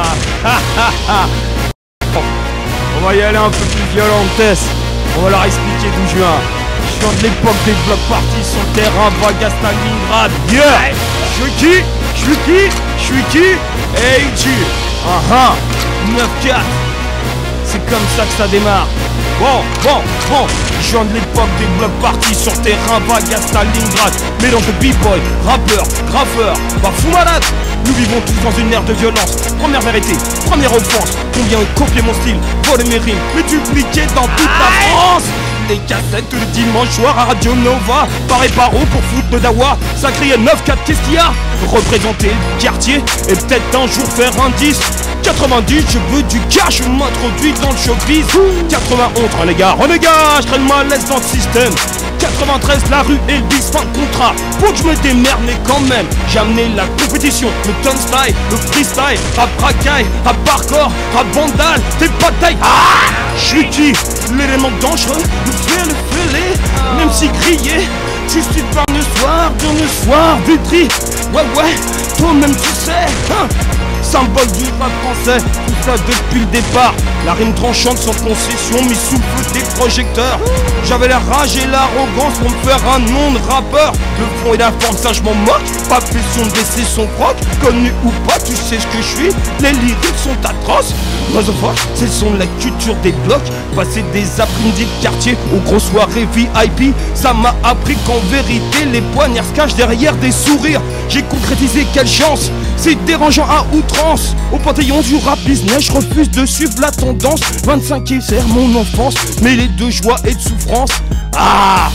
On va y aller un peu plus violentesse. On va leur expliquer d'où je viens. Je viens de l'époque des blocs partis sur le terrain vague à Stalingrad. Yeah. Je suis qui? Je suis qui? Je suis qui? Hey G. Ah ah. neuf quatre. C'est comme ça que ça démarre. Bon, bon, bon. Je viens de l'époque des blocs partis sur terrain vague à Stalingrad. Mélange de b-boy, rappeur, graffeur, bah fou malade. Nous vivons tous dans une ère de violence. Première vérité, première offense. Combien copier mon style, voler mes rimes, mais dupliquer dans toute la France. Les cassettes le dimanche soir à Radio Nova. Pareil paro pour foutre de dawa. Ça criait neuf quatre, qu'est-ce qu'il y a? Représenter le quartier et peut-être un jour faire un dix. quatre-vingt-dix, je veux du cash, je m'introduis dans le showbiz. quatre-vingt-onze, renégat, renégat, je crée le malaise dans le système. quatre-vingt-treize, la rue et le bis, fin de contrat. Faut que je me démerde, mais quand même, j'ai amené la compétition, le ton style, le freestyle, rap racaille, rap hardcore, rap vandal, t'es pas de taille. Ah, je suis qui? L'élément dangereux, le fait, le fêlé, même si crier, juste une part le soir, dans le soir, du tri. Ouais, ouais, toi-même tu sais, hein. Symbole du rap français, tout ça depuis le départ. La rime tranchante sans concession, mis sous le feu des projecteurs. J'avais la rage et l'arrogance pour me faire un nom de rappeur. Le fond et la forme, ça je m'en moque. Pas question de baisser son proc. Connu ou pas, tu sais ce que je suis. Les lyriques sont atroces. Motherfuck, c'est le son de la culture des blocs. Passer des après-midi de quartier aux grosses soirées V I P. Ça m'a appris qu'en vérité, les poignards se cachent derrière des sourires. J'ai concrétisé quelle chance. C'est dérangeant à outrance. Au panthéon du rap business, je refuse de suivre la tendance. vingt-cinq et sert mon enfance, mêlée de joie et de souffrance. Ah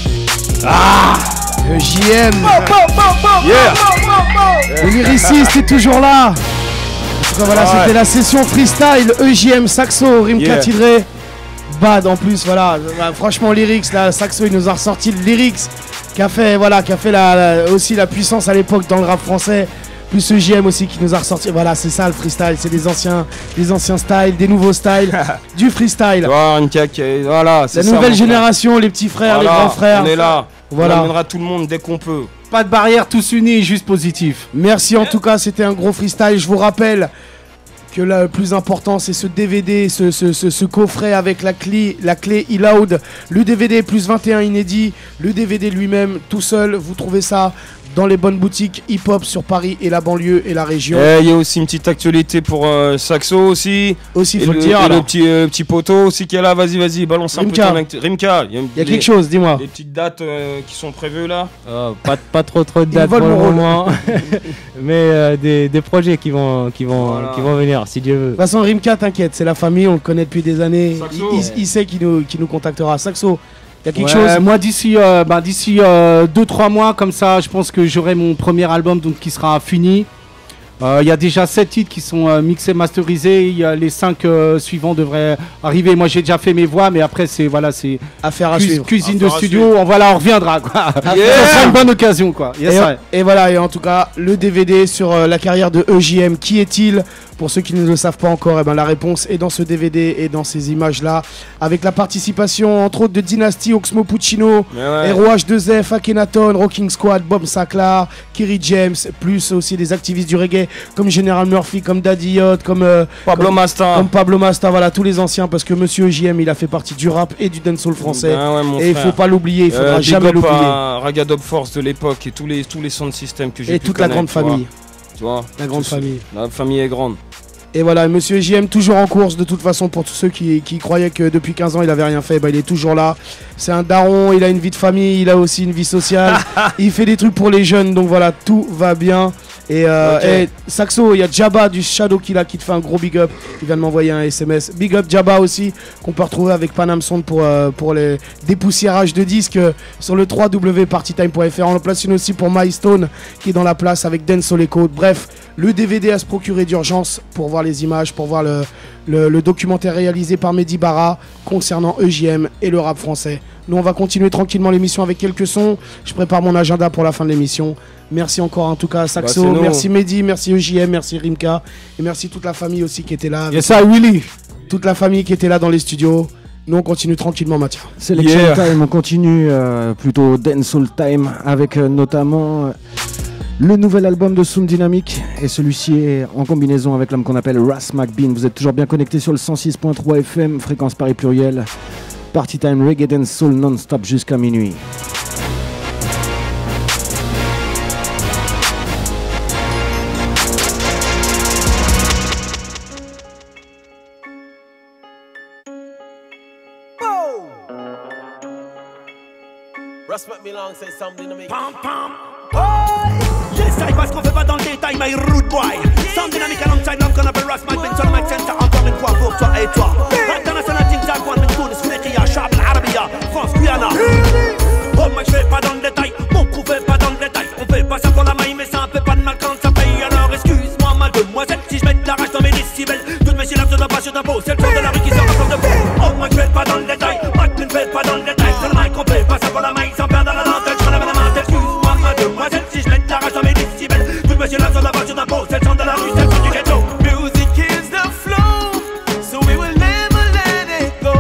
Ah Le J M Yeah Le lyriciste est toujours là. En tout cas, voilà, Ouais. c'était la session freestyle E J M Saxo, Rimka Yeah. Tidré. Bad en plus, voilà. Bah, franchement, lyrics, là, Saxo, il nous a ressorti le lyrics qui a fait, voilà, qui a fait la, la- aussi la puissance à l'époque dans le rap français. Plus E J M aussi qui nous a ressorti. Voilà, c'est ça le freestyle. C'est des anciens, des anciens styles, des nouveaux styles, du freestyle. Voilà, une caque, voilà, c'est La ça, nouvelle mon frère. génération, les petits frères, Voilà, les grands frères. on est là. Voilà. On amènera tout le monde dès qu'on peut. Pas de barrière, tous unis, juste positif. Merci en tout cas, c'était un gros freestyle. Je vous rappelle que le plus important, c'est ce D V D, ce, ce, ce, ce coffret avec la clé, la clé e-loud. Le D V D plus vingt et un inédit. Le D V D lui-même, tout seul. Vous trouvez ça dans les bonnes boutiques hip-hop sur Paris et la banlieue et la région. Eh, Il y a aussi une petite actualité pour euh, Saxo aussi. Aussi, Et faut le le, dire, et alors. le petit, euh, petit poteau aussi qui est là. Vas-y, vas-y, balance un Rimka. peu ton actu- Rimka, il y a, Il y a quelque chose, dis-moi. Les petites dates euh, qui sont prévues là. pas, pas trop trop de Il dates pour vole le mon rôle. moment, mais euh, des, des projets qui vont, qui, vont, Voilà. qui vont venir, si Dieu veut. De toute façon, Rimka, t'inquiète, c'est la famille, on le connaît depuis des années. Saxo. Il, il- il sait qu'il nous, qu'il nous contactera. Saxo, il y a quelque Ouais, chose. Moi d'ici euh, bah, d'ici deux trois mois comme ça, je pense que j'aurai mon premier album donc qui sera fini. Euh, Il y a déjà sept titres qui sont euh, mixés, masterisés. Il y a les cinq euh, suivants devraient arriver. Moi j'ai déjà fait mes voix, mais après c'est voilà c'est affaire à cu- suivre. cuisine Affaire de à studio. suivre. On, voilà, on reviendra quoi. Yeah. Ça sera une bonne occasion quoi. Yes, et, ouais. et voilà, et en tout cas, le D V D sur euh, la carrière de E J M, qui est-il? Pour ceux qui ne le savent pas encore, eh ben, la réponse est dans ce D V D et dans ces images-là, avec la participation entre autres de Dynasty, Oxmo Puccino, Mais ouais. R O H deux F, Akhenaton, Rocking Squad, Bob Sinclair, Kerry James, plus aussi des activistes du reggae comme General Murphy, comme Daddy Yacht, comme euh, Pablo comme- Masta. comme Pablo Masta, voilà tous les anciens, parce que Monsieur E J M il a fait partie du rap et du dancehall français. Ben ouais, mon et il frère. faut pas l'oublier, il faudra Euh, jamais big up l'oublier. à Ragadob Force de l'époque et tous les, tous les sons de système que j'ai Et pu toute la connaître, grande tu vois. famille. Tu vois, La grande tous- famille. La famille est grande. Et voilà, Monsieur J M toujours en course de toute façon pour tous ceux qui, qui croyaient que depuis quinze ans il avait rien fait, bah, il est toujours là. C'est un daron, il a une vie de famille, il a aussi une vie sociale, il fait des trucs pour les jeunes, donc voilà, tout va bien. Et, euh, Ok. et Saxo, il y a Jabba du Shadow Killa qui te fait un gros big up, il vient de m'envoyer un S M S. Big up Jabba aussi, qu'on peut retrouver avec Panam Sound pour, euh, pour les dépoussiérages de disques euh, sur le w w w point partytime point f r. On en place une aussi pour Milestone qui est dans la place avec Dancehall Echo. Bref, le D V D à se procurer d'urgence pour voir les images, pour voir le, le, le documentaire réalisé par Mehdi Barra concernant E J M et le rap français. Nous, on va continuer tranquillement l'émission avec quelques sons. Je prépare mon agenda pour la fin de l'émission. Merci encore en tout cas à Saxo, Bah, c'est nous. merci Mehdi, merci E J M, merci Rimka et merci toute la famille aussi qui était là. avec- Yes, I Willy. Toute la famille qui était là dans les studios. Nous, on continue tranquillement, Mathieu. Selection Time, on continue euh, plutôt Dancehall Time avec euh, notamment euh, le nouvel album de Sound Dynamic et celui-ci est en combinaison avec l'homme qu'on appelle Ras McBean. Vous êtes toujours bien connectés sur le cent six point trois F M, fréquence Paris pluriel. Party Time Reggae Dance Soul non-stop jusqu'à minuit. Respect me long, say something to me. Pam pam. Yes, I passe qu'on fait pas dans le détail, my rude boy. Sound dynamique alongside l'homme qu'on appelle Ras Mike Ben sur le mic center. Encore une fois pour toi et toi. International Team Jaguar, Ben Tunis, Founekia, Chab, Arabia, France, Guyana. Oh, moi je fais pas dans le détail, mon crew fait pas dans le détail. On fait pas ça pour la maille, mais ça fait pas de mal quand ça paye. Alors excuse-moi, ma demoiselle, si je mets de la rage dans mes décibels. Toutes mes syllabes se doivent pas sur ta peau, c'est le son de la rue qui sort encore de peau. Oh, moi je fais pas dans le détail, Mike ne fait pas dans le détail. Sur le mic, on fait pas ça pour la maille, sans perdre la dentelle. Je relève la main, excuse-moi, ma demoiselle, si je mets de la rage dans mes décibels. Toutes mes syllabes se doivent pas sur ta peau, c'est le son de la rue, c'est le son du ghetto. Music is the flow, so we will never let it go.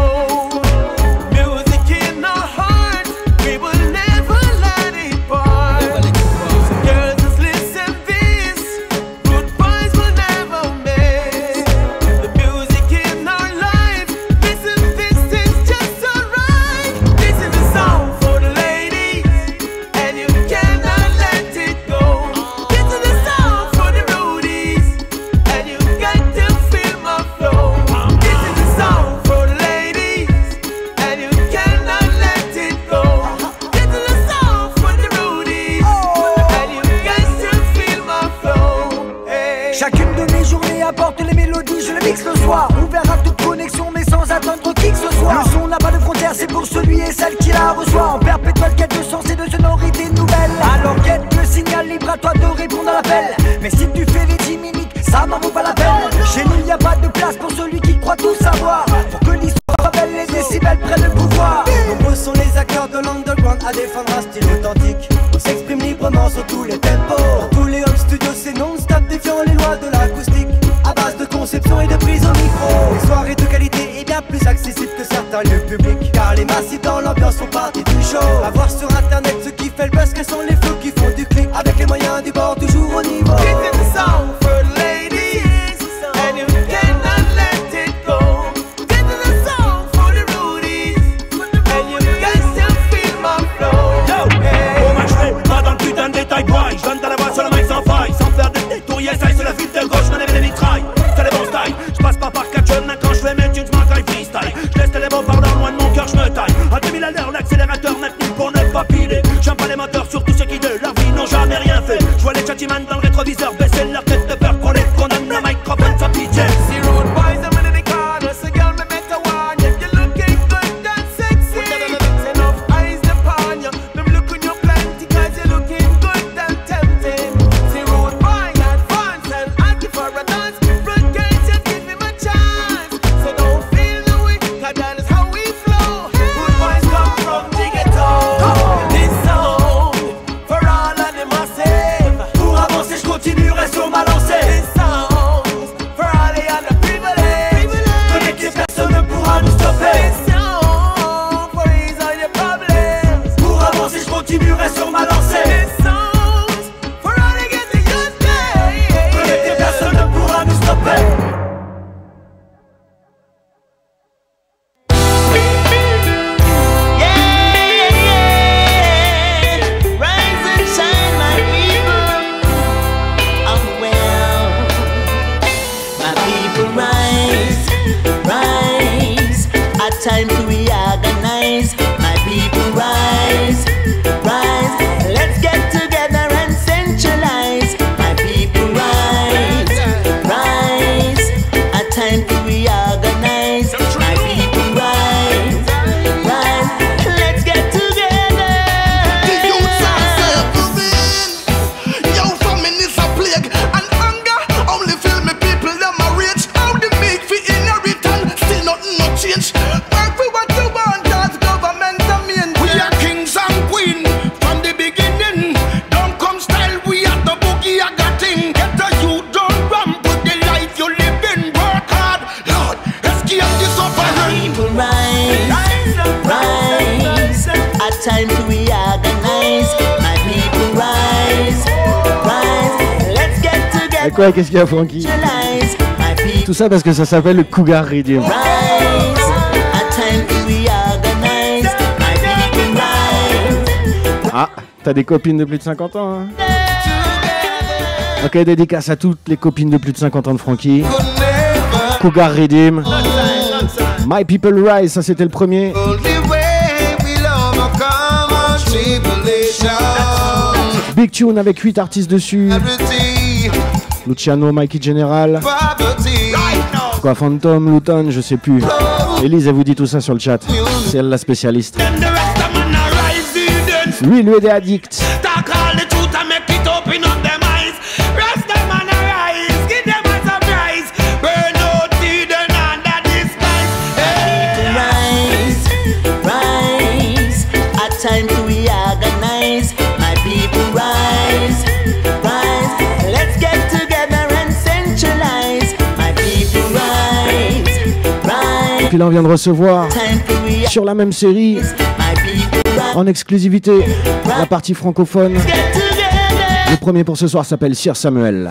Music in our heart, we will never let it part. So girls, just listen this, good boys will never miss. The music in our life, listen, this is just alright. This is a song for the ladies, and you cannot let it go. This is a song for the roadies, and you got to feel my flow. This is a song for the ladies, and you cannot let it go. This is a song for the roadies, and you got to feel my flow. Hey. Chacune de mes journées apporte les mélodies, je le mixe le soir. Ouvert à toute connexion mais sans attendre qui que ce soit. Le son n'a pas de frontières, c'est pour celui et celle qui la reçoit. En perpétuelle quête de sens et de sonorités nouvelles. Alors quête le signal, libre à toi de répondre à l'appel. Mais si tu fais les dix minutes, ça n'en vaut pas la peine. Chez nous y a pas de place pour celui qui croit tout savoir. Pour que l'histoire belle, les décibels prennent le pouvoir. Nombreux sont les acteurs de l'underground à défendre un style authentique. On s'exprime librement sur tous les tempos. Dans tous les home studios c'est non-stop défiant les lois de l'acoustique. À base de conception et de prise au micro. Les soirées de qualité et bien plus accessibles que certains lieux publics. Car les massifs dans l'ambiance font partie du show. À voir sur internet ce qui fait le buzz, quels sont les flots qui font du clic. Avec les moyens du bord toujours au niveau. This is the song for the ladies, and you cannot let it go. This is the song for the roadies, and you got to feel my flow. Yo, oh man, j'fais pas dans le putain de détail, boy. J'donne ta la voix sur le mic sans faille, sans faire de détour, yes, I sur la file de gauche, j'm'en avais les mitrailles. C'est les bons styles, j'passe pas par quatre jeunes, quand j'fais mes tunes, j'm'encaille freestyle. J'laisse les beaux pardons loin de mon cœur, j'me taille. À deux mille à l'heure, l'accélérateur maintenu pour ne pas piler. J'aime pas les moteurs, surtout ceux qui de leur vie n'ont jamais rien fait. J'vois les chattimans dans le rétroviseur, baisser leur tête de peur qu'on les condamne, le microphone sans pitié. See road boys, I'm in the corner, so girl, me better warn you. You're looking good and sexy. There's enough eyes upon you. Them look on you plenty, cause you're looking good and tempting. See road boy, advance and ask you for a dance. Run girls, just give him a chance. So don't feel the way, cause that is how we flow. Good boys come from the ghetto. This song for all of the massive. Pour avancer je continuerai sur ma lancée. This song for all the underprivileged. Connecté, personne ne pourra nous stopper. This song for ease all your problems. Pour avancer je continuerai sur ma lancée. This song for all the get the youth day. Connecté, personne ne pourra nous stopper. Rise and shine, my people. Oh well, my people rise, rise. A time to reorganize. My people rise, rise. Let's get together and centralize. My people rise, rise. A time to reorganize. My people rise, rise. Let's get together. The youths are suffering. Yo, famine is a plague and hunger only fill me people them a rage. How they make for inheritance, still nothing no change. Work for what you want, God's government a main. We are kings and queen from the beginning. Don't come style, we are the boogie I got thing. Get the youth don't run with the life you live in. Work hard, Lord, escape the suffering. People rise, rise. A time to reorganize. My people rise, rise. Let's get together. Et quoi, qu'est-ce qu'il y a, Francky? Centralize. My people Tout ça parce que ça s'appelle le Cougar Rhythm. rise. A time to reorganize. Ah, t'as des copines de plus de cinquante ans, hein? Ok, dédicace à toutes les copines de plus de cinquante ans de Frankie. Cougar Redeem. My People Rise, ça c'était le premier. Big Tune avec huit artistes dessus. Luciano, Mikey General. Quoi, Phantom, Luton, je sais plus. Elise, elle vous dit tout ça sur le chat. C'est elle la spécialiste. Lui, lui, est des addicts. Time to reorganize, my people rise, rise. Let's get together and centralize, my people rise, rise. Et puis là, on vient de recevoir sur la même série, en exclusivité, la partie francophone. Le premier pour ce soir s'appelle Sir Samuel.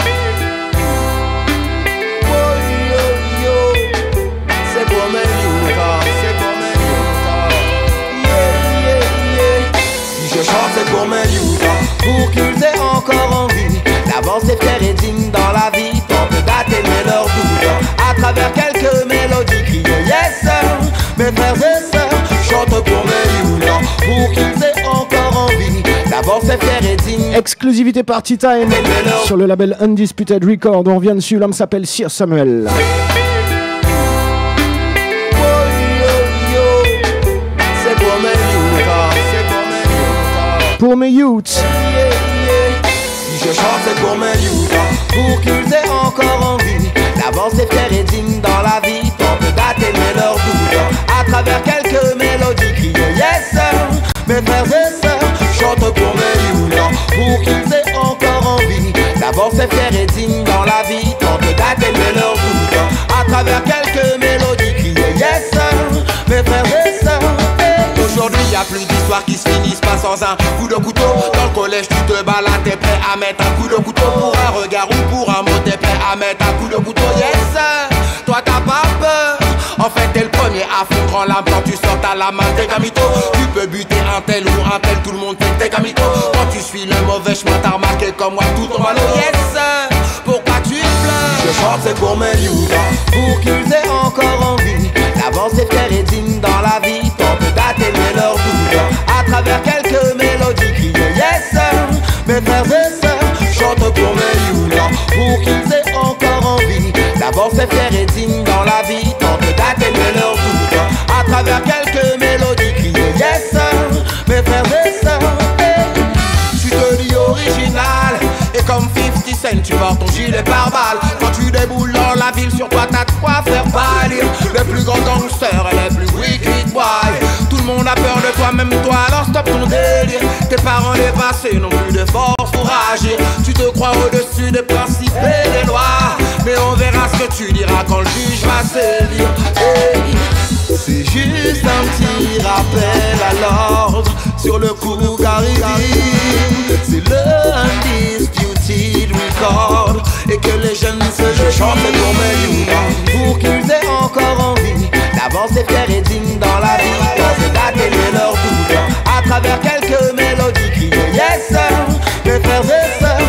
Pour qu'ils aient encore envie d'avancer fier et digne dans la vie, tente d'atténuer leurs doutes à travers quelques mélodies. Criez yes sir, mes frères et sœurs, chante pour mes youths, pour qu'ils aient encore envie d'avancer fier et digne. Exclusivité Party Time sur le label Undisputed Record. On vient dessus, l'homme s'appelle Sir Samuel. Pour mes youths. Si je chante c'est pour mes youths, pour qu'ils aient encore envie d'avancer fier et digne dans la vie, tente d'atténuer leurs doutes à travers quelques mélodies. Criez yes sir, mes frères et sœurs, chante pour mes youths, pour qu'ils aient encore envie d'avancer fier et digne dans la vie, tente d'atténuer leurs doutes à travers quelques mélodies. Criez yes sir, mes frères et sœurs. Aujourd'hui y'a plus d'histoires qui se finissent pas sans un coup de couteau. Dans le collège tu te balades, t'es prêt à mettre un coup de couteau. Pour un regard ou pour un mot, t'es prêt à mettre un coup de couteau. Yes sir, toi t'as pas peur. En fait t'es le premier à fondre en lame quand tu sors ta lame, t'es camito. Tu peux buter un tel ou un tel, tout le monde t'es camito. Quand tu suis le mauvais chemin t'as remarqué comme moi tout ton ballot. Yes sir, pourquoi tu pleures? Je chante c'est pour mes youths, pour qu'ils aient encore envie d'avancer fier et digne dans la vie, tente d'atténuer leurs doutes à travers quelques mélodies. Criez yes sir, mes frères et sœurs, chante pour mes youths, pour qu'ils aient encore envie d'avancer fier et digne dans la vie, tente d'atténuer leurs doutes à travers quelques mélodies. Criez yes sir, mes frères et sœurs. Tu te dis original et comme cinquante Cent tu portes ton gilet pare-balles. Quand tu déboules dans la ville, sur toi t'as de quoi faire pâlir les plus grands gangsters et les plus wicked boys. Tout le monde a peur de toi, même toi, alors stop ton délire. Tes parents dépassés n'ont plus de force pour agir. Tu te crois au-dessus des principes et des lois, mais on verra ce que tu diras quand le juge va sévir. Hey, c'est juste un petit rappel à l'ordre sur le coup Caribbean. C'est le Undisputed Record et que les jeunes se le chantent pour mes youths, pour qu'ils aient encore envie d'avancer fier et digne dans la vie, tente d'atténuer leurs doutes à travers quelques mélodies. Criez yes sir, mes frères et sœurs.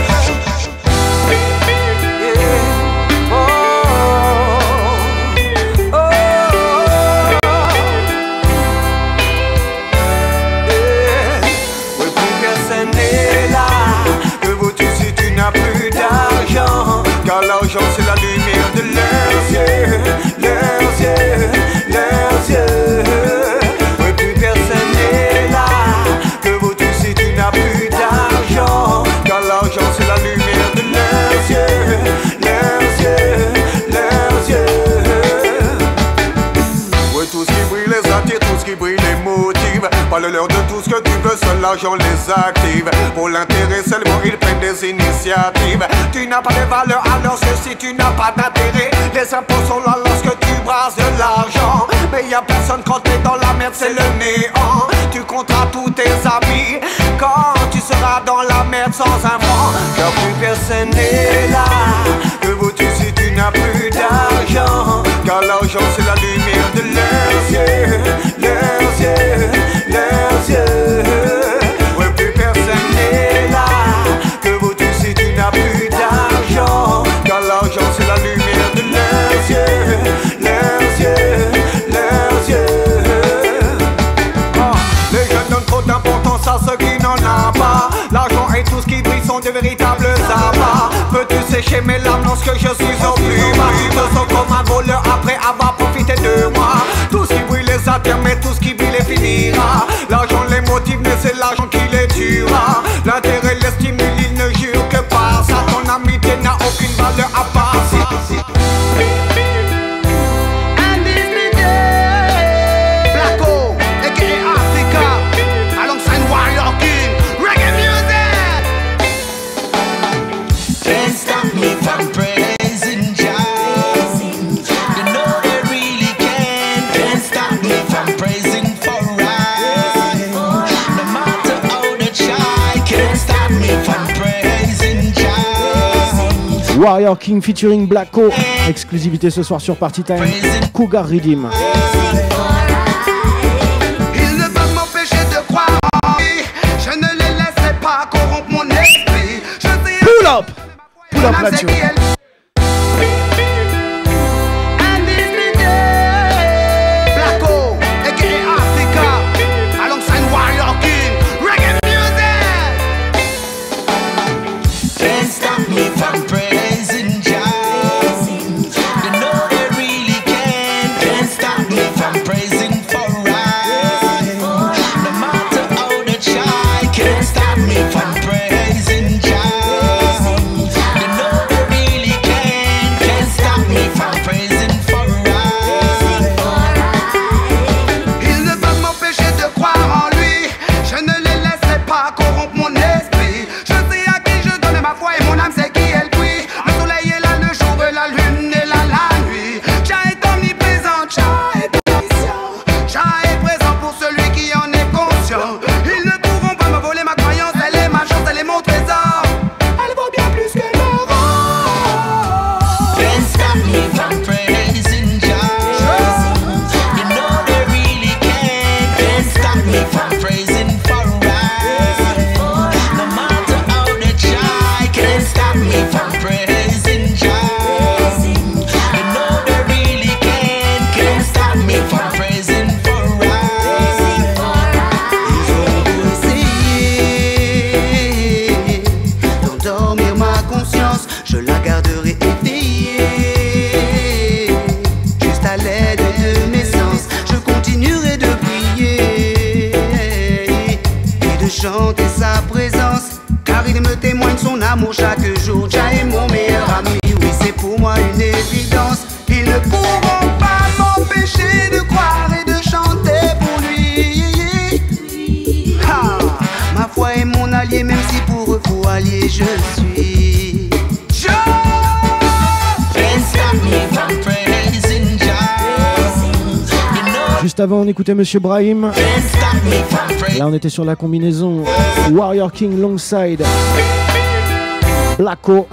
Car l'argent c'est la lumière de leurs yeux, leurs yeux, leurs yeux. Oui, plus personne n'est là. Que veux-tu si tu n'as plus d'argent? Car l'argent c'est la lumière de leurs yeux, leurs yeux, leurs yeux. Oui, tout ce qui brille les attire, tout ce qui brille les motive. Parle-leur de tout ce que tu veux, seul l'argent les active. Pour l'intérêt seulement, ils prennent des initiatives. Tu n'as pas de valeur alors que si tu n'as pas d'intérêt. Les impôts sont là lorsque tu brasses de l'argent. Mais y a personne quand t'es dans la merde, c'est le néant. Tu compteras tous tes amis quand tu seras dans la merde sans un franc. Car plus personne n'est là. Que veux-tu si tu n'as plus d'argent? Car l'argent c'est la lumière de leurs yeux, leurs yeux, leurs yeux. Ouais, pense à ceux qui n'en ont pas. L'argent et tout ce qui brille sont de véritables abats. Peux-tu sécher mes larmes lorsque je suis au plus bas? Tu te sens comme un voleur après avoir profité de moi. Tout ce qui brille les attire, mais tout ce qui brille les finira. L'argent les motive, mais c'est l'argent qui les tuera. L'intérêt les stimule, il ne jure que par ça. Ton amitié n'a aucune valeur à part ça. Warrior King featuring Blacko, exclusivité ce soir sur Party Time, Cougar Redeem. Ils ne peuvent m'empêcher de croire en lui. Je ne les laisserai pas corrompre mon esprit. Je sais pull up, pull up là-dessus. Blacko, aka Africa, alongside Warrior King, reggae music. Can't stop me from praising. Amour chaque jour, Jah est mon meilleur ami. Oui, c'est pour moi une évidence. Ils ne pourront pas m'empêcher de croire et de chanter pour lui. Ha, ma foi est mon allié, même si pour eux faut allier je suis. Juste avant, on écoutait Monsieur Brahim. Là, on était sur la combinaison Warrior King Longside Blacko.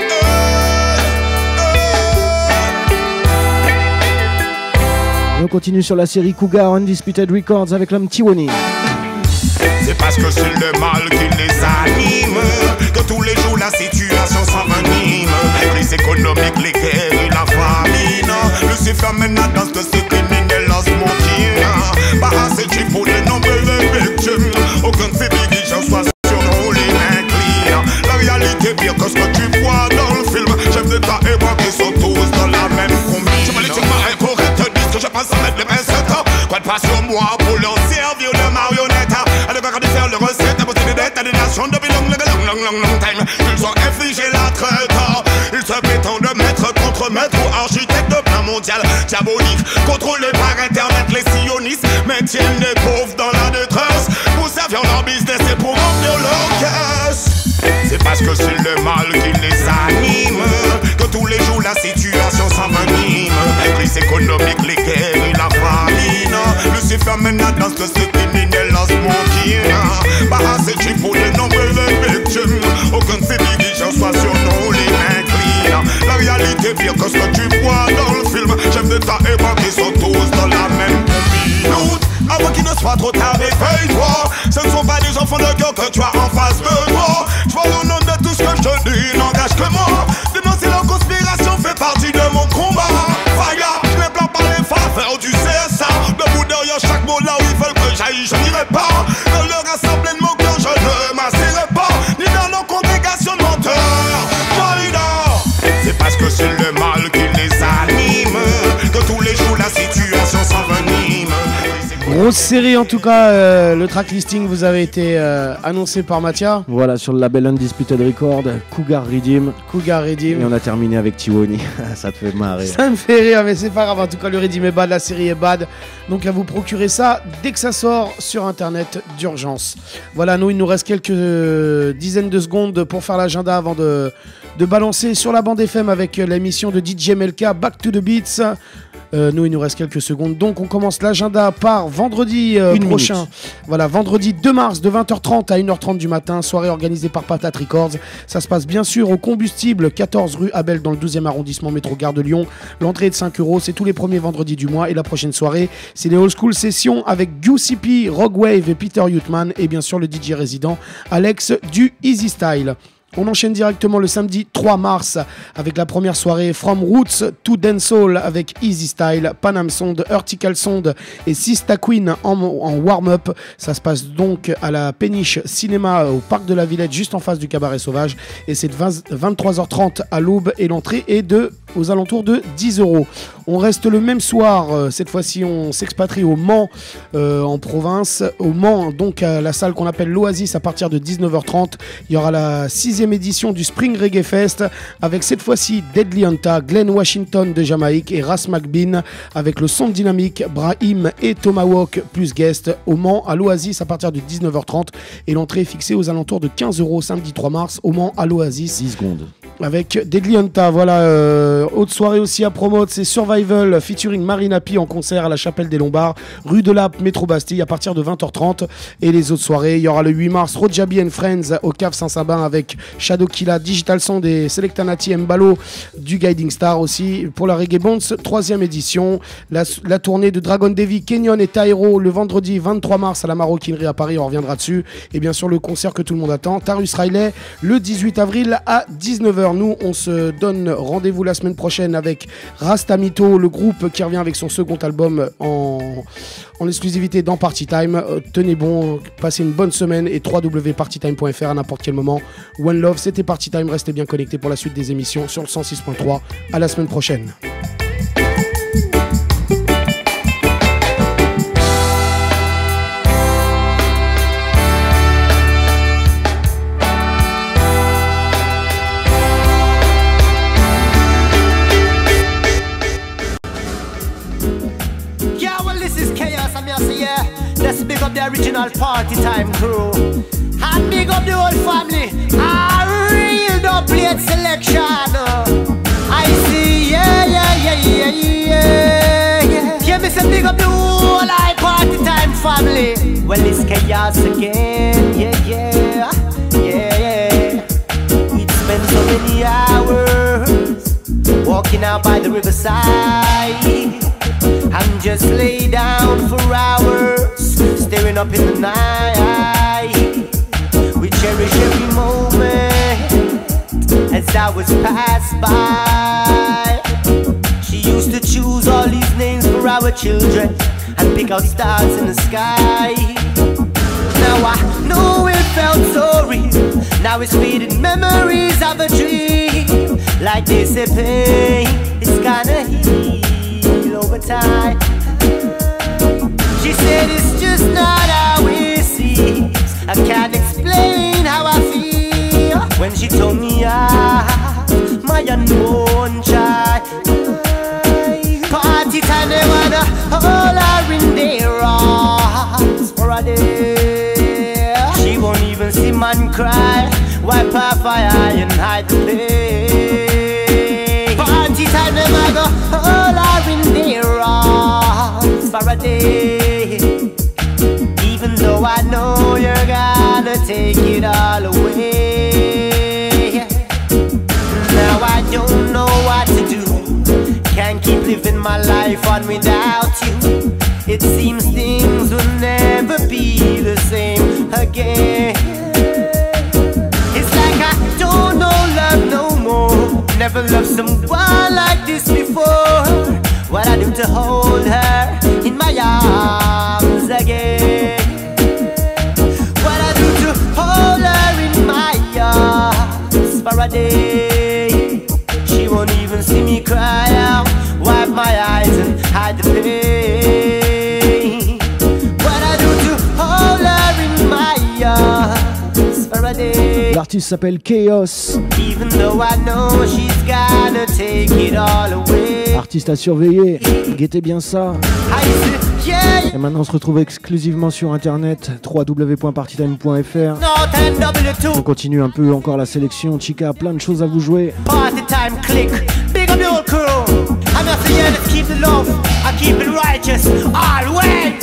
Et on continue sur la série Cougar Undisputed Records avec l'homme Tiwani. C'est parce que c'est le mal qui les anime que tous les jours la situation s'envenime. Crise économique, les guerres et la famine. Lucifer mène la danse de ce criminel en smoking. Pas assez cheap pour les nombreuses victimes. Aucun de ces dirigeants soit sur nous les inclines. La réalité est pire que ce que tu vois dans le film. Chef d'état et banquiers sont tous dans la même combine. Je politiquement incorrect, te dis que je pense à mettre les pincettes. Quoi de pas sur moi pour leur servir de marionnette. À devoir de faire le recette, à poser des dettes à des nations depuis long, long, long, long, long time. Ils ont infligé la traite. Ils se prétendent maître contre maître ou architecte de plan mondial diabolique. Contrôlés par internet, les sionistes maintiennent les pauvres dans la détresse. Pour servir leur business et pour remplir leur caisse. C'est parce que c'est le mal qui les anime que tous les jours la situation s'envenime. Crise économique, les guerres et la famine. Lucifer mène la danse de ce criminel en smoking. Pas assez cheap pour les nombreuses victimes. Aucun de ces dirigeants soit sur nous les inclines. La réalité est pire que ce que tu vois dans le film. Chef d'état et banquiers sont tous dans la même combine. Avant qu'il ne soit trop tard, réveille-toi. Ce ne sont pas des enfants de cœur que tu as en face de toi. Je vois au nom de tout ce que je te dis, n'engage que moi. Dénoncer leur conspiration fait partie de mon combat. Faya, je les plains par les faveurs du C S A. Debout derrière chaque mot là où ils veulent que j'aille, je n'irai pas. Dans le rassemblement Grosse série en tout cas, euh, le track listing vous avez été euh, annoncé par Mathia. Voilà, sur le label Undisputed Record, Cougar Redeem. Cougar Redeem. Et on a terminé avec Tiwoni. Ça te fait marrer. Ça me fait rire, mais c'est pas grave. En tout cas, le Redeem est bad, la série est bad. Donc à vous procurer ça dès que ça sort sur internet d'urgence. Voilà, nous il nous reste quelques euh, dizaines de secondes pour faire l'agenda avant de, de balancer sur la bande F M avec l'émission de D J M L K Back to the Beats. Euh, nous, il nous reste quelques secondes. Donc, on commence l'agenda par vendredi euh, prochain. Minute. Voilà, vendredi deux mars de vingt heures trente à une heure trente du matin. Soirée organisée par Patate Records. Ça se passe bien sûr au Combustible, quatorze rue Abel, dans le douzième arrondissement, métro Gare de Lyon. L'entrée est de cinq euros. C'est tous les premiers vendredis du mois. Et la prochaine soirée, c'est les Old School Sessions avec Goosey P, Rogue Wave et Peter Youthman. Et bien sûr, le D J résident, Alex du Easy Style. On enchaîne directement le samedi trois mars avec la première soirée From Roots to Dancehall avec Easy Style, Panam Sound, Vertical Sound et Sista Queen en, en warm-up. Ça se passe donc à la Péniche Cinéma au Parc de la Villette, juste en face du Cabaret Sauvage. Et c'est de vingt-trois heures trente à l'aube et l'entrée est de, aux alentours de dix euros. On reste le même soir, cette fois-ci on s'expatrie au Mans euh, en province. Au Mans, donc à la salle qu'on appelle l'Oasis à partir de dix-neuf heures trente. Il y aura la sixième édition du Spring Reggae Fest avec cette fois-ci Deadly Hunta, Glenn Washington de Jamaïque et Ras McBean avec le son dynamique, Brahim et Tomahawk plus guest au Mans à l'Oasis à partir de dix-neuf heures trente et l'entrée est fixée aux alentours de quinze euros samedi trois mars au Mans à l'Oasis. dix secondes. Avec Deadly Hunta, voilà, euh, autre soirée aussi à promote, c'est Survival featuring Marina P en concert à la Chapelle des Lombards, rue de Lappe, métro Bastille à partir de vingt heures trente. Et les autres soirées, il y aura le huit mars, Rojabi and Friends au Cave Saint-Sabin avec Shadow Killa, Digital Sound et Selectanati Mbalo du Guiding Star aussi pour la Reggae Bounce, troisième édition. La, la tournée de Dragon Davy, Kenyon et Tyro le vendredi vingt-trois mars à la Maroquinerie à Paris, on reviendra dessus. Et bien sûr le concert que tout le monde attend, Tarus Riley, le dix-huit avril à dix-neuf heures. Nous, on se donne rendez-vous la semaine prochaine avec Rastamito, le groupe qui revient avec son second album en, en exclusivité dans Party Time. Euh, tenez bon, passez une bonne semaine et w w w point party time point f r à n'importe quel moment. One Love, c'était Party Time. Restez bien connectés pour la suite des émissions sur le cent six point trois. À la semaine prochaine. Let's big up the original Party Time crew and big up the whole family. A real no plate selection. I see, yeah, yeah, yeah, yeah, yeah, yeah. Yeah, me say big up the whole I Party Time family. Well, it's chaos again, yeah, yeah, yeah, yeah. We spend so many hours walking out by the riverside. I'm just lay down for hours, staring up in the night. We cherish every moment as hours pass by. She used to choose all these names for our children and pick out stars in the sky. Now I know it felt so real. Now it's faded memories of a dream. Like they say pain is gonna heal over time. She said it's just not how it seems. I can't explain how I feel when she told me I, my unborn child. Party time, they wanna hold her in their arms for a day. She won't even see man cry, wipe her fire and hide the pain. Party time, they wanna hold her in their arms for a day. Even though I know you're gonna take it all away. Now I don't know what to do. Can't keep living my life on without you. It seems things will never be the same again. It's like I don't know love no more. Never loved someone like this before. What I do to hold her in my arms again. What I do to hold her in my arms for a day. She won't even see me cry out, wipe my eyes and hide the pain. L'artiste s'appelle Chaos. Even though I know she's gonna take it all away. Artiste à surveiller, guettez bien ça. Et maintenant on se retrouve exclusivement sur internet, w w w point partytime point f r. On continue un peu encore la sélection. Chica a plein de choses à vous jouer. Party time click, big up the whole crew. I'm not here to keep the love, I keep it righteous always.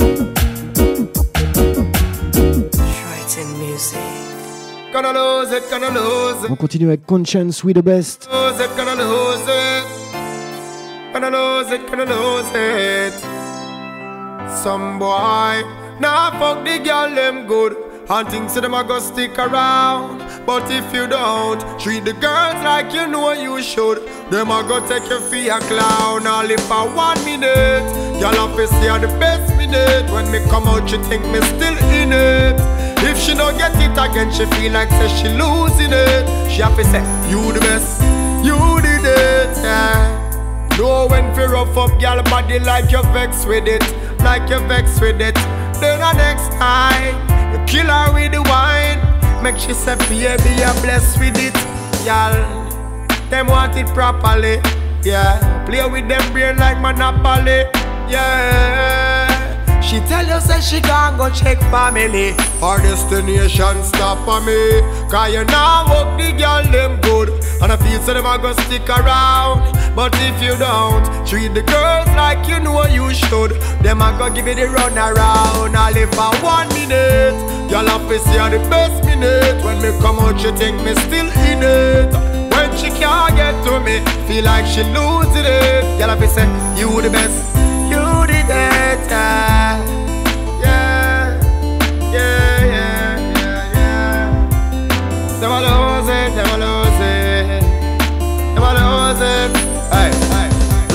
Shredding music. Gonna lose it, gonna lose it. On continue avec Conscience, We the Best. Lose it, gonna lose it. Gonna lose it, gonna lose it. Some boy, nah fuck the girl them good, and think so them a go stick around. But if you don't treat the girls like you know you should, them a go take you for a clown. All if for one minute, y'all have to see the best minute. When me come out, she think me still in it. If she don't get it again, she feel like say she losing it. She have to say, you the best, you did it, yeah. Know when fi rough up girl body like you vex with it, like you vex with it. Then the next time, you kill her with the wine. Make she say, baby, you're blessed with it, y'all. Them want it properly, yeah. Play with them brain like Monopoly, yeah. She tell you say she gon' go check family. Her destination stop for me. Cause you now walk the girl them good, and I feel so them a go stick around. But if you don't treat the girls like you know you should, them a go give you the run around. All if for one minute, y'all have to see her the best minute. When me come out, she think me still in it. When she can't get to me, feel like she losing it. Y'all have to say, you the best, you the best, yeah. Yeah, yeah, yeah, yeah, yeah. Never lose it, never lose it, never lose it. Hey, hey.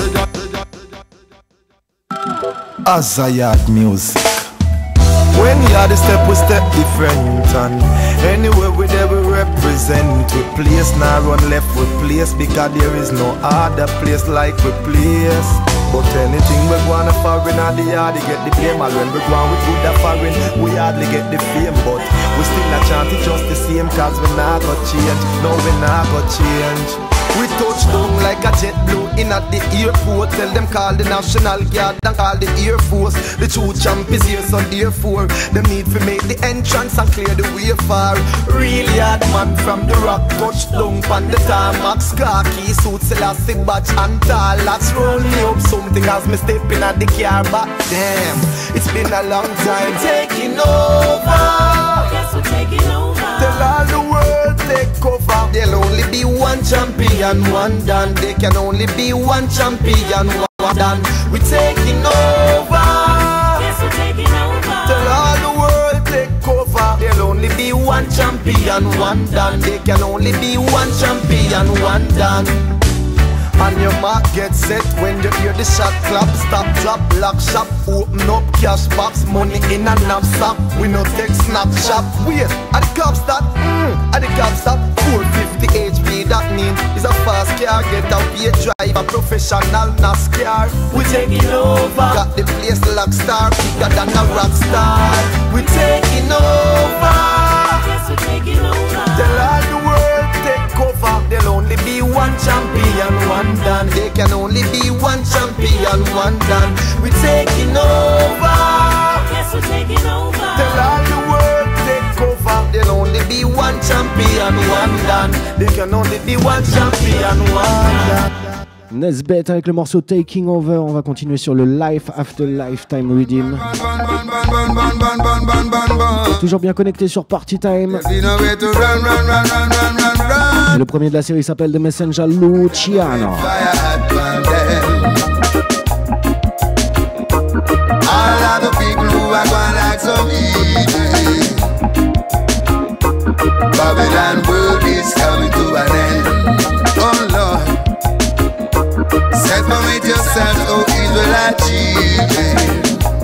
Azayat music. When you are the step, we step different. And anywhere we there we represent. We place now run left with place, because there is no other place like we place. But anything we go on a foreign or the yard, get the blame. And when we go on we put that foreign, we hardly get the fame. But we still not chant it just the same, cause we not got change. No, we not got change. We touch down like a jet blue in at the airport. Tell them call the National Guard and call the Air Force. The true champ is here, so therefore them need to make the entrance and clear the way for really hard man from the rock. Touch down on the tarmac, khaki suit, Selassie badge and tall. Let's roll me up something as me stepping at the car. But damn, it's been a long time. Taking over, Yes, we're taking over. tell all the world take over. There'll only be one champion, one done. There can only be one champion, one done. We're taking over. Yes, we're taking over. Tell all the world take over. There'll only be one champion, one done. There can only be one champion, one done. And your mark get set when you hear the shot clap. Stop, drop, lock shop, open up cash box, money in a knapsack. We no take snapshot. Wait, are the cops that? Mm, are the cops that? four fifty H P, that mean is a fast car. Get out here, drive a professional NASCAR. We taking over. Got the place lock star, bigger than a rock star. We taking over. Yes, we're taking over. Tell all the world take over. There'll only be one champion, one done. There can only be one champion, one done. We're taking over. Yes, we're taking over. Tell all the world take over. There'll only be one champion, one done. There can only be one champion, one done. Nesbeth avec le morceau Taking Over. On va continuer sur le Life After Lifetime Redeem. Toujours bien connecté sur Party Time. Et le premier de la série s'appelle The Messenger, Luciano. All of the people who are going like some easy. Babylon world is coming to an end. Oh Lord, separate yourselves, oh Israelite children.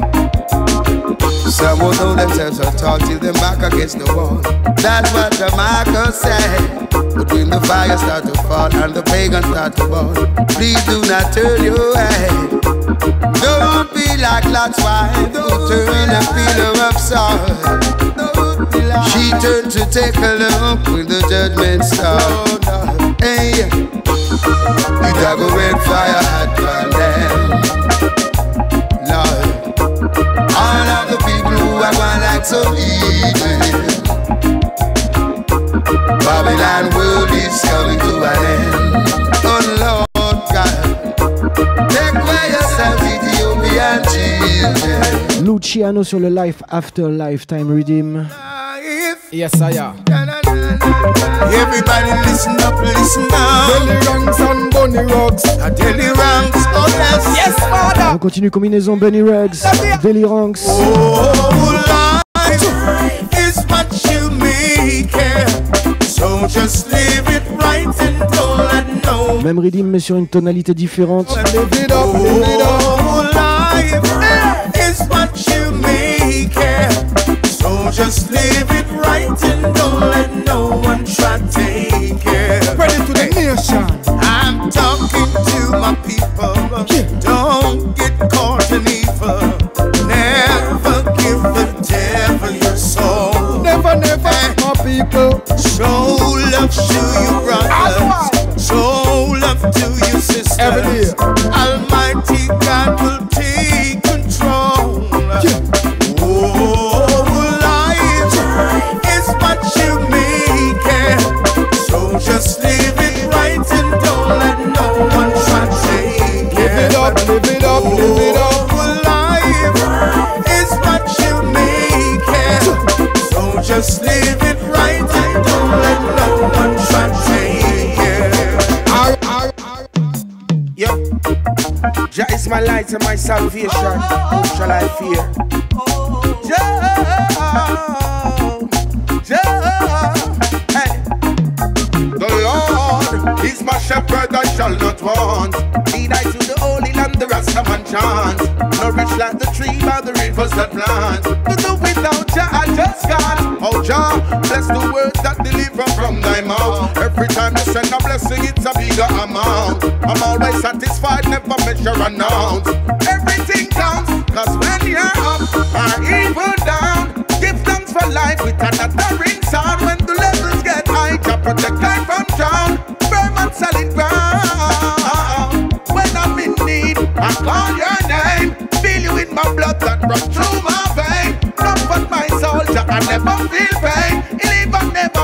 Some will know themselves or talk till them back against the wall. That's what the Marcus said. But when the fire start to fall and the pagans start to fall, please do not turn your head. Don't be like Lot's wife, who turned a pillar of salt. She turned turn to take a look with the judgment star. Hey, it a go red fire hot on them. Lord, all of the people who are gone like so evil. Babylon world is coming to an end. Oh Lord God, take away yourself, Ethiopian children. Luciano sur le Life After Lifetime Redeem. Yes, I am. Everybody listen up, listen up. Belly ranks and bunny rocks. I tell you ranks, oh yes, yes, father. On continue combinaison Bunny Rugs, Daily Ranks. Oh, life is what you make it. So just live it right and don't let no. Même Redeem mais sur une tonalité différente. Live it up, live it up. Oh, life is what you make it. So just live it right and don't let no one try to take it. Ready to the nation. I'm talking to my people. Yeah. Don't get caught in evil. Never give the devil your soul. Never, never, hey. My people. Show love to your brothers. Show love to your sisters. Every day. Almighty God will take control. Yeah. Just live it right and don't let no one try to take it. Live it up, live it up, live it up. Life is what you make it. So just live it right and don't let no one try to take it. Ar, ar, ar. Yep. Jah is my light and my salvation. Who shall I fear? Jah, Jah. The Lord is my shepherd, I shall not want. Lead I to the holy land, the Rastaman chant. Nourish like the tree by the rivers that plant. To do without Jah, I just can't. Oh Jah, bless the words that deliver from thy mouth. Every time you send a blessing, it's a bigger amount. I'm always satisfied, never measure announce. Everything counts, cause when you're up or even down, give thanks for life with another ring sound. When the levels get high, Jah protect life from drown, firm and solid ground. When I'm in need, I call your name. Feel you in my blood that runs through my vein. Comfort my soul, Jah, I never feel pain. He live and never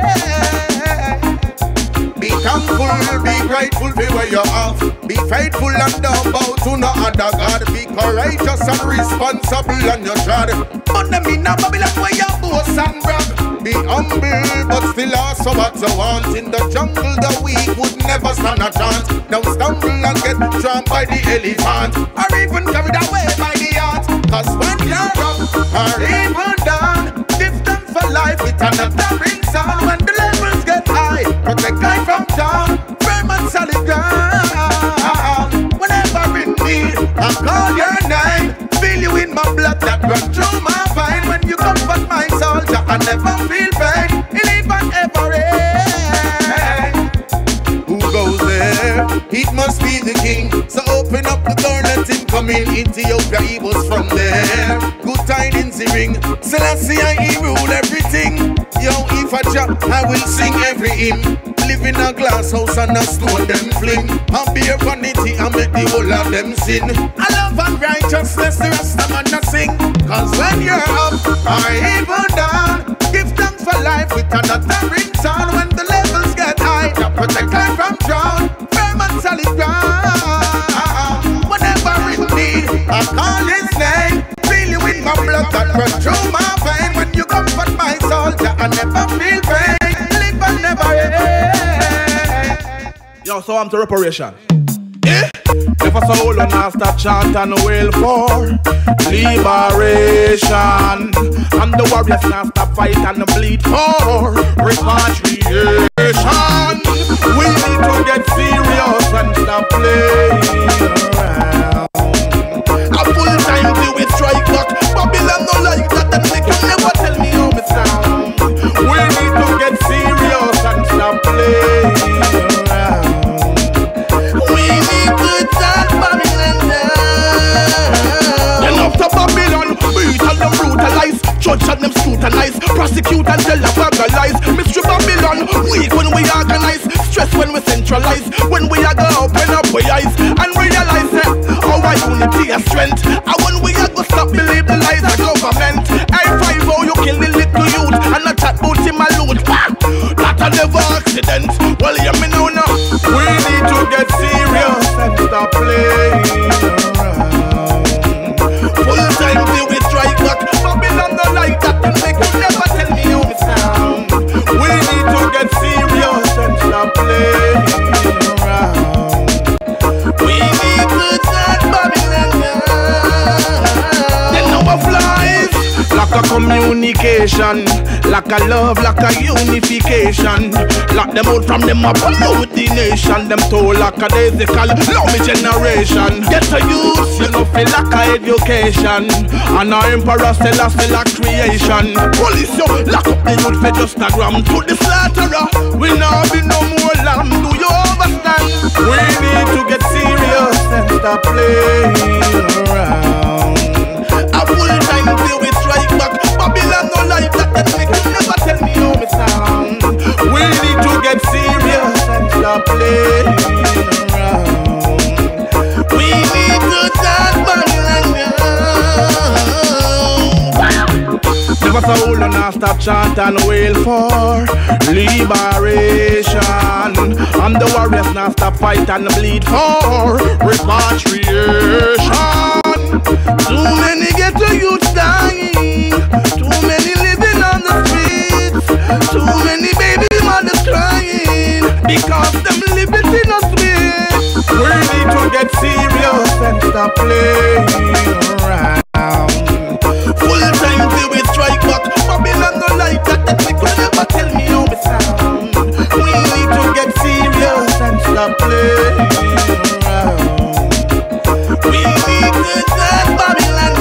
end. Be thankful, be grateful for where you're off. Be faithful and don't bow to no other God. Be courageous and responsible on your trod. But them in a Babylon where you boast and brag. Be humble, but still also what you want. In the jungle, the weak would never stand a chance. Don't stumble and get trampled by the elephant, or even carried away by the ant. Cause when you're up, or even down, give them for life with another ring sound. When the levels get high, protect life from down, firm and solid ground. Whenever in need, I call your name. Feel you in my blood that run through my vein. When you comfort my soul, Jah, I never feel pain. He live and ever reign. Who goes there? It must be the king. So open up the door, let him come in. Ethiopia, he was from there. Good tidings he ring. Selassie, he rule everything. Yo, if I jump, I will sing every hymn. Live in a glass house and a stone them fling. And beer vanity and make the whole of them sin. I love and righteousness, the rest of man a sing. Cause when you're up or even down, give thanks for life with another ring sound. When the levels get high, to protect life from drown, firm and solid ground. Whenever in need, I call his name. Feel you in my blood that runs through my vein. When you comfort my soul, I never feel pain. Live and never end. Yo, so I'm to reparation. Eh? If a soul on us stop chant and wail for liberation, and the warriors now stop fight and bleed for repatriation. We need to get serious and stop playing around. A full time till we strike back. Babylon no like that, and they can never tell me how me sound. We need to get serious and stop playing around. We need to start Babylon down. Enough to Babylon, brutal and brutalize. Judge and want them scrutinize, prosecute and tell a bag of lies. Mystery Babylon, weak when we organize, stress when we centralize, when we are go open up we eyes and realize that our unity and strength. And when we are go stop believe the lies of government. I five oh you kill the little youth and not chat about him alone. That a never accident. Well hear me now now. We need to get serious and stop playing around. Full time till we strike back. Babylon not like that and they could never tell me how it sound. We need to get serious and stop playing around. We need to start Babylon now. They know what flies. Lack of communication, lack of love, lack of unification. Lock them out from them up pollute the nation. Them too lackadaisical, love me generation. Get a youth, you know feel lack of education. And our emperor still a still a creation. Police you lock up the youth for just a gram to the slaughterer. We now be no more lamb, do you understand? We need to get serious and stop playing around. A full time till we strike back. Babylon no like that, that make you never tell me how me sound. We need to get serious and stop playing around. We need to start Babylon now. Never so old and I stop chant and wail for liberation. And the warriors now stop fight and bleed for repatriation. Too many ghetto youths dying, too many living on the streets, too many baby mothers crying because them liberty not sweet. We need to get serious and stop playing around. Full time till we strike back. Babylon no like that, that they could never tell me how we sound. We need to get serious and stop playing around. We need to start Babylon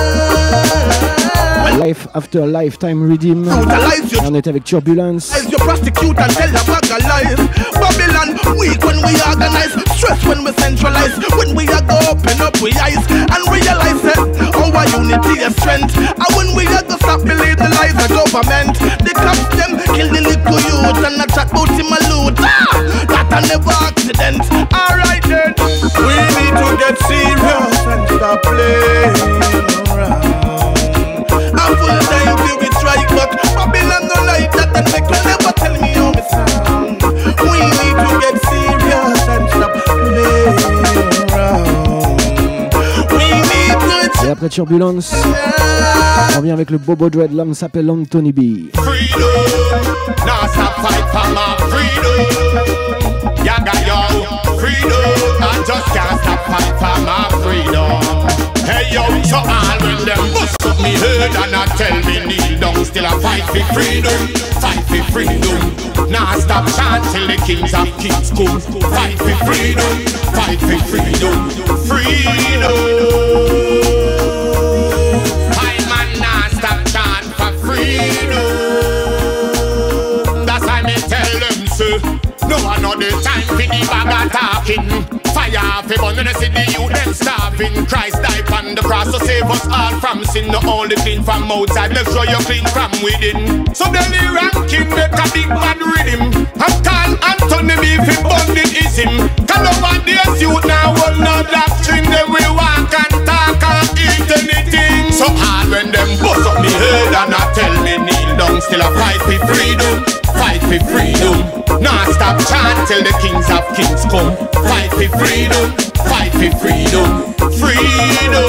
now. Life after lifetime redeem. On est avec Turbulence. You prosecute and tell a bag of lies. Babylon weak when we organize, stress when we centralize, when we are go open up we eyes and realize that our unity and strength. And when we are go stop believe the lies of government. The cops them kill the little youth and not chat about him a loot. Ah, that a never accident. Alright then, we need to get serious and stop playing around. A full time till we strike back. Babylon no like that and they could never tell me how me sound. We need to get serious and stop playing around. We need to. Et après Turbulence, on revient avec le Bobo Dread. L'homme s'appelle Anthony B. Freedom, now stop fight for my freedom. Yaga yo, freedom, I just can't stop fight for my freedom. Hey yo, so all when them bust up me head and I tell me kneel down, still I fight for freedom, fight for freedom. Now stop chant till the kings of kings come. Fight for freedom, fight for freedom, freedom. I man now stop chant for freedom. That's why me tell them so. No another time for the bag of talking. Fire off a bun and I see the youth them starving. Christ died on the cross to save us all from sin. Not only clean from outside, make sure you're clean from within. So then the ranking make a big bad rhythm. I'm call Anthony B for bandit-ism. Call over this youth now will not doctrine. They will walk and talk and eat anything. So hard when them bust up me head and I tell me kneel down. Still I fight for freedom, fight for freedom. Now stop chant till the kings of kings come. Fight for freedom, fight for freedom, freedom.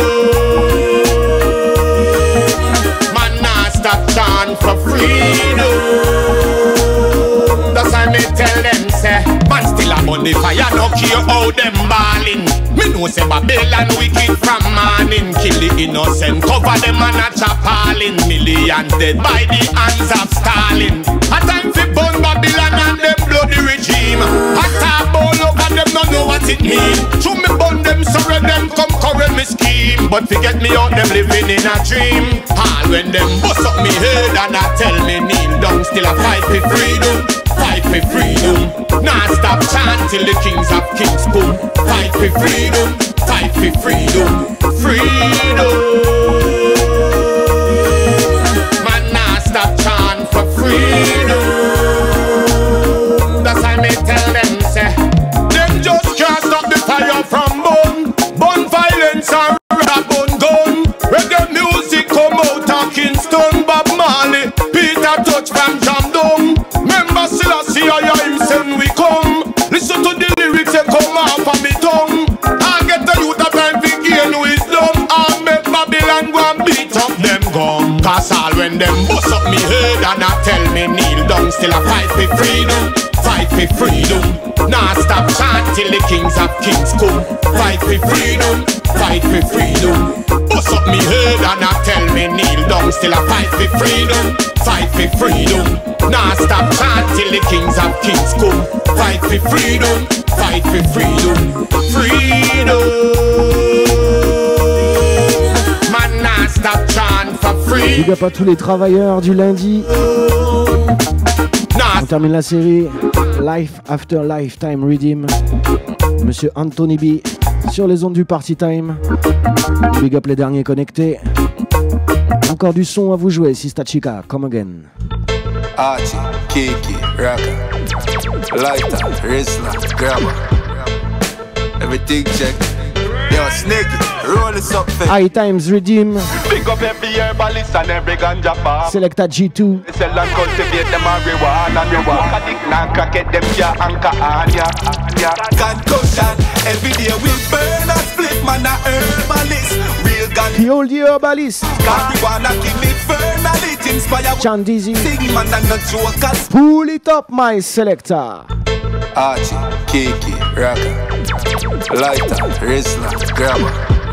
Man, now stop chant for freedom. That's why me tell them say, man still a on the fire, no care how them ballin'. Me know say Babylon wicked from morning. Kill the innocent, cover them and a chapalin'. Millions dead by the hands of Stalin. A time fi burn Babylon and them bloody regime. A talk all over them, no know what it mean. To me burn them, sorry them, come correct me scheme. But forget me out, them living in a dream. All when them bust up me head and I tell me kneel down. Still I fight for freedom, fight for freedom. Nah stop chant till the kings of kings come. Fight for freedom, fight for freedom, freedom. Man When them bust up me head and I tell me kneel down, still I fight for freedom, fight for freedom. Nah stop chant till the kings of kings come. Fight for freedom, fight for freedom. Bust up me head and I tell me kneel down, still I fight for freedom, fight for freedom. Nah stop chant till the kings of kings come. Fight for freedom, fight for freedom, freedom. Man nah stop chant for freedom. Big up à tous les travailleurs du lundi. On termine la série Life After Lifetime Redeem. Monsieur Anthony B sur les ondes du Party Time. Big up les derniers connectés. Encore du son à vous jouer, Sista Chica, come again. Archie, Kiki, Raka, Lighter, Rizla, Grabber. Everything check. Yo, Snake, roll this up, fake. High Times Redeem. Big up every herbalist and every ganja farm. Selecta G two. They sell and cultivate them marijuana. And you walk a dick and crack it, them ya anchor on ya. Concussion, every day we burn and split, man a herbalist. Real gun. The old herbalist. Marijuana give me fernality, inspire. Chandizi. Sing man and the jokers. Pull it up, my selector. Archie, Kiki, Raka, Lighter, Rizla, Grabber.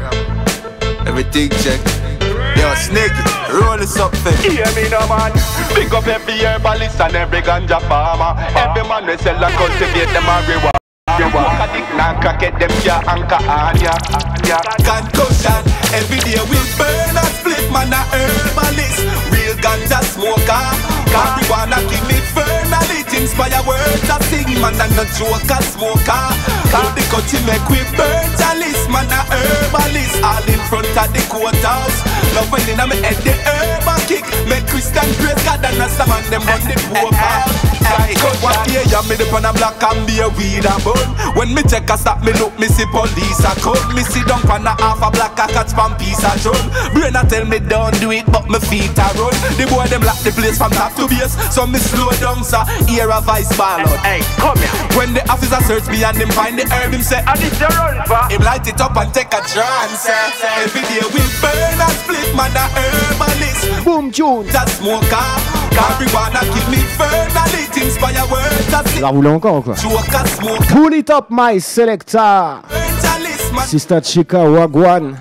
Everything check. Yo, Snake, roll this up, fake. Hear me no man. Big up every herbalist and every ganja farmer. Every man we sell and cultivate them marijuana. You walk a dick and crack it, them ya anchor on ya. Concussion, every day we burn and split, man a herbalist. Real ganja smoker. Marijuana give me fernality, inspire words I sing, man and a joker smoker. All the country make we burn chalice, man a herbalist. All in front of the courthouse. Love when in a me head the herb and kick. Make Christian praise God and Rasta man them on the poor out. What year ya me dip on a black and be a weed a bun. When me check a stop me look me see police a come. Me sit down on a half a black a catch pan piece a drum. Brain a tell me don't do it but me feet a run. The boy them lock the place from top to base. So me slow down sir, hear a voice ball out. Hey, come here. When the officer search me and him find the herb, him say, and it's your run for. Him light it up and take a trance. Every day we burn and split, man a herbalist. Boom tune. Just smoker. Marijuana give me fernality, inspire words I sing. La roule encore ou quoi? Joker smoker. Pull it up, my selector. Sista Chica Wagwan.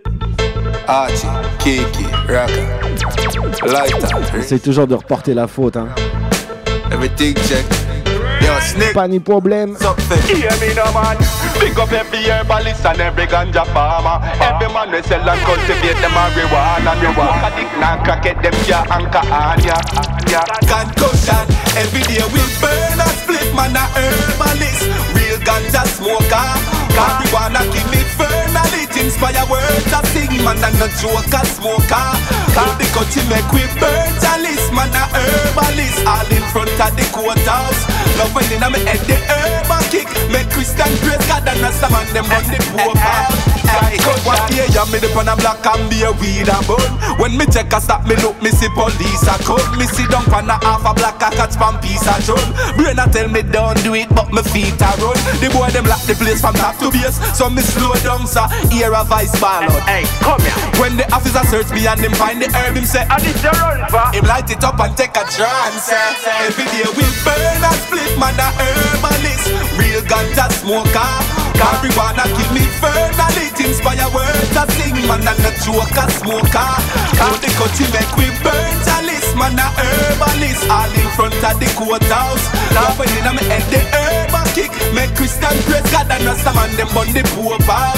Archie, Kiki, Raka, Lighter. Essaye toujours de reporter la faute, hein. Everything check. Yo, Snake. Pas ni problème. Hear me no man. Big up every herbalist and every ganja farmer. Every man we sell and cultivate them marijuana. And you walk a dick and crack it, them ya anchor on ya. Concussion, every day we burn and split, man a herbalist. Real ganja smoker. Marijuana give me fernality, inspire words I sing, man and a joker smoker. All the country make we burn chalice, man a herbalist. All in front of the courthouse. Love when in a me head the herb and kick. Make Christian praise God and Rasta man them on the poor part. What year ya me dip on a black and be a weed a bun. When me check a stop me look me see police a come. Me sit down on a half a black a catch pan piece a drum. Brain a tell me don't do it but me feet a run. The boy them lock the place from top to base. So me slow down sir, hear a voice ball out. Hey, come here. When the officer search me and him find the herb, him say, and it's your run for. Him light it up and take a trance. Every day we burn and split, man a herbalist. Real ganja smoker. Marijuana give me fernality, inspire words I sing, man and a joker smoker. All the country make we burn chalice, man a herbalist. All in front of the courthouse. Love when in a me head the herb and kick. Make Christian praise God and Rasta man them on the poor part.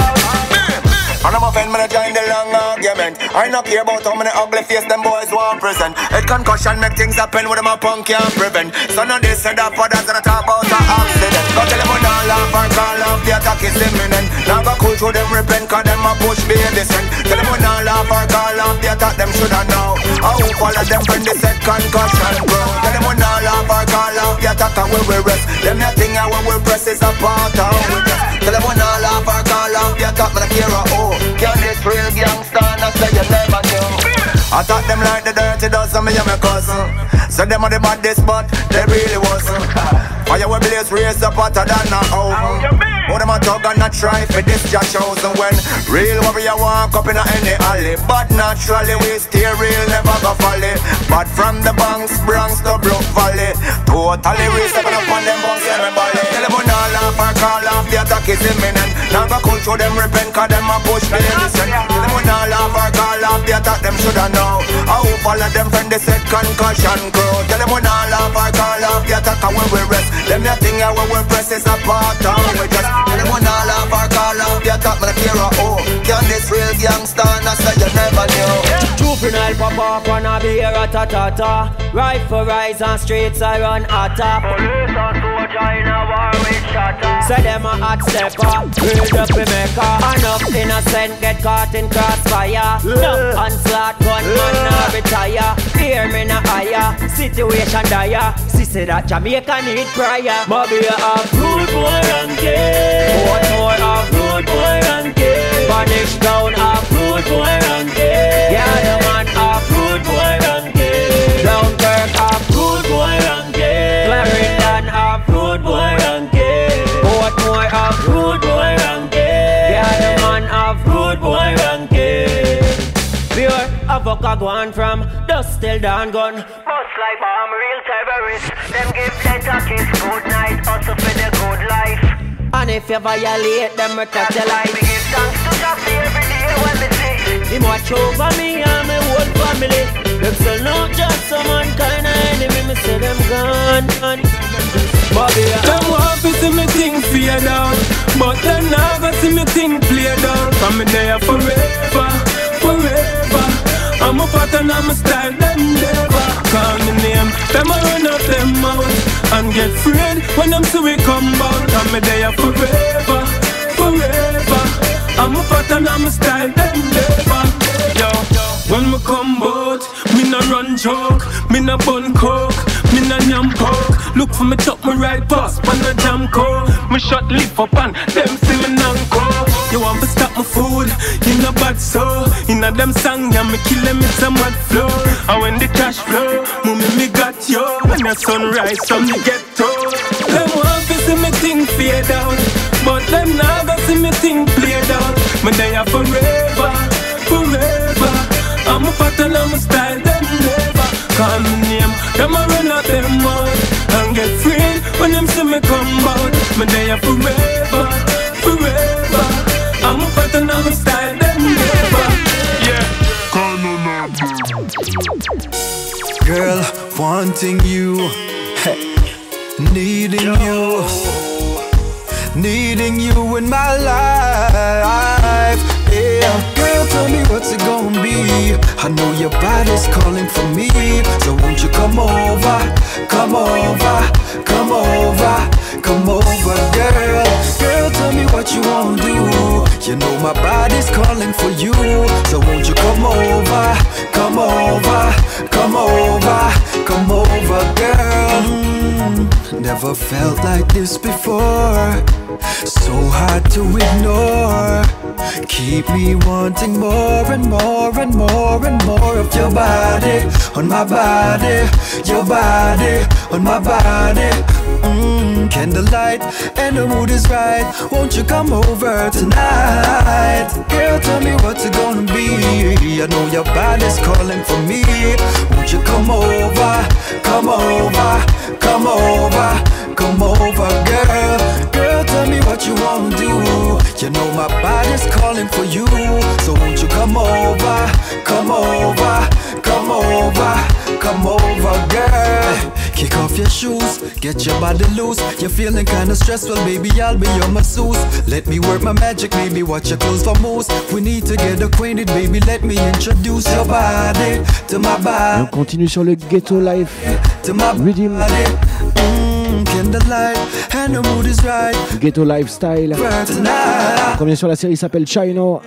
And I'm a fan, man, I join the long argument. I not care about how many ugly face them boys want present. Head concussion make things happen with them a punk can't prevent. So now they said that for that and I talk about an accident. Go tell them we don't laugh and call off the attack is imminent. Now go cool through them repent cause them a push be a descent. Tell them we don't laugh or call off the attack them shoulda know. How all of them when they said concussion bro. Tell them we don't laugh or call off the attack and we will rest. Them nothing and when we press is a part of we rest. Tell them we don't laugh or call off the attack but I care a oh. Can this real gangster not say you never knew? I thought them like the dirty dozen, me and my cousin. So them are the baddest, but they really wasn't. Fire we blaze, raise up hotter than a oven. But them a talk and not try for this just chosen. When real warrior walk up in a any alley, but naturally we stay real, never go folly. But from the Bronx, Bronx to Brook Valley, totally we stepping up on them bunks, everybody. Tell them we not laugh or call off, the attack is imminent. Now go control them, repent, cause them a push the innocent. Tell them we not laugh or call off, the attack them shoulda know. I hope all of them friend they said concussion grow. Tell them we not laugh or call off, the attack and when we rest. Them the thing where we press is a part of we just. Tell them we not laugh or call off, the attack me the care of oh. Can this real gangster not say you never knew. Juvenile pop off wanna be a rat-a-ta-ta. Rifle rise on streets I run hotter. Police and soldier in a war with shatter. Say them a hot stepper, build up a maker. Enough innocent get caught in crossfire. No onslaught gunman now retire. Hear me na higher, situation dire. She say that Jamaica need prayer. Maybe a rude boy and gay. One more a rude boy and gay. Vanish down a rude boy and gay. Yeah, the man a rude boy and gay. Dunkirk a rude boy and gay. Clarendon a rude boy and gay. Portmore a rude boy and gay. Yeah, the man a rude boy and gay. Pure avoca gone from dust till dawn gun. Bust like bomb, real terrorists. Them give letter kiss, good night, also for the good life. And if you violate them, we cut your life. We give thanks to God every day when we see him watch over me and my whole family. Them still not just some kind of enemy, me say them gone. Them want to see me thing fade out, but them never see me thing played out. From me there forever, forever. I'm a pattern, I'm a style, them never call me name. Them a run up them mouth and get afraid when them see we come out. I'm me there forever, forever. I'm a pattern, I'm a style, them never. Yo, when me come out, me no run joke, me no bun coke, me no yam poke. Look for me chop me right past, man a jam co. Me shot leaf up and them see me nanko. You want to stop my food, you know bad so. In a them song, yeah, me kill them with a mad flow. And when the cash flow, mommy me got you. When the sunrise from the ghetto. Them want to see me thing fade out, but them never see me thing played out. Me there forever, forever. I'm a pattern, I'm a style, them never call me name. Them a run out them mouth and get free when them see me come out. Me there forever, forever. I'm a pattern, I'm a style, them never. Yeah. Girl, wanting you, needing you, needing you in my life. Yeah, girl, tell me what's it gonna be. I know your body's calling for me, so won't you come over, come over, come over, come over, girl. Girl, tell me what you wanna do. You know my body's calling for you, so won't you come over, come over, come over, come over, girl. Mm, never felt like this before, so hard to ignore. Keep me wanting more and more and more and more of your body on my body, your body on my body. Mm, candlelight and the mood is right. Won't you come over tonight? Girl, tell me what's it gonna be. I know your body's calling for me. Won't you come over, come over, come over, come over, girl. Girl, tell me what you wanna do. You know my body's calling for you, so won't you come over, come over, come over, come over, girl. Kick off your shoes, get your body loose. You're feeling kinda stressed, well baby I'll be your masseuse. Let me work my magic, baby, watch your clothes for moves. We need to get acquainted, baby, let me introduce your body to my body. Et on continue sur le Ghetto Life Rhythm. Mm, candlelight and the mood is right. Ghetto Lifestyle. Le premier sur la série s'appelle Chino.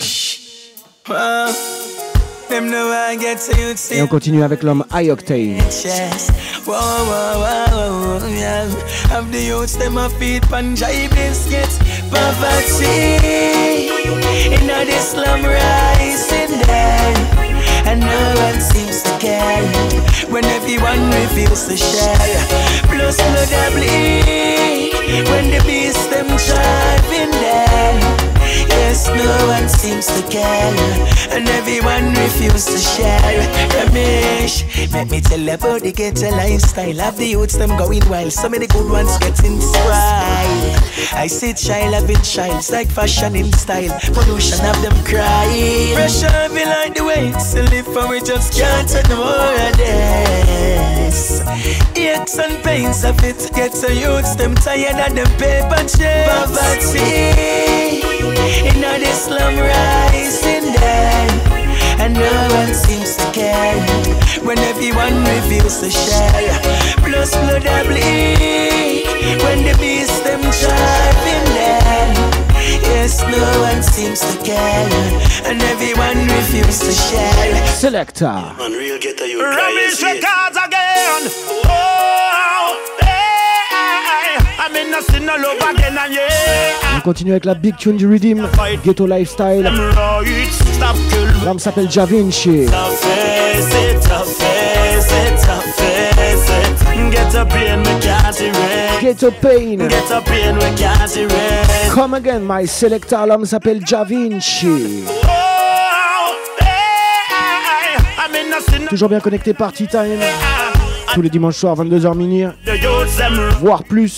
Et on continue avec l'homme High Octane. Whoa, whoa, whoa, whoa, yeah. Have the youths, them a feed Punjab biscuits. Poverty in a slum rising there. and no one seems to care when everyone refuses to share. Plus blood a bleed when the beast them driving there. Yes, no one seems to care and everyone refuses to share. Ramesh, let me tell you about the ghetto lifestyle of the youths them going wild. So many good ones getting spoiled. I see child having childs like fashion in style. Pollution of them crying. Pressure be like the way to live for we just can't take no more of this. Aches and pains of it get the youths them tired of them paper chase. Poverty in all this slum rising there, and no one seems to care when everyone refuses to share. Plus blood a bleed when the beast them driving there. Yes, no one seems to care and everyone refuses to share. Selector Unreal get a you Rubbish records again. Oh, hey, I'm in a sin all over again and yeah. On continue avec la big tune du Redeem, Ghetto Lifestyle. L'homme s'appelle Javinci. Ghetto Pain. Come again, my selector. L'homme s'appelle Javinci. Toujours bien connecté Party Time. Tous les dimanches soirs, vingt-deux heures minuit, voire plus.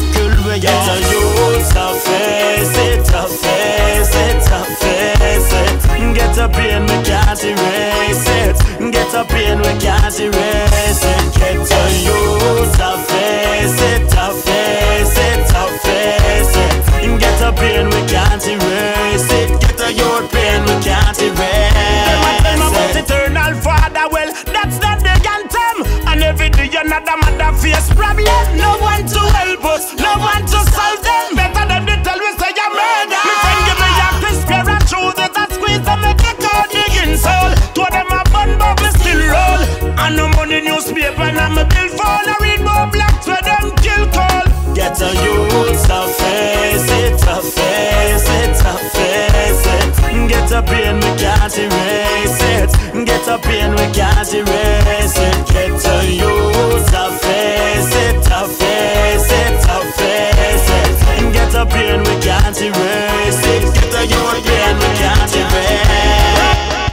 Get up in, we can't erase it. Get up in, we can't erase it. Get to use to face it, to face it, to face it. Get up in, we can't erase it. Get to your pain, we can't erase it. Them about eternal Father, well, that's not the anthem. And every day another mother face problem. No one to help us, no one to solve them. Better than they tell we say you're murder. Me friend give me a crisp pair of shoes that I squeeze them make it out digging soul. Two of them a bun but me still roll. And no money newspaper and I'm a bill phone. I read more blacks where them kill call. Get a youth to face it, to face it, to face it. Get a pain, we can't erase it. Get a pain, we can't erase it. Get a youth to face it, to face it, to face it. Get a pain, we can't erase it. Get a youth pain, we can't erase.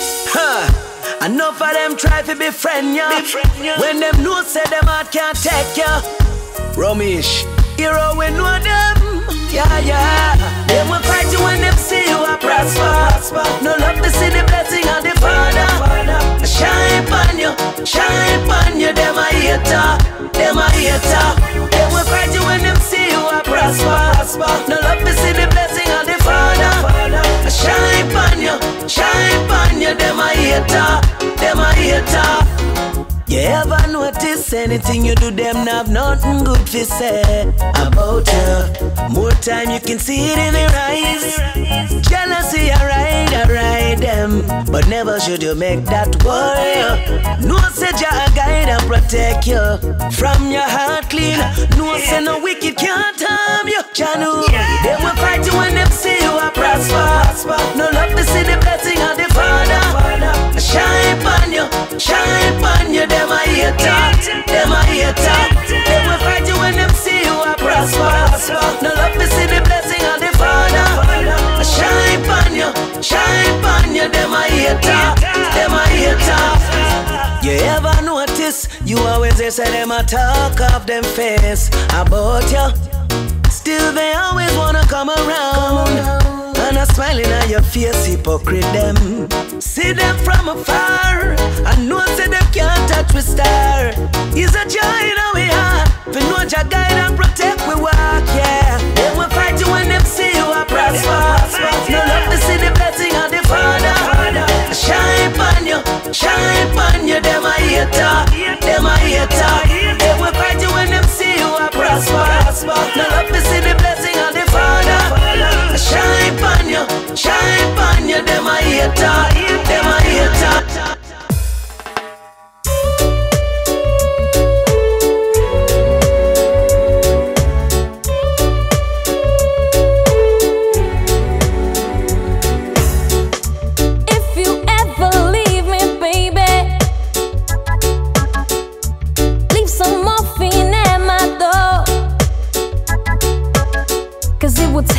Huh. Enough of them try to befriend ya. When them know say them heart can't take ya. Romish, hero we know them. Yeah, yeah. They will fight you when them see you a prosper. No love to see the blessing of the Father. Shine on you, shine on you. Them a hater, them a hater. They will fight you when them see you a prosper. No love to see the blessing of the Father. Shine on you, shine on you. Them a hater, them a hater. You ever notice anything you do them have nothing good to say about you? More time you can see it in their eyes. Jealousy, I ride, I ride them. But never should you make that worry. No say Jah guide and protect you from your heart clean. No say no wicked can't harm you. Jah know they will fight you when them see you a prosper. No love to see the blessing of the Father. Shine on you, shine on you. Them a hater, them a hater. They will fight you when them see you a prosper. No love to see the blessing of the Father. Shine on you, shine on you. Them a hater, them a hater. You ever notice you always they say them a talk of them face about you. Still they always wanna come around. And a smiling on your face, hypocrite them. See them from afar, I know say them can't touch with star. He's a joy in our heart, for no Jah guide and protect we walk, yeah. They will fight you when them see you a prosper. No love to see the blessing of the Father. Shine on you, shine on you. Them a hater, them a hater. They will fight you when them see you a prosper. No love to see the blessing of the Father. Shine on you, shine on you. Them a hater, them a hater.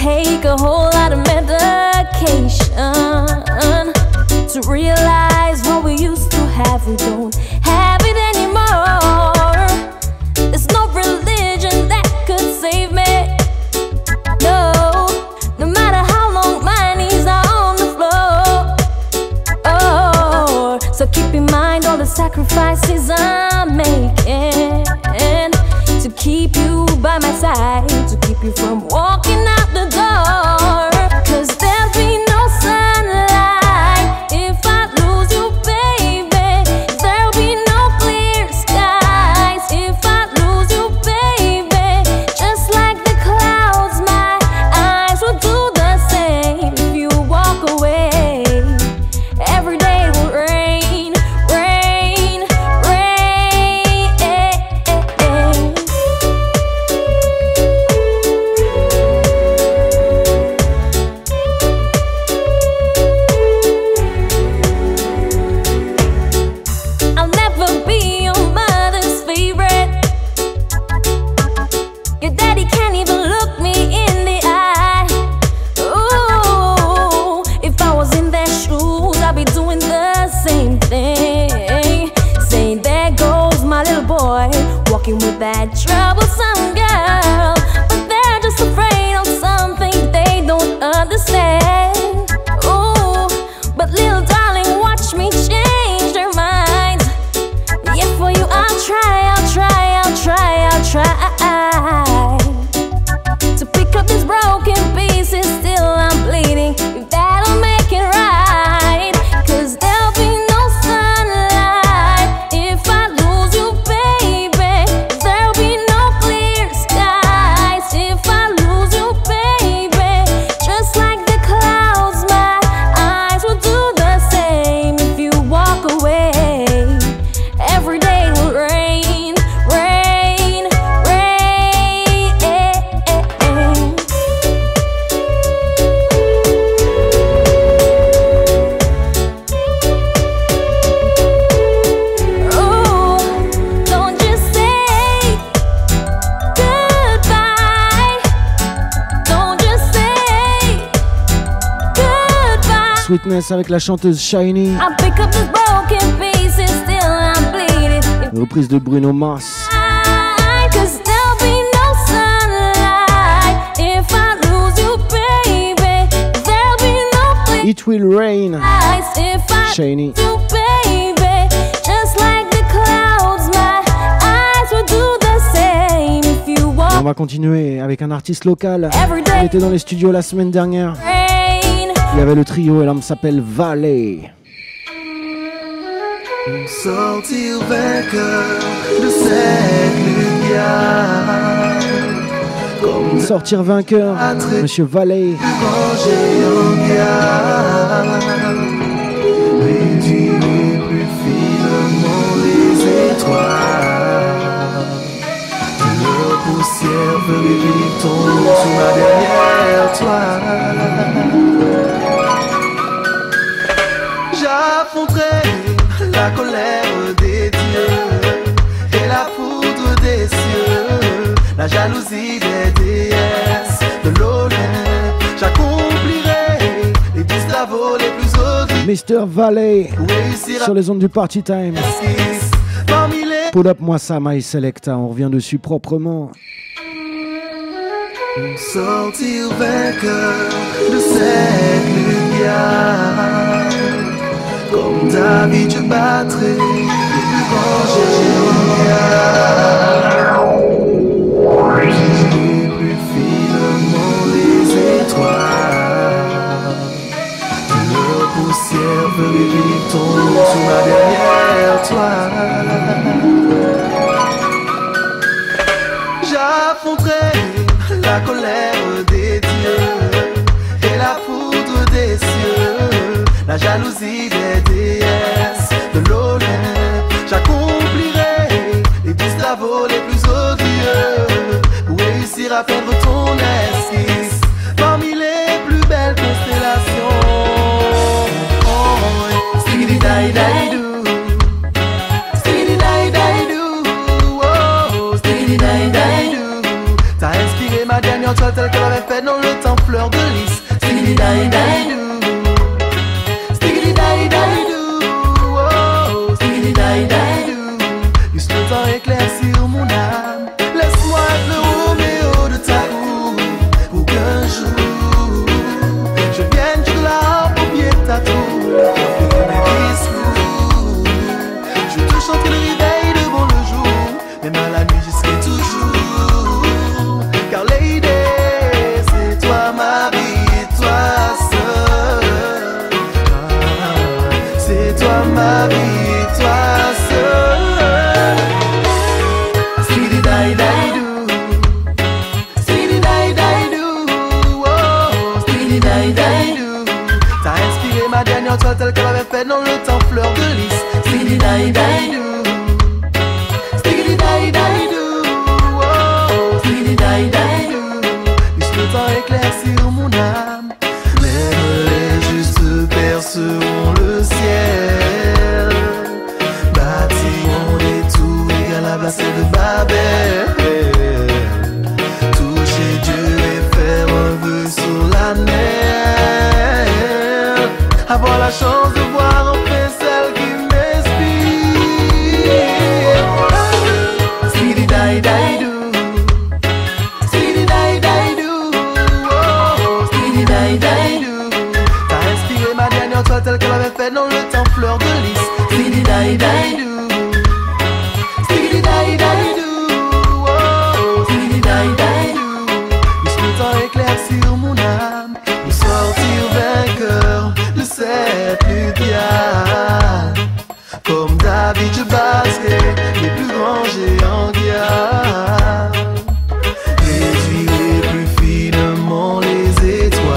take a whole lot of medication to realize what we used to have, we don't have it anymore. There's no religion that could save me. No, no matter how long my knees are on the floor. Oh, so keep in mind all the sacrifices I'm making to keep you by my side, to keep you from walking out the door. Cause there'll be no sunlight if I lose you, baby. There'll be no clear skies if I lose you, baby. Just like the clouds, my eyes will do the same if you walk away. Every day will rain, rain, rain. I'll never be your mother's favorite. Your daddy can't even look me in the eye. Ooh, if I was in their shoes, I'd be doing the same thing. Saying, there goes my little boy, walking with that troublesome girl. But they're just afraid of something they don't understand. Ooh, but little darling, watch me change their minds. Yeah, for you I'll try, I'll try, I'll try, I'll try to pick up these broken pieces. Still I'm bleeding, if that'll make it right. Cause there'll be no sunlight if I lose you, baby. There'll be no clear skies if I lose you, baby. Just like the clouds, my eyes will do the same if you walk away. Every day will rain, rain, rain. Ooh, don't just say goodbye. Don't just say goodbye. Sweetness avec la chanteuse Shiny. I'll pick up these broken pieces, still I'm bleeding. Reprise de Bruno Mars. Cause there'll be no sunlight if I lose you, baby. There'll be no clear It Will Rain. skies if I Shiny. lose you, baby. Just like the clouds, my eyes will do the same if you Et walk on va continuer avec un artiste local. Everyday. Il était dans les studios la semaine dernière. rain. Il y avait le trio et l'homme s'appelle Valley. Sortir vainqueur de cette lumière. Comme Sortir vainqueur, Monsieur Valley. manger en garde. Réduire plus finement les étoiles. Leur poussière veut vivre ton sous ma dernière toile. J'affronterai la colère des dieux et la foudre des cieux, la jalousie des déesses de l'Olympe. J'accomplirai les dix travaux les plus odieux. Mister Valley sur les ondes du Party Time. Pull up moi ça, My Selecta, on revient dessus proprement. Sortir vainqueur de cette lumière. Comme David je battrai les plus grands géants. Briller plus finement les étoiles. Leur poussière veut vivre ton sous ma dernière toile. J'affronterai la colère des dieux et la foudre des cieux, la jalousie des déesses de l'Olympe. J'accomplirai les dix travaux les plus odieux pour réussir à perdre ton esquisse parmi les plus belles constellations. Oh, stiggity die die do, stiggity die die do, oh, stiggity die die do. T'as inspiré ma dernière toile telle qu'elle avait fait dans le temps fleur éclaircir mon âme. Laisse-moi être le Roméo de ta cour, pour qu'un jour je vienne de là au pied de ta tour, faire mes discours. Je te chanterai le réveil devant le jour, même à la nuit j'y serai toujours. Car Lady, c'est toi ma vie et toi seule. Ah, c'est toi ma vie et toi seule. Speedy die die do, speedy die die do, oh, speedy die die do. T'as inspiré ma dernière toile telle qu'elle avait fait dans le temps fleur de lys. Speedy die die do, speedy die die do, oh, speedy die die do. Puisse le temps éclaircir mon âme, même les justes perceront le ciel, bâtiront des tours égalables à celles de Babel, toucher Dieu et faire un vœu sur la mer, avoir la chance de voir enfin celle qui m'inspire. Speedy die die do, speedy die die do, oh, speedy die die do. T'as inspiré ma dernière toile telle qu'elle avait fait dans le temps fleur de lys. Speedy die die do, speedy die die do, oh, speedy die die do. Puisse le temps éclaircir mon âme, nous sortir vainqueur de cette lutte. Comme David je battrai les plus grands géants guerre, réduirai plus finement les étoiles,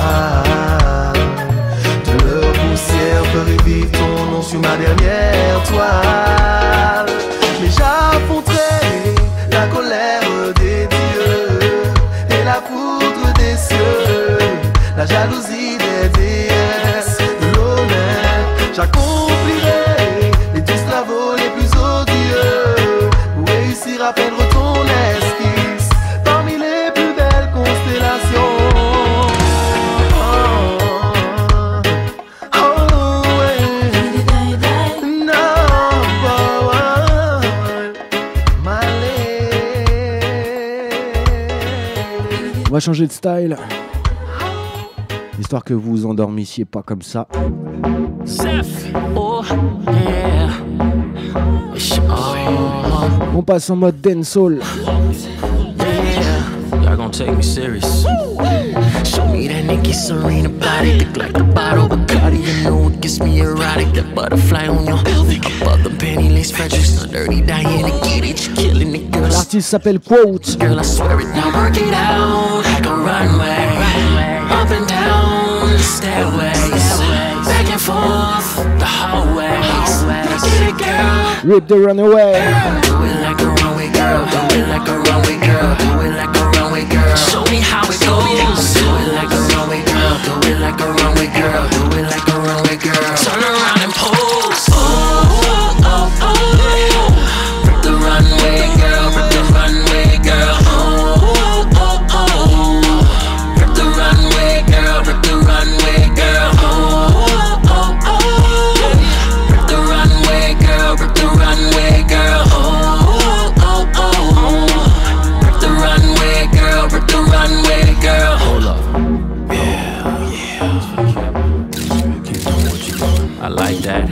de leur poussière ferai vivre ton nom sur ma dernière toile. Mais j'affronterai la colère des dieux et la foudre des cieux, la jalousie des déesses de l'Olympe. J'accomplirai les douze travaux les plus odieux pour réussir à peindre ton esquisse parmi les plus belles constellations. Oh, oh, oh, ouais. No, oh, oh, my lady. On va changer de style, histoire que vous vous endormissiez pas comme ça. Oh, yeah. Oh, On passe en mode dancehall. yeah. Y'all gon' take me serious. Show me that Nikki Serena body, thick like a bottle of Bacardi. You know it gets me erotic. That butterfly on your pelvic. Above the panty lace Fredericks, the dirty Diana, get it, you killing it, girl. L'artiste s'appelle Quote. Girl, I swear it, now work it out like a runway, up and down the stairways, back and forth the hallways. Get it, girl. Rip the Runaway. Do it like a runway girl. Do it like a runway girl. Do it like a runway girl. Show me how it goes. Do it like a runway girl. Do it like a runway girl. Do it like a runway girl. Turn around and pose. Oh, oh, oh, oh. Rip the runway girl. Rip the runway girl. Oh, oh, oh. Rip the runway girl. Rip the runway girl. Oh, oh, oh. Rip the runway girl. Rip the runway girl. Oh, oh, oh. Rip the runway girl. Rip the runway girl. Hold up. Yeah, yeah. I like that.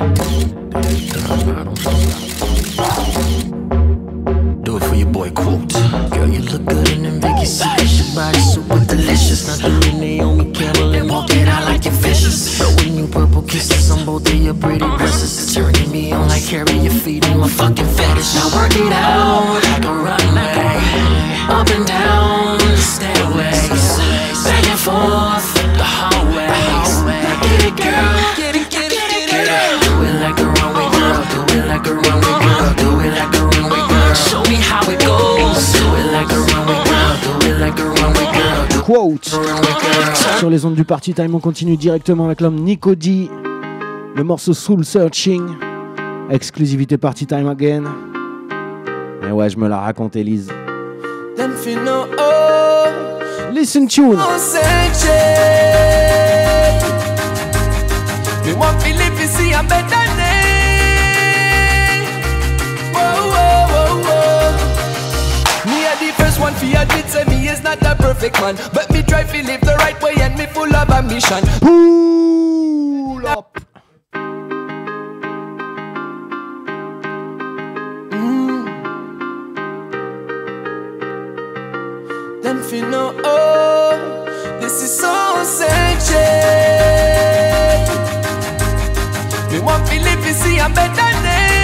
Do it for your boy Quote. Girl, you look good in them Vicky suits. Your body super delicious. Not doing Naomi Campbell and walk it out like you're vicious. Throwing you purple kisses on both of your pretty breasts. Turning me on like carrying your feet in my fucking fetish. Now work it out like a runway, up and down the stairways, back and forth the hallways. Now get it, girl. Get it, get it, get it. Do it like a runway girl. Do it like a runway girl. Do it like a runway girl. Show me how it goes. Do it like a runway girl. Do it like a runway girl. Do Quote. Sur les ondes du Party Time, on continue directement avec l'homme Nico D. Le morceau Soul Searching. Exclusivité Party Time again. Et ouais, je me la raconte, Elise. Them feel no oh. Listen tune. Oh, searching. We want to live to see a better day. Whoa, whoa, whoa, whoa. one for admit say me is not a perfect man, but me try to live the right way and me full of ambition. Pull up. Mm. Them feel no oh, this is so searching. Me want to live to see a better day.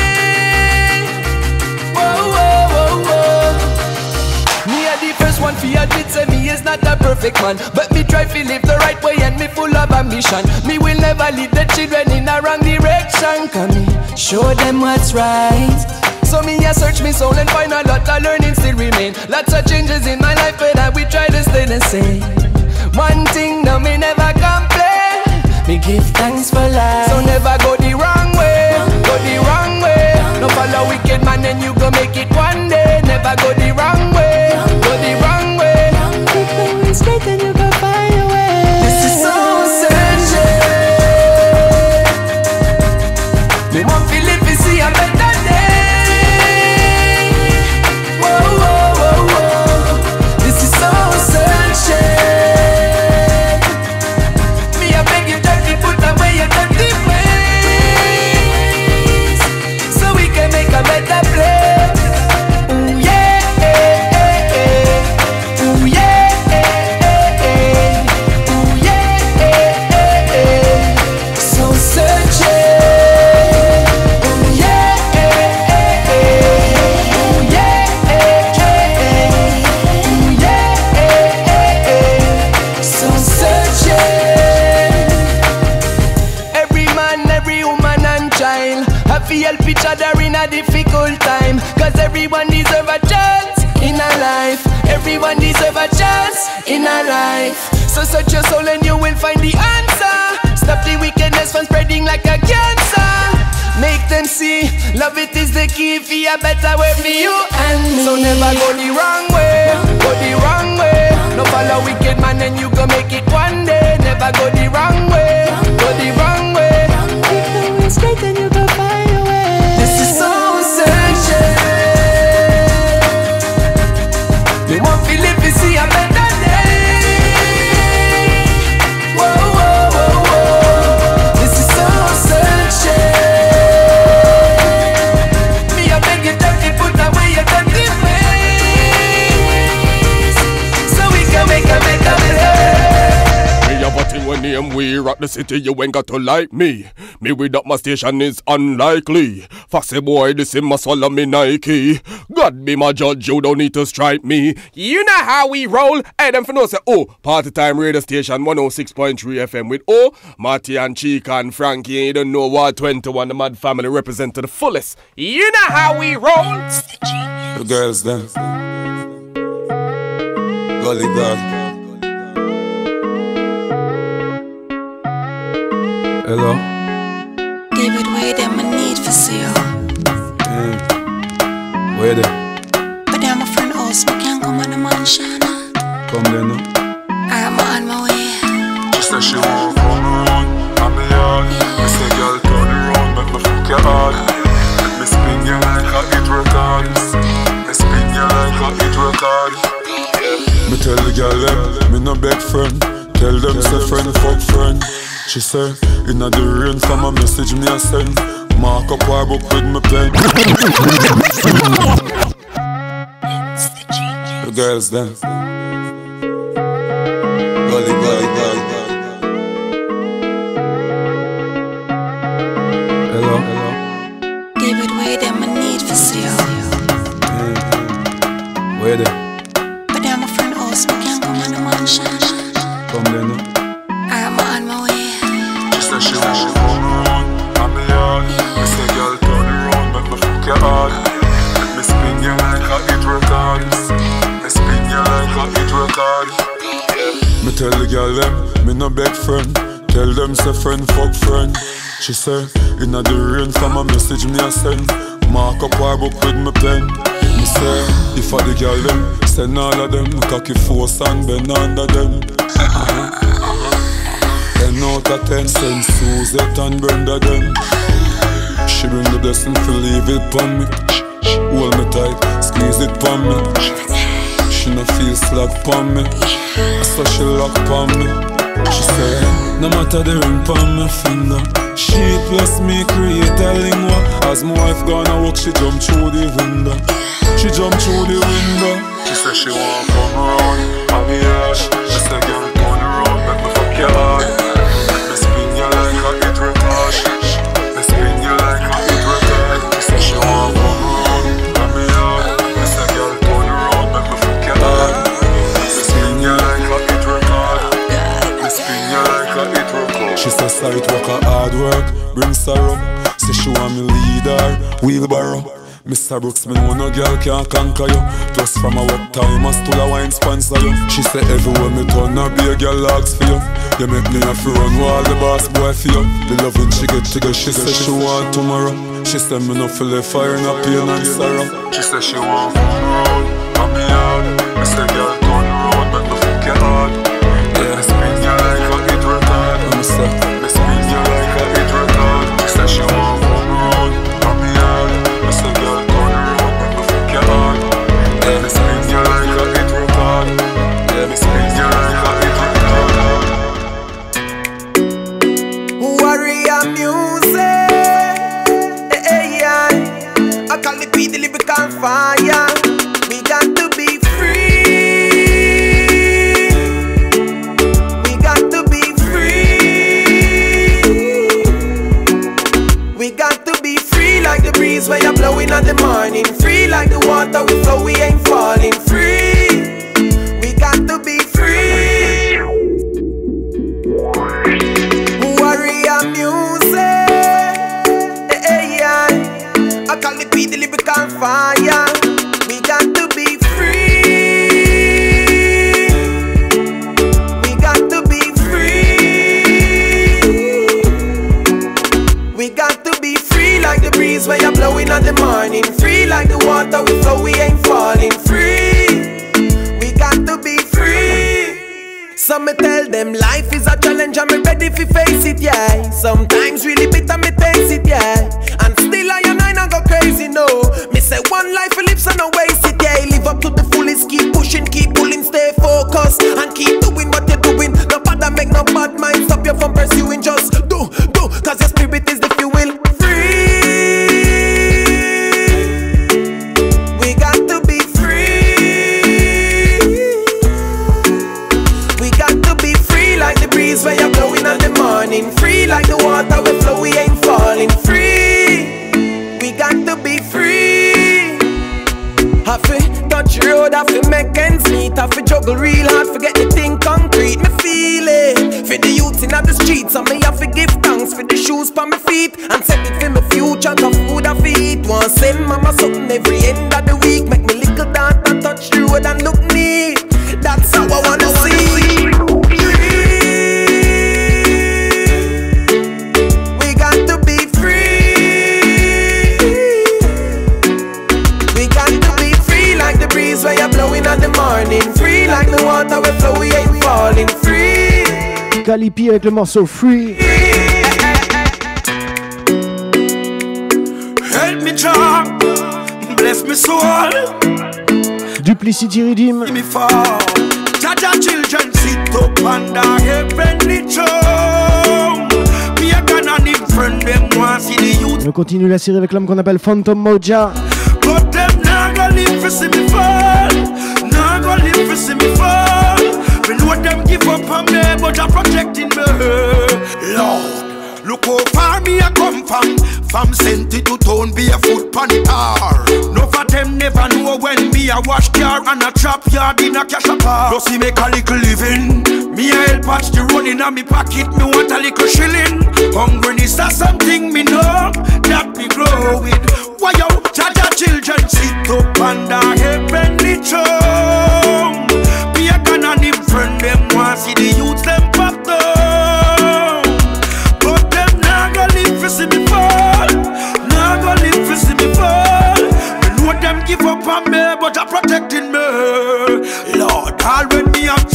Whoa, whoa, whoa, whoa. Me a the first one fi admit say me is not a perfect man, but me try to live the right way and me full of ambition. Me will never lead the children in a wrong direction. Come me show them what's right. So me a search me soul and find a lot of learning still remain. Lots of changes in my life but I we try to stay the same. One thing no me never complain. Me give thanks for life. So never go the wrong way, go the wrong way. No follow wicked man and you go make it one day. Never go the wrong way, go the wrong way. Keep going straight and you go find your way. This is so searching. Me want to live to see a better day. Whoa, whoa, whoa, whoa. This is so searching. Difficult time, cause everyone deserve a chance in a life. Everyone deserve a chance in a life. So search your soul and you will find the answer. Stop the wickedness from spreading like a cancer. Make them see, love it is the key for a better way for you and me. So never go the wrong way, go the wrong way. No follow wicked man and you go make it one day. Never go the wrong way, go the wrong way. Keep going straight and you go find your way. This is so searching. They want to live to see a better day. Whoa, whoa, whoa, whoa. This is so searching. Me I beg you dirty, put away your dirty ways, so we can make a better day. Me have a thing when name we rock the city, you ain't got to like me. Me without my station is unlikely. Foxy boy, this in my swallow me Nike. God be my judge, you don't need to strike me. You know how we roll. Hey, them for no say, oh, Party Time Radio Station one oh six point three F M with oh, Marty and Chica and Frankie. You don't know what twenty-one, the Mad Family represent to the fullest. You know how we roll. The girls then. Golly God. Hello. David, where them I need for sale. Mm. Where they? But they're my friend house, we can't come on the mansion. Come there now. I'm on my way. She said she won't come around, I'm the yard. Me say girl turn around, make me fuck your heart. Me spin you like a hit record. Me spin you like a hit record. Me tell the girl them, me no beg friend. Tell them say friend fuck friend. She say, inna the rain from a message me a send. Mark up our book with me pen. The girls then. Golly, golly, golly. Hello, hello. David, where them I need for sale. Mm-hmm. Where they? But they're my friend house, we can't come on the mansion. Come there now. I'm on my way. She said she won't come around, I'm the yard. Me say girl turn around, make me fuck your heart. Me spin you like a hit record. Me spin you like a hit record. Me tell the girl them, me no beg friend. Tell them say friend fuck friend. She say, inna the rain from a message me a send. Mark up our book with me pen. Me say, if I the girl them, send all of them. Cocky force and bend under them. Ten out of ten, send Suzette and Brenda them. She bring the blessing to leave it pon me. Hold me tight, squeeze it pon me. she no feel slag pon me. I saw she lock pon me. She said, no matter the ring pon my finger. She plus me create a lingua. As my wife gonna walk, she jump through the window. She jump through the window. She said she want come round, I'm here. She said, girl, turn around, make me fuck your heart. Make me spin you like a hit record. Make me spin you like a hit record. She said she want come round, I'm here. She said, girl, turn around, make me fuck your heart. Make me spin you like a hit record. Make me spin you like a hit record. She said, sight work a hard work, bring sorrow. Say she want me lead her, wheelbarrow. Mister Brooks, me know no girl can't conquer you. Plus from a work time, I still a wine sponsor you. She say everywhere me turn, I be a girl ask for you. You make me have to run while the boss boy for you. The loving she get, she get, she say she want tomorrow. She say me no feel the fire, no pain and sorrow. She say she want fun road, I'm me hard. Me say girl turn road, make me fuck your heart. Yeah, me spin you like a hit record. Me say, me spin you like a hit record. She say she want fun road, I'm me hard. Me say girl turn road, make me fuck your heart. Yeah, me spin you like a hit record. Yeah, me spin you like a hit record. Warrior music, hey, yeah. I call it be the lyrical fire. We got to be free. We got to be free. We got to be free like the breeze when you're blowing in the morning. Free like the water we flow, we ain't falling. Free. We got to be free. Warrior music, hey, yeah. I call it be the lyrical fire. We got to be free. We got to be free. We got to be free like the breeze when you're blowing in the morning. Free like the water we flow, we ain't falling. Free. We got to be free. Some me tell them life is a challenge and me ready fi face it, yeah. Sometimes really bitter me taste it, yeah. And still I and I not go crazy, no. Me say one life we live so no waste it, yeah. Live up to the fullest, keep pushing, keep pulling, stay focused and keep doing what you're doing. No bother make no bad mind stop you from pursuing. Just do, do, cause your spirit is the fuel. Free. We got to be free. We got to be free like the breeze when you're blowing in the morning. Free like the water we flow, we ain't falling. Free. We got to be free. Have to touch road, have to make ends meet. Have to juggle real hard, forget the thing concrete. Me feel it for the youth in the streets. And me have to give thanks for the shoes for my feet. And set it for my future, the food I feed. Want send mama something every end of the week. Make me little dance and touch the road and look neat. That's how I wanna see. We got to be free. We got to be free like the breeze when you're blowing in the morning. Free like the water we flow, we ain't falling. Free. Calipi avec le morceau Free. Help me, Jah, bless me soul. Duplicity Redeem. Me fall. Jaja children sit up under heavenly throne. Me a gonna need friend them want see the youth. On continue la série avec l'homme qu'on appelle Phantom Moja. But them nah gonna live for see me fall. Nah gonna live for see me fall. Me know them give up on me, but I'm protecting me. Lord, look how far me a come from. From Senti to town, be a foot pan it hard. No for them never know when me a wash car and a trap yard in a cash apart. Plus he make a little living. Me a help patch the running on me pocket. Me want a little shilling. Hungriness is something me know that me grow with. Why yo, Jaja children sit up under heavenly throne. Be a cannon friend them want see the youths them pop down. But them nah go live for see me fall. Nah go live for see me fall. Me know them give up on me, but I'm protecting me. Lord, all when me have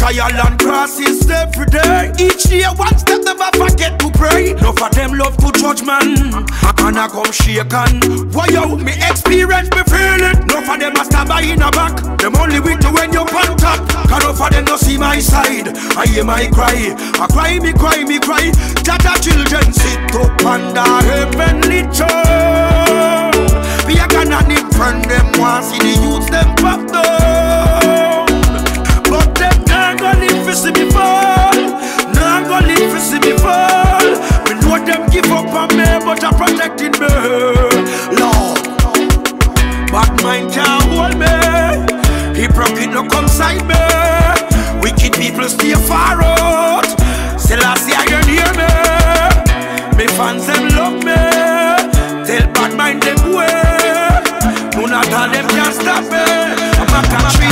trial and crosses every day. Each day one step, never forget to pray. No for them love to judge man, and I come shaken. Why you me experience me feel it? No for them a stand by in a back. Them only with you when you on top. Cause no for them no see my side. I hear my cry, I cry me cry me cry. Tata children sit up under heavenly throne. We are gonna need friend them want see the youths them pop down. But them not gonna live to see me fall. Not gonna live to see me fall. We know them give up on me, but I'm protecting me, Lord. Bad mind can't hold me. Hypocrite no come side me. Wicked people stay far out. Still I see I can hear me. Me fans them love me. Tell bad mind them way. None of them can stop me. I'm a country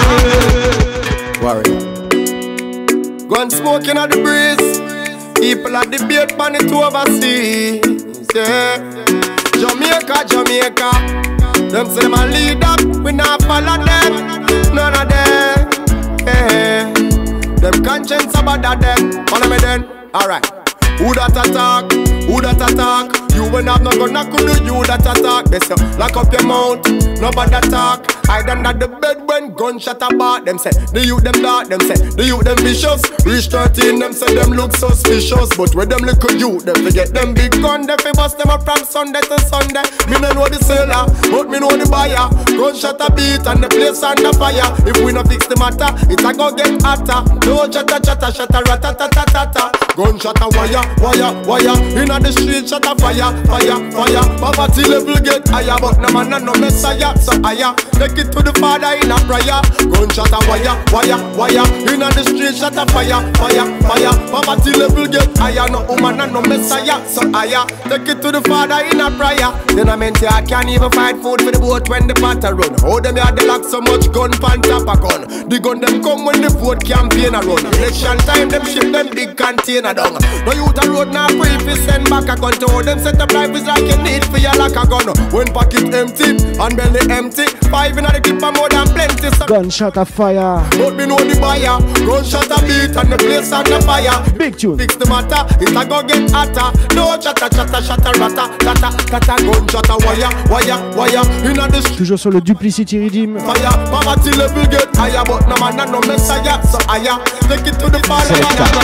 idol. Warrior. Gun smoking at the breeze. People at the debate man it overseas. Yeah. Jamaica, Jamaica. Them say them a lead up. We not follow them. None of them. Yeah. Them conscience about that them. Follow me then. Alright. Who that attack? Who that attack? You will not no gonna could do you that attack. They say lock up your mouth, nobody attack. I done at the bed when gunshot about. Them say the youth them dark. Them say the youth them vicious. Reach thirteen them say them look suspicious. But with them little youth them forget them big gun. Them fi bust them up from Sunday to Sunday. Me no know the seller, but me know the buyer. Gunshot a beat and the place on the fire. If we no fix the matter, it a go get hotter. No chatter chatter chatter ratatatatata. Gunshot a wire, wire, wire. Inna the street shot a fire, fire, fire. Poverty level get higher, but no man no messiah. So higher, take it to the Father in a prayer. Gunshot a wire, wire, wire. Inna the street shot a fire, fire, fire. Poverty level get higher, no woman no messiah. So higher, take it to the Father in a prayer. Then I meant I can't even find food for the boat when the pot a run. How them had the lock so much gun pan top a gun. The gun them come when the vote campaign a run. Election time them ship them big container down. No youth a road now free fi send back a gun to how them set up life is like you need for your like a gun. When pocket empty and belly empty, five in a the clip a more than plenty. So gunshot a fire. But me know the buyer. Gunshot a beat and the place on the fire. Big tune. Fix the matter, it a go get hotter. No chatter chatter chatter rata tata tata. Gunshot a wire wire wire. Inna the toujours sur le Duplicity Redeem. Fire, poverty level get higher, but no man no messiah. So higher, take it to the Father.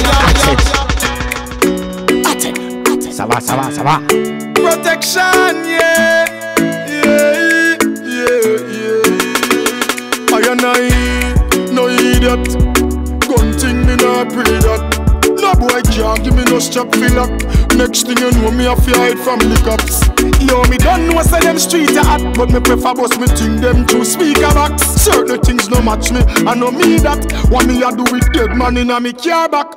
Ça va, ça va, ça va. Protection, yeah, yeah, yeah, yeah. I and I, no idiot. Gun thing me not pre that. No boy can't give me no strap fi lock. Next thing you know me a fi hide from the cops. Yo, me don't know say them street a hot, but me prefer bust me thing them to speaker box. Certain things no match me, I know me that. What me a do with dead man in a me car back.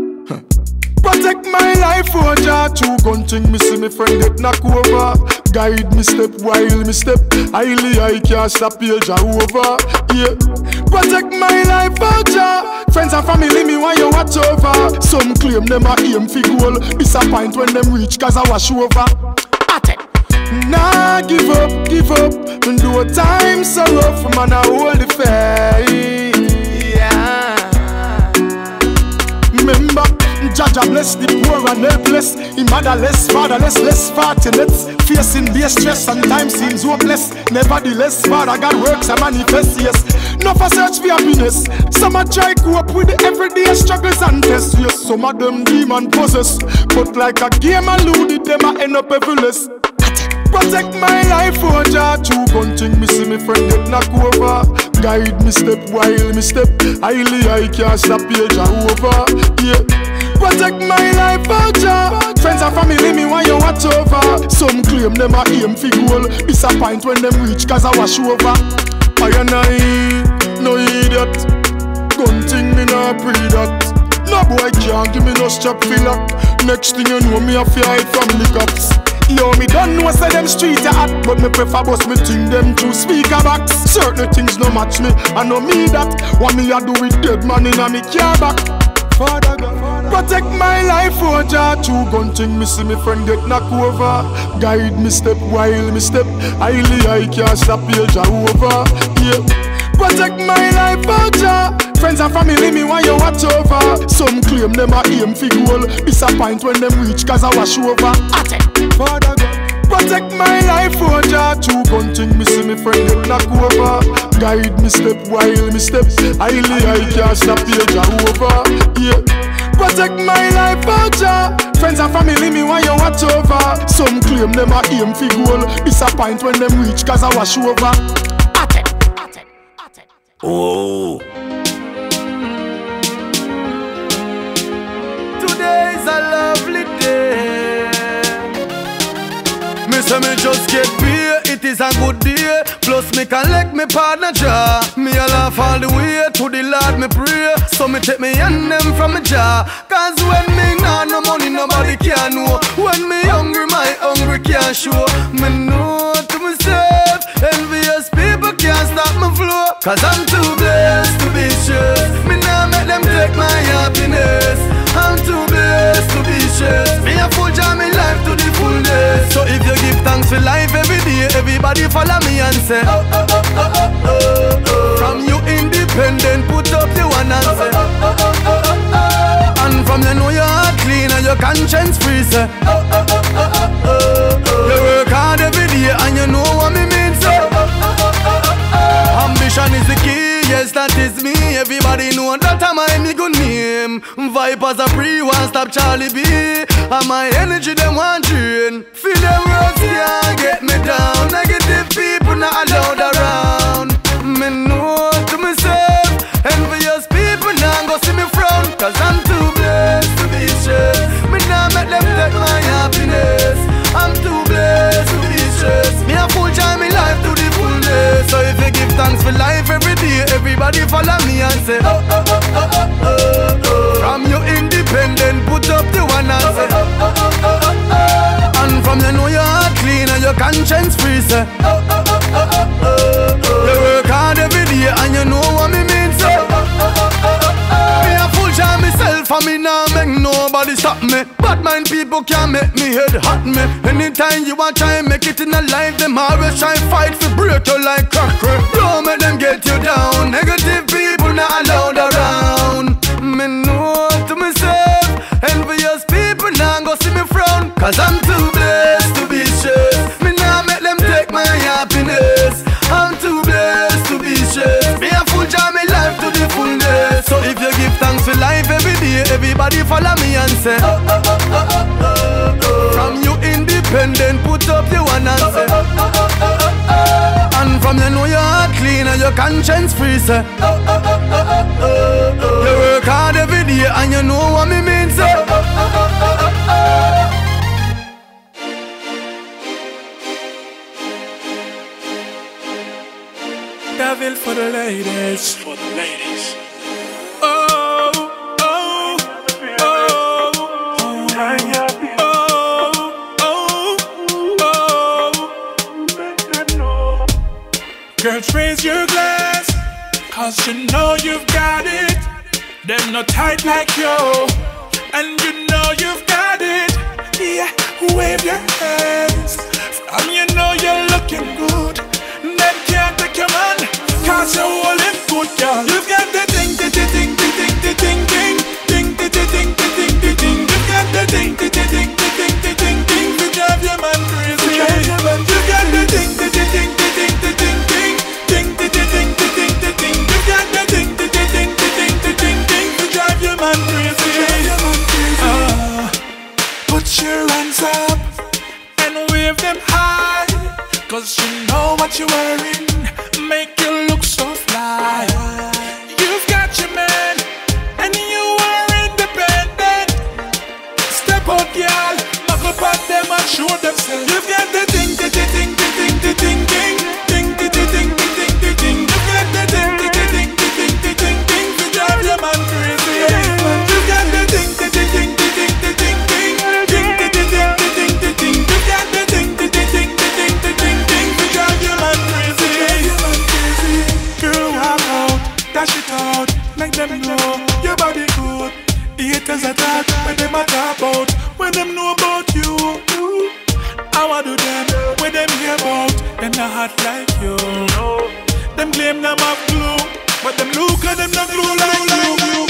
Protect my life, oh Jah. Two gun thing, me see me friend get knock over. Guide me step while me step. Highly I can't stop here, Jah over. Yeah. Protect my life, oh Jah. Friends and family, me want you watch over. Some claim them a aim fi goal. Disappoint when them reach, cause I wash over. Protect. Nah, give up, give up. Don't do a time so rough, man, I hold the faith. Yeah. Remember, Jaja bless the poor and helpless. He motherless, fatherless, less fortunate. Facing base stress sometimes seems hopeless. Nevertheless, Father God works and manifests, yes. No for search for happiness. Some a try cope with the everyday struggles and tests. Yes, some of them demon possess. But like a game alluded, them a end up everless. Protect my life, oh Jah. Two gun thing, me see me friend get knock over. Guide me step while me step. Highly I can't stop here, Jah over. Yeah. Protect my life, oh Jah. Friends and family, me want you watch over. Some claim them a aim fi goal. Disappoint when them reach, cause I wash over. I and I, no idiot. Gun thing, me not pre that. No boy can't give me no strap fi lock. Next thing you know, me a fi hide from the cops. Yo, me don't know say them street a hot, but me prefer bust me thing them to speaker box. Certain things no match me, I know me that. What me a do with dead man in a me car back. Father God, protect my life, oh Jah. Two gun thing, me see me friend get knock over. Guide me step while me step. Highly I can't stop here, Jah over. Yeah. Protect my life, oh Jah. Friends and family, me want you watch over. Some claim them a aim for goal. Disappoint when them reach cause I wash over. Father God, protect my life, oh Jah. True bunting, me see me friend them knock over. Guide me step while me step. Highly I can't stop the Jah over. Yeah. Protect my life, oh Jah. Friends and family, me want you watch over. Some claim them a aim for goal. Disappoint when them reach cause I wash over. Oh. Today's a lovely day. Me say me just get paid, it is a good day. Plus me collect me partner jar. Me a laugh all the way to the Lord me pray. So me take me and them from me jar. Cause when me nah no money nobody can know. When me hungry my hungry can't show. Me know to myself, envious people can't stop my flow. Cause I'm too blessed to be sure. Me nah make them take my happiness. I'm too blessed to be sure. Me a full jam me life to the fullness. So if you give thanks for life every day, everybody follow me and say oh, oh, oh, oh, oh, oh, oh. From you independent, put up your one and say oh, oh, oh, oh, oh, oh. And from you know your heart clean and your conscience free, say oh, oh, oh, oh, oh, oh, oh. You work hard every day and you know what me mean, say oh, oh, oh, oh, oh, oh. Ambition is the key, yes that is me. Everybody know that I'm my me good name. Vipers a pre, one stop Charlie B. And my energy them want drain. Feel them words can't get me down. Negative people not allowed around. Me know to myself, envious people now go see me frown. Cause I'm too blessed to be stressed. Me now make them take my happiness. I'm too blessed to be stressed. Me a full time in life to the fullness. So if you give thanks for life every day, everybody follow me and say oh, oh, oh, oh, oh, oh, oh. From you independent, put up the one and say oh, oh, oh, oh, oh, oh. And from you know your heart clean and your conscience free, say oh, oh, oh, oh, oh, oh, oh. You work hard every day and you know what me mean, say oh, oh, oh, oh, oh, oh. Me a full time myself and me nah make nobody stop me. Bad mind people can't make me head hot me. Anytime you want try make it in a life, them always try fight for break you like concrete. Don't make them get you down. Negative people not allowed around. Me know to myself, envious people now go see me frown. Cause I'm too blessed to be stressed. Me now make them take my happiness. I'm too blessed to be stressed. Me a full jam me life to the fullness. So if you give thanks for life every day, everybody follow me and say oh, oh, oh, oh, oh, oh, oh. From you independent, put up your one and say oh, oh, oh, oh, oh, oh. And from you know your heart clean and your conscience free, say oh, oh, oh, oh, oh, oh, oh. You work hard every day and you know what me mean, say oh, oh, oh, oh, oh, oh. Devil for the ladies, for the ladies. Oh, oh, oh, oh, oh, oh, oh. Girls, raise your glass, cause you know you've got it. Them not tight like you, and you know you've got it. Yeah, wave your hands, from you know you're looking good. Them can't take your man, cause you're holding good, girl. You've got the ding, the ding, the ding, the ding, ding, ding, the ding, the ding, the ding. You've got the ding, the ding, the ding, the ding, ding, to drive your man crazy. You've got the ding, the ding, the ding, the ding, ding, ding, the ding, the ding, the ding. You've got the ding, the ding, the ding, the ding, ding, to drive your man crazy. Ah, put your hands up and wave them high, cause you know what you're wearing make you look so fly. You've got your man and you are independent. Step out, girl, knock up at them and show themselves. You've got the ding, the ding, the ding, the ding, ding, ding, the ding, the ding, the ding. You've got the ding, the ding, the ding, the ding, ding, to drive your man crazy. You've got the ding, the ding, the ding, the ding, ding, ding, the ding, the ding, the ding. You've got the ding, the ding, the ding, the ding, ding, to drive your man crazy. Girl, walk out, dash it out, make them know your body good. Haters attack when them a talk about, when them know about you. How I do them, when them hear about, them not hot like you. Them claim them have glue, but them look and them not glue like glue.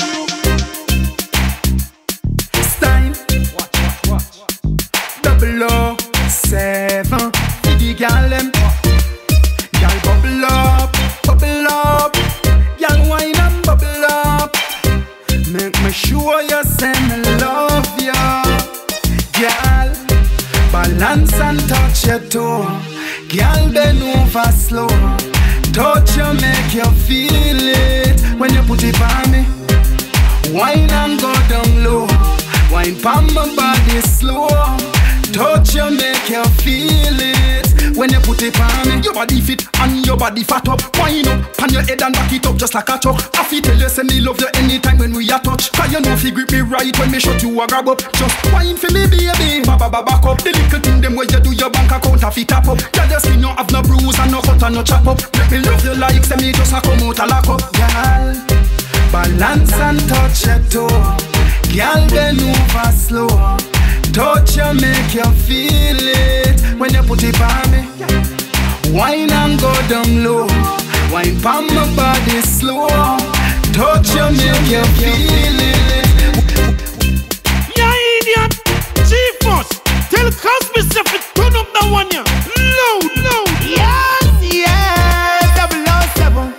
Stein, watch, watch, watch. Double O seven, for the gal them. Gal bubble up, bubble up. Gal wine and bubble up. Make me sure you say me love ya. Gal, balance and touch your toe. Gal bend over slow. Touch you make you feel it. When you put it on me, wine and go down low. Wine pon my body slow. Touch you make you feel it. When you put it on me, your body fit and your body fat up. Wine up, pan your head and back it up just like a truck. I feel tell you say me love you anytime when we a touch. Cause you know if you grip me right when me shut you a grab up. Just wine for me baby, ba ba ba back up. The little thing them where you do your bank account a fit tap up. Girl you see no have no bruise and no cut and no chop up. Let me love you like say me just a come out a lock up. Girl, balance and touch your toe. Girl bend over slow. Touch you make you feel it. When you put it on me, wine and go down low. Wine pon my body slow. Touch you make you feel it. Yeah, idiot. Chiefus, tell Cosby Chef to turn up that one ya. Loud, loud. Yes, yes. Double O seven.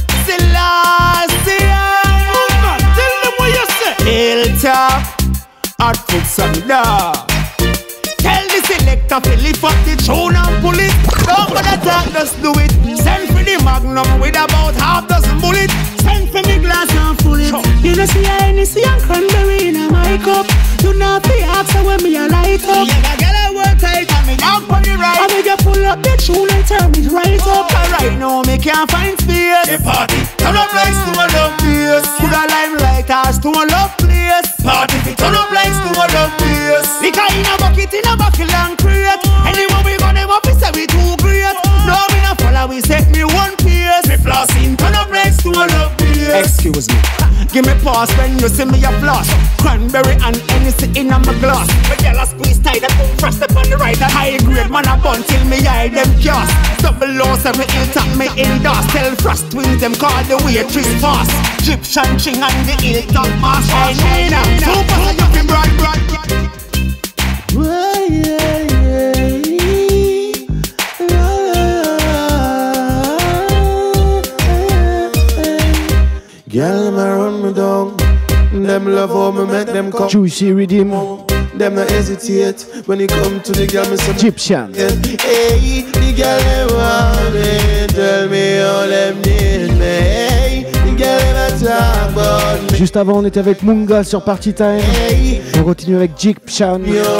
Selassie. Oh, tell them what you say. Hilltop. Hot foot Sunday. Tell the selector to lift up the tune and pull it. Don't bother talk, just do it. Send for the magnum with about half dozen bullets. Send for me glass and full it. You know see Hennessy and cranberry in my cup. You know the answer when me a light up. Yeah, I gotta work tight and me down for the right. I make you pull up the tune and turn it right up. Right now me can't find space. The party turn up like Stone Love Place. Put a limelight as Stone Love Place. Party turn up like Stone Love Place. Liquor in a bucket in a buckle and crate. Anywhere we go them up we say we too great. No we not follow we set me one pace. Me flossing turn up like Stone Love Place. Excuse me, give me pause when you see me a floss. Cranberry and Hennessy in a my glass. My girl a squeeze tight and come frost up on the right. A high grade man a bun till me eye them gas. Double O seven hilltop me indoors. Tell frost twins them call the waitress fast. Egyptian ching and the hilltop mask. Hey Nina, super so you can brag brag brag. Oh, yeah, yeah, yeah. Girl, me run me down. Them love how me make them come. Juicy Redeem. Them no hesitate when it come to the girl me say Egyptian. Hey, the girl them want me. Tell me all them need me. Hey, the girl them talk about me. Juste avant, on était avec Munga sur Party Time. On continue avec Egyptian.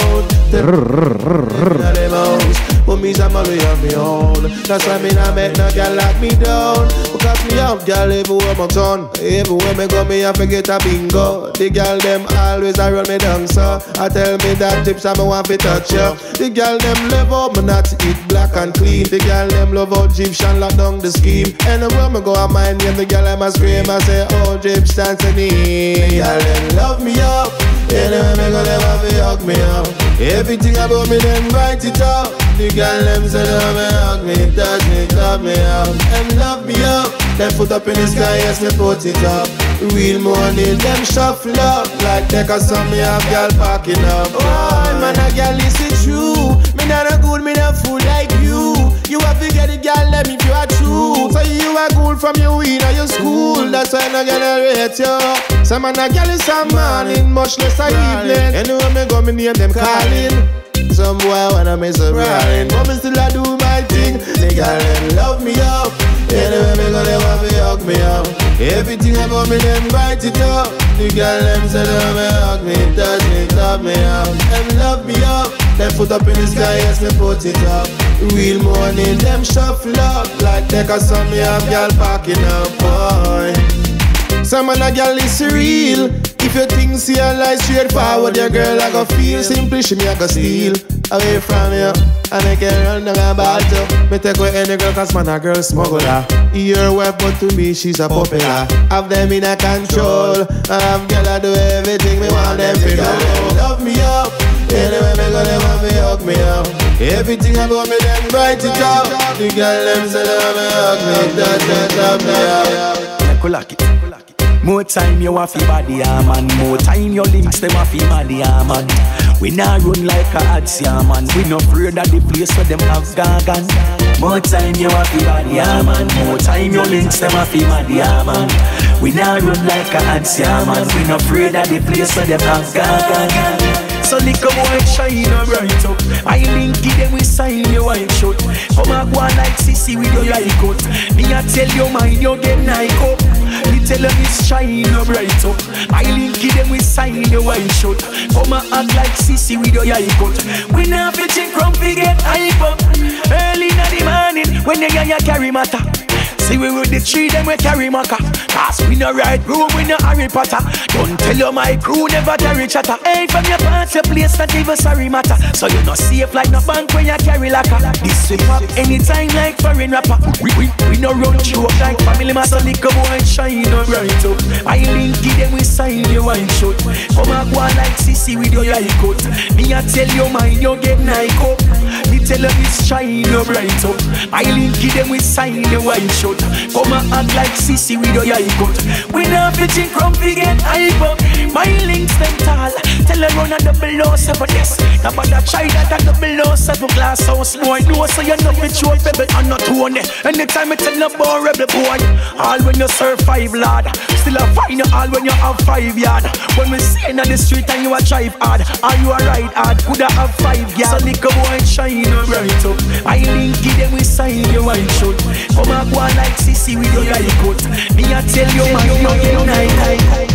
But me's a man we have me own. That's why me not make no girl lock me down. Because me have girl everywhere my turn. Everywhere me go me have to get a bingo. The girl them always a roll me down so I tell me that tips I me want to touch you. The girl them love how me not eat black and clean. The girl them love how Egyptian lock down the scheme. Anywhere me go I mind name the girl them a scream. I say oh Egyptian to me. The girl them love me up. Anywhere me go them have to hug me up. Everything about me them write it up. The girl them say love me, hug me, touch me, love me up, and love me up. Them foot up in the sky, yes me put it up. Real money, them shuffle up like take a song me have girl packing up. Oh man, a girl is it true? Me not a good, me not fool like you. You have to get a girl them if you are true. So you are good from your weed or your school. That's why no girl rate you. Some man a girl is a morning, much less a evening. Anywhere me go, me name them calling. Some boy wanna miss a bride, but me still I do my thing. The girl them love me up. Anywhere me go, they want me hug me up. Everything about me them write it up. The girl them say love me, hug me, touch me, love me up, and love me up. Them foot up in the sky, yes me put it up. Real money, them shuffle up like take a song me have girl packing up, boy. Some man a girl is real. If you think see a lie straight forward, your girl I go feel. Simply she me I go steal away from you. I make her run down a battle. Me take away any girl cause man a girl smuggler. Your wife but to me she's a popular. Have them in a control. I have girl I do everything me want them to do. Love me up. Anyway me go them want me hug me up. Everything about me them write it up. The girl them say love me hug me, touch me, love me up. lock it. More time you have fi body, yeah, man. More time your links them have fi body, yeah, man. We nah run like a ads, yeah, man. We no afraid that the place where them have gone. More time you have fi body, yeah, man. More time your links them have fi body, yeah, man. We nah run like a ads, yeah, man. We no afraid that the place where them have gone. So lick a boy shine a bright up. I link it them we sign your white shot. Come a go like sissy with your like out. Me a tell you mind you get night up. Me tell them it's shine a bright up. I link it them we sign your white shot. Come a act like sissy with your like out. We now fetching crumb fi get hype up. Early in the morning when you hear you carry matter. See we with the tree them we carry maca. Cause we no ride room, we no Harry Potter. Don't tell you my crew never carry chatter. Hey, from your pants, your place not even sorry matter. So you no safe like no bank when you carry lacquer. This we pop anytime like foreign rapper. We, we, we no run joke like family master. Lick a boy shine no bright up. I link it them we sign your wine shot. Come a go like sissy with your like out. Me a tell you mine you get night up. Me tell you it's shine no bright up. I link it them we sign your wine shot. Come and act like sissy with your eye cut. We not fetching crumb fi get hype up. My links them tall. Tell her run a double O seven yes. Now but that try that a double O seven glass house boy. No so you know fit show pebble and not one. Anytime I tell no boy rebel boy. All when you serve five lad. Still a find you all when you have five yard. When we say in the street and you a drive hard. Or you a ride hard. Coulda have five yard. So lick a boy shine a bright up. I link it them we sign your white shot. Come and go like like sissy with your like coat. Me a tell you man you get night.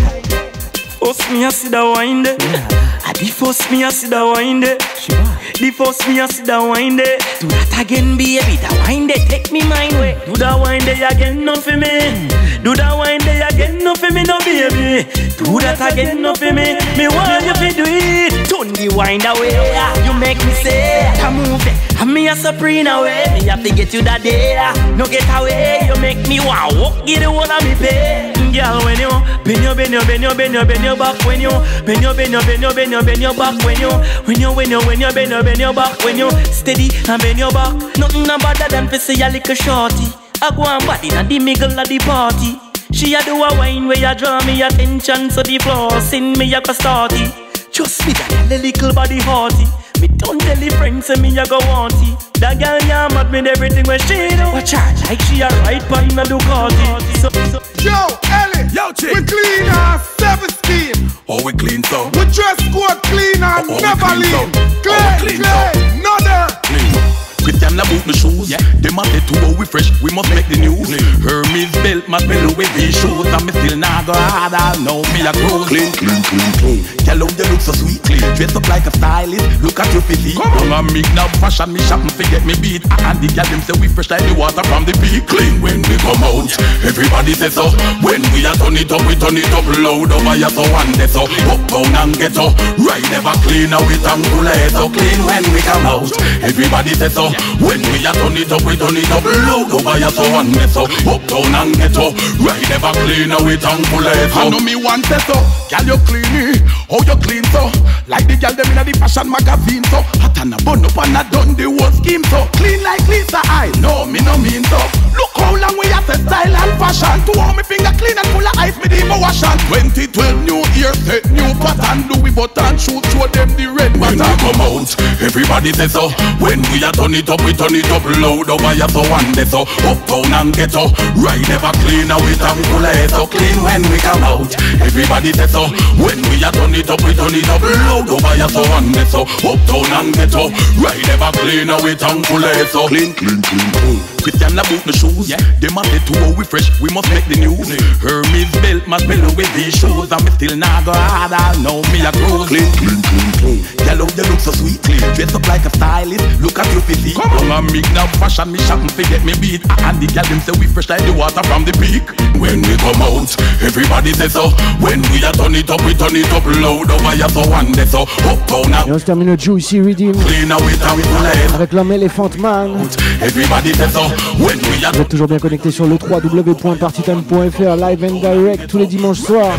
First me a see the wine there. The first me a see the wine there. The first me a see the wine there. Do that again baby, the wine there take me mind way. Do the wine there again no for me. Do the wine there again no for me no baby. Do that again no for me. Me want you to do it. Turn the wine away. You make me say I move it. And me a supreme away. Me have to get you that day. No get away. You make me want walk. Get the whole of me pay. Girl when you bend your bend your bend your bend your bend your back when you bend your bend your bend your bend your bend your back when you when you when you when you bend your bend your back when you steady and bend your back. Nothing better than to see a little shorty. I go and body in the middle of the party. She a do a wine where you draw me attention, so the floor sing me a go starty. Just me that little body hearty. Me don't tell the friends say me a go want it. That girl ya mad me everything when she do. Watch her like she a ride by in a Ducati. So, so. Yo, Ellie, yo, chick. We clean our seventeen. Oh, we clean so. We dress code clean and oh, never leave. So. Clean, oh, clean, clean, so. no dirt. Clean. Christian la boot my shoes, yeah. Them a say too oh we fresh, we must make the news. Clean. Hermes belt, my belly with these shoes. And me still nah go hard, I know me a cruise. Clean, clean, clean, clean. Girl, you look so sweet, clean. Dress up like a stylist, look at your physique. Come on, make now fashion, me shop and forget me beat. And the girl them say we fresh like the water from the peak. Clean when we come out, everybody say so. When we a turn it up, we turn it up loud over here so one day so. Up down and get so. Right never clean, now we tongue full of head so clean when we come out. Everybody say so. When we a turn it up, we turn it up loud over here so one day so. Up down and get so. Right never clean, now we tongue full of head so. I know me want say so. Girl you clean me, how you clean so? Like the girl them inna the fashion magazine so. Hot and a bun up and a done the whole scheme so. Clean like Lisa I, no me no mean so. Look how long we have the style and fashion. To all me finger clean and full of ice me the wash on. twenty twelve new year set new pattern. Do we button shoot show them the red when button. we come out, everybody say so. When we a turn it up, we turn it up loud over here so one day so. Up down and get so. Right never clean, now we tongue full of head so clean when we come out. Everybody say so. When we a turn it up, we turn it up loud over here so one day so. Up down and get so. Right never clean, now we tongue full of head so clean, clean, clean, clean. Christian la boot my shoes, yeah. Them a say too oh we fresh, we must make the news. Clean. Hermes belt, my belly with these shoes. And me still nah go hard, I know me a cruise. Clean, clean, clean, clean. Girl, you look so sweet, clean. Dress up like a stylist, look at your physique. Come on, make now fashion, me shop and forget me beat. And the girl them say we fresh like the water from the peak. When we come out, everybody say so. When we a turn it up, we turn it up loud over here so one day so. Up down and et on se termine le Juicy Redeem clean away down full head. avec l'homme Elephant Man. Everybody say so. When we a Vous êtes toujours bien connecté sur le w w w point partytime point f r, live and direct tous les dimanches soirs.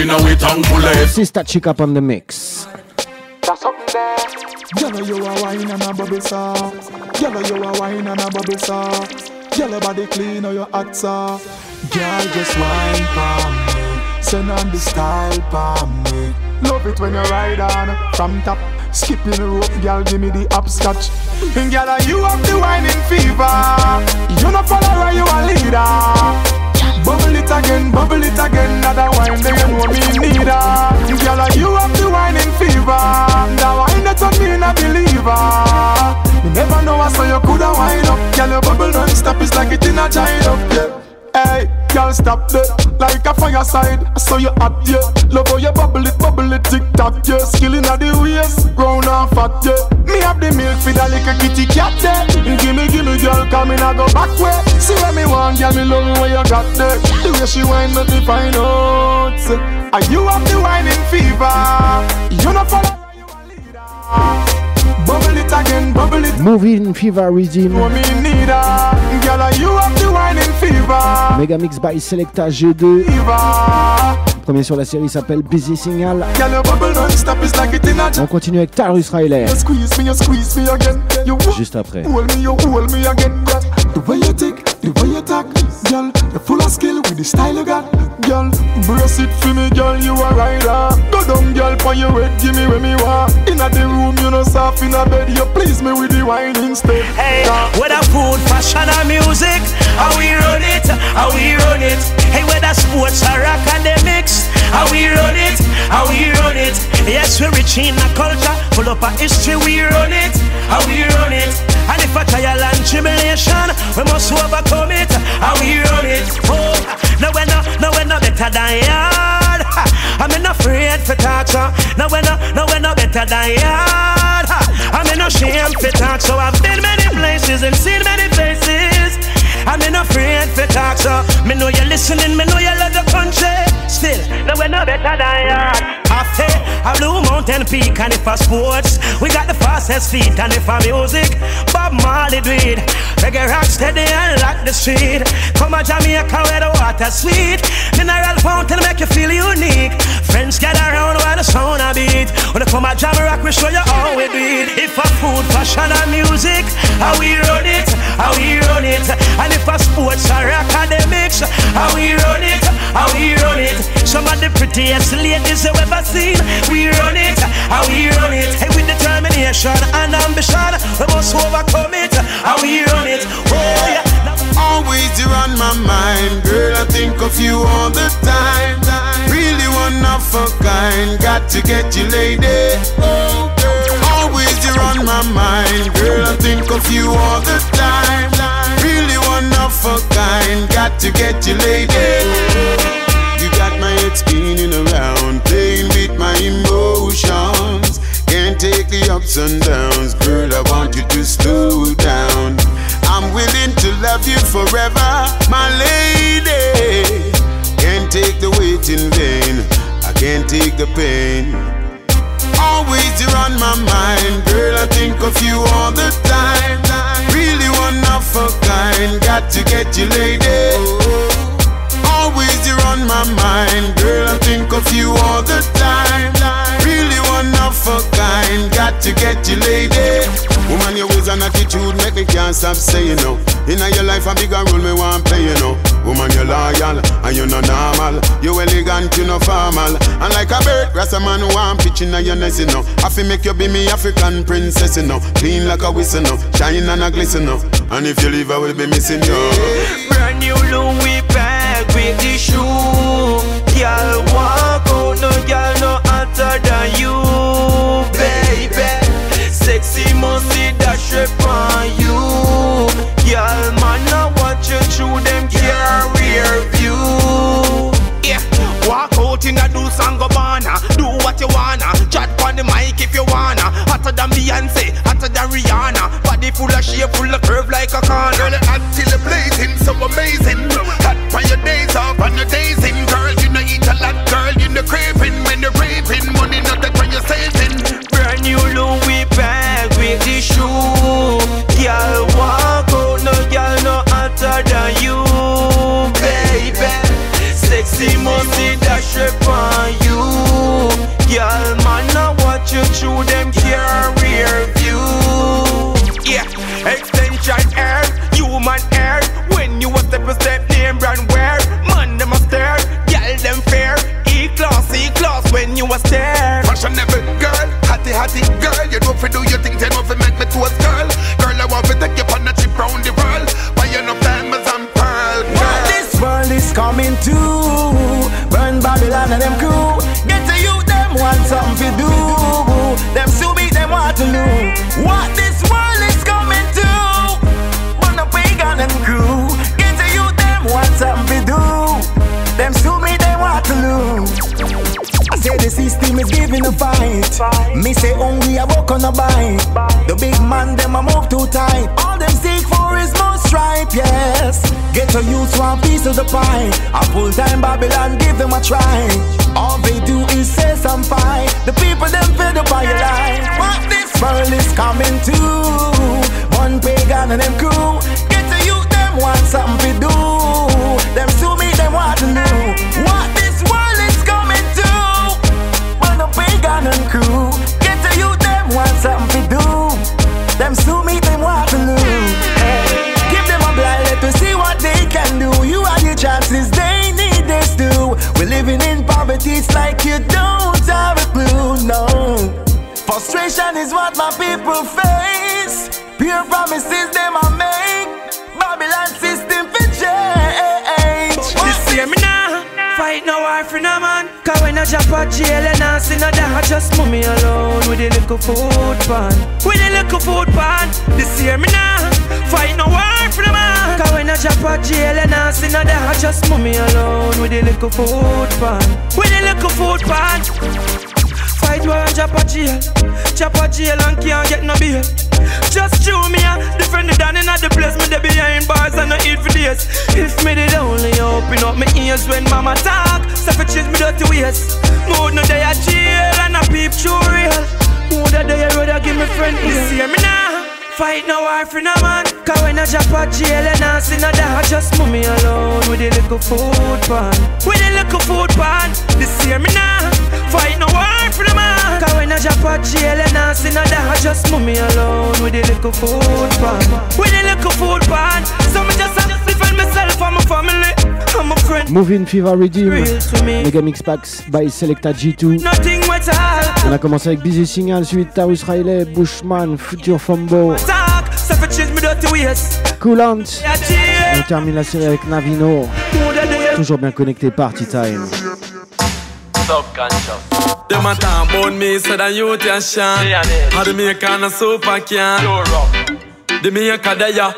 C'est Sta Chica on the mix. Yellow you a wine and a bubble saw. Yellow you a wine and a bubble saw. Yellow body clean or your hot saw. Girl, just wine for me. Send on the style for me. Love it when you ride on from top. Skipping the rope, girl, give me the upscotch. And girl, you have the whining fever. You no follower, you a leader. Bubble it again, bubble it again. Another wine, then you know me need her. Girl, you have the whining fever. The wine that on me a believer. You never know I saw you coulda wind up. Girl, your bubble don't stop, it's like it in a giant up, yeah. Hey, girl, stop there, like a fireside. I saw you hot, yeah. Love how you bubble it, bubble it, tick tock, yeah. Skilling at the waist, ground and fat, yeah. Me have the milk for the little kitty cat, yeah. Gimme, gimme, girl, come in, I go back way. See what me want, girl, me love what you got there. The way she whine, let me find out. Are you have the whining fever? You not follow, you a leader. Bubble it again, bubble it. Moving Fever Rhythm. Mega Mix by Selecta G deux. Le premier sur la série s'appelle Busy Signal. On continue avec Tarrus Riley. Juste après. The way you tick, the way you talk, girl, you're full of skill with the style you got, girl. Brace it for me, girl, you a rider. Go down, girl, for your head, give me where me want. In a the room, you know, soft in a bed, you please me with the whining step. Hey, whether food, fashion or music, how we run it, how we run it. Hey, whether sports or academics, how we run it, how we run it. Yes, we're rich in a culture, full up a history, we run it, how we run it. And if a trial and tribulation, we must overcome it, how we run it. Oh, no we're not, no we're not better than yard. I'm not afraid for talk, so no we're not, no we're not better than yard. I'm not ashamed for talk, so I've been many places and seen many faces. I'm not afraid for talk, so me know you're listening, me know you love the country. Still, no we're not better than yard. After a Blue Mountain Peak, and if for sports, we got the fastest feet, and if for music, Bob Marley do it. Reggae rock steady and lock the street. Come a Jamaica where the water sweet. Mineral fountain make you feel unique. Friends gather around while the sound a beat. When you come a jam rock, we show you how we do it. If for food, fashion and music, how we run it, how we run it. And if for sports or academics, how we run it, how we run it. Some of the prettiest ladies you ever seen, we run it, how we run it. Hey, with determination and ambition, we must overcome it, how we run it. Oh yeah. Always you're on my mind, girl, I think of you all the time. Really one of a kind, got to get you lady. Always you're on my mind, girl, I think of you all the time. Really one of a kind, got to get you lady. You got my head spinning around, playing with my emotions. Can't take the ups and downs, girl, I want you to slow down. I'm willing to love you forever, my lady. Can't take the weight in vain, I can't take the pain. Always you're on my mind, girl, I think of you all the time. Really one of a kind, got to get you lady. Always you're on my mind, girl, I think of you all the time. Really one of a kind, got to get you lady. Woman, your ways and attitude make me can't stop saying no. In your life a bigger role me want play, you know. Woman, you loyal and you no normal. You elegant, you no formal. And like a bird, grass a man who want pitch in your nest, you know. I feel make you be me African princess, you know. Clean like a whistle, no. Shine and a glisten, no. And if you leave I will be missing you. Brand new Louis bag with the shoe. Girl walk out, no girl no hotter than you, baby. Sexy musty dash upon you. Girl man I watch you through them career view. Yeah, walk out in a Deuce and Gabbana. Do what you wanna, chat on the mic if you wanna. Hotter than Beyonce, hotter than Rihanna. Body full of shape, full of curve like a corner. Girl, hot till the blazing, so amazing. Hot by party. Girl, you know if you do your things, you know if you make me toast, girl. Girl, I want to take you on a trip round the world. Buy enough diamonds and pearl. What this world is coming to, burn Babylon and them crew. Get to you, them want something to do. Them sue me, them want to know. What this world is coming to, burn up pagan and crew. Get to you, them want something to do. Them sue me, them want to know. I say the system is giving a fight. Me say hungry, I walk on a bite. The big man, them a move too tight. All them seek for is more stripe, yes. Get your youth one piece of the pie. A full-time Babylon, give them a try. All they do is say some fight. The people, them fed up on your life. What this world is coming to, one pagan and them crew. Get to youth, them want something to do. Them sue me, them want to know. What this world is coming to, one pagan and crew. Get to you, them want something to do. Them sue me, them want to know. Hey, give them a blind let to see what they can do. You have your chances, they need this too. We're living in poverty, it's like you don't have a clue, no. Frustration is what my people face. Pure promises them I make. Babylon system for change. This year me now fight no war for no man. Cause when I jump out jail and I see no that, I just move me alone with a little food pan. With a little food pan. This year me now fight no war for no man. Cause when I jump out jail and I see no that, I just move me alone with a little food pan. With a little food pan. Fight war and jump out jail. Jump out jail and can't get no bail. Just chew me a defend the down in the place. Me dey behind bars and I eat for days. If me did only open up my ears when mama talk, so for change me dirty ways. Mood no day a jail and a peep through real. Mood a day a road a give me friend ear. See me now fight no war for no man. Cause when I jump out jail and I see no that, I just move me alone with a little food pan. With a little food pan. This year me now fight no war for the man. Cause when I jump out jail and I see no that, I just move me alone with a little food pan. With a little food pan. So me just have to defend myself and my family and my friend. Moving Fever Redeem, Mega Mix Packs by Selecta G two. Nothing with all. On a commencé avec Busy Signal, suite Taurus Riley, Bushman, Future Fumbo, Coolant. On termine la série avec Navino. Toujours bien connecté, Party Time. Them a talk about me, so that you can shine. How the make on a super can. The make a day.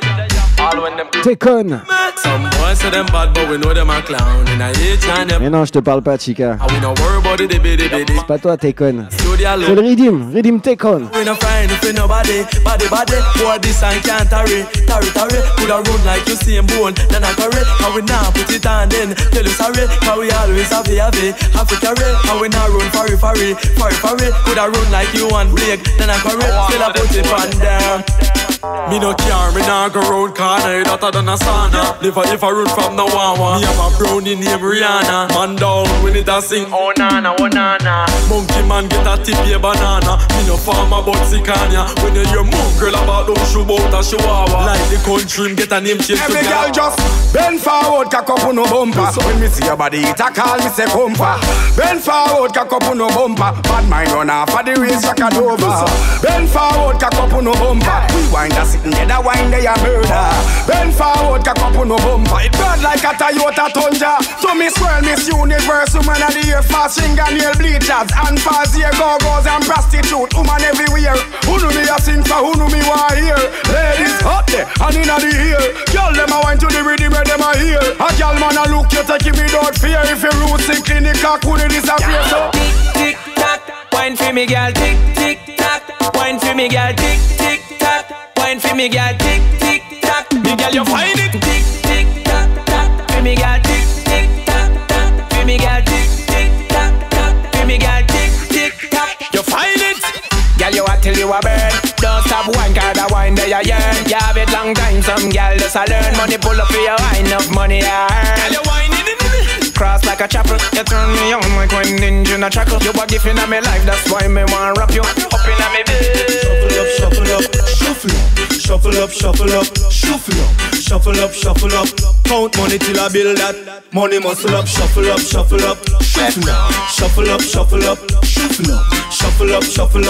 T'es con. Some boys say them bad, but we know them a clown. And I hate China. Mais non, je te parle pas, Chica. We no worry about the biddy biddy. C'est pas toi, t'es con. C'est le Redeem, Redeem t'es con. We no friend if we nobody, body body. Boy, this I can't tarry, tarry tarry. Coulda run like you see him bone, then I carry. How we now put it on then, tell you sorry. How we always have it, have it, have to carry. How we now run furry furry, furry furry. Coulda run like you want break, then I carry. Still I put it on down. Me no care, me nah go round corner, that I done a sauna. Live a if I run from the wawa. Me have a brownie named Rihanna. Man down when it a sing, oh nana, oh nana. Monkey man get a tip a banana. Me no farmer but Sicania. When you hear monk girl about don't show about a chihuahua. Like the country get a name change to every girl just bend forward, cock up on no bumper. When me see your body, it a call me say compa. Bend forward, cock up on no bumper. Bad mind run off for the race, jack and over. Bend forward, cock up on no bumper. We wind a sitting there, that wine they a murder. Bend forward, cock up on no bumper. It burn like a Toyota Tundra. So Miss World, Miss Universe, woman of the year, fast fingernail bleachers, and fast ear go-go's and prostitute, woman everywhere. Who know me a sing for, who know me want hear? Ladies hot there, and inna the ear. Girl them a wine to the rhythm where them a hear. A girl man a look you take him without fear. If you root sick in the cock, would it disappear? So tick, tick, tack, wine for me girl, tick, tick, tack, wine for me girl, tick, tick, tack, wine for me girl, tick, tick, tack. Me girl you find it, tick, tick, tack, tack, for me girl, tick, tick, tack, tack, for me girl, tick, tick, tack, tack, for me girl, tick, tick, tack. You find it, girl you a till you a burn. Don't stop wine, cause the wine they a yearn. You have it long time, some girl just a learn. Money pull up for your wine, enough money I earn. Girl you wine it, cross like a chapel. You turn me on like when ninja in a chuckle. You a gift in a me life, that's why me want rap you up in a me bed. Shuffle up, shuffle up, shuffle up, shuffle up, shuffle up, shuffle up, shuffle up. Count money till I build that money muscle up. Shuffle up, shuffle up, shuffle up, shuffle up, shuffle up, shuffle up, shuffle up, shuffle up,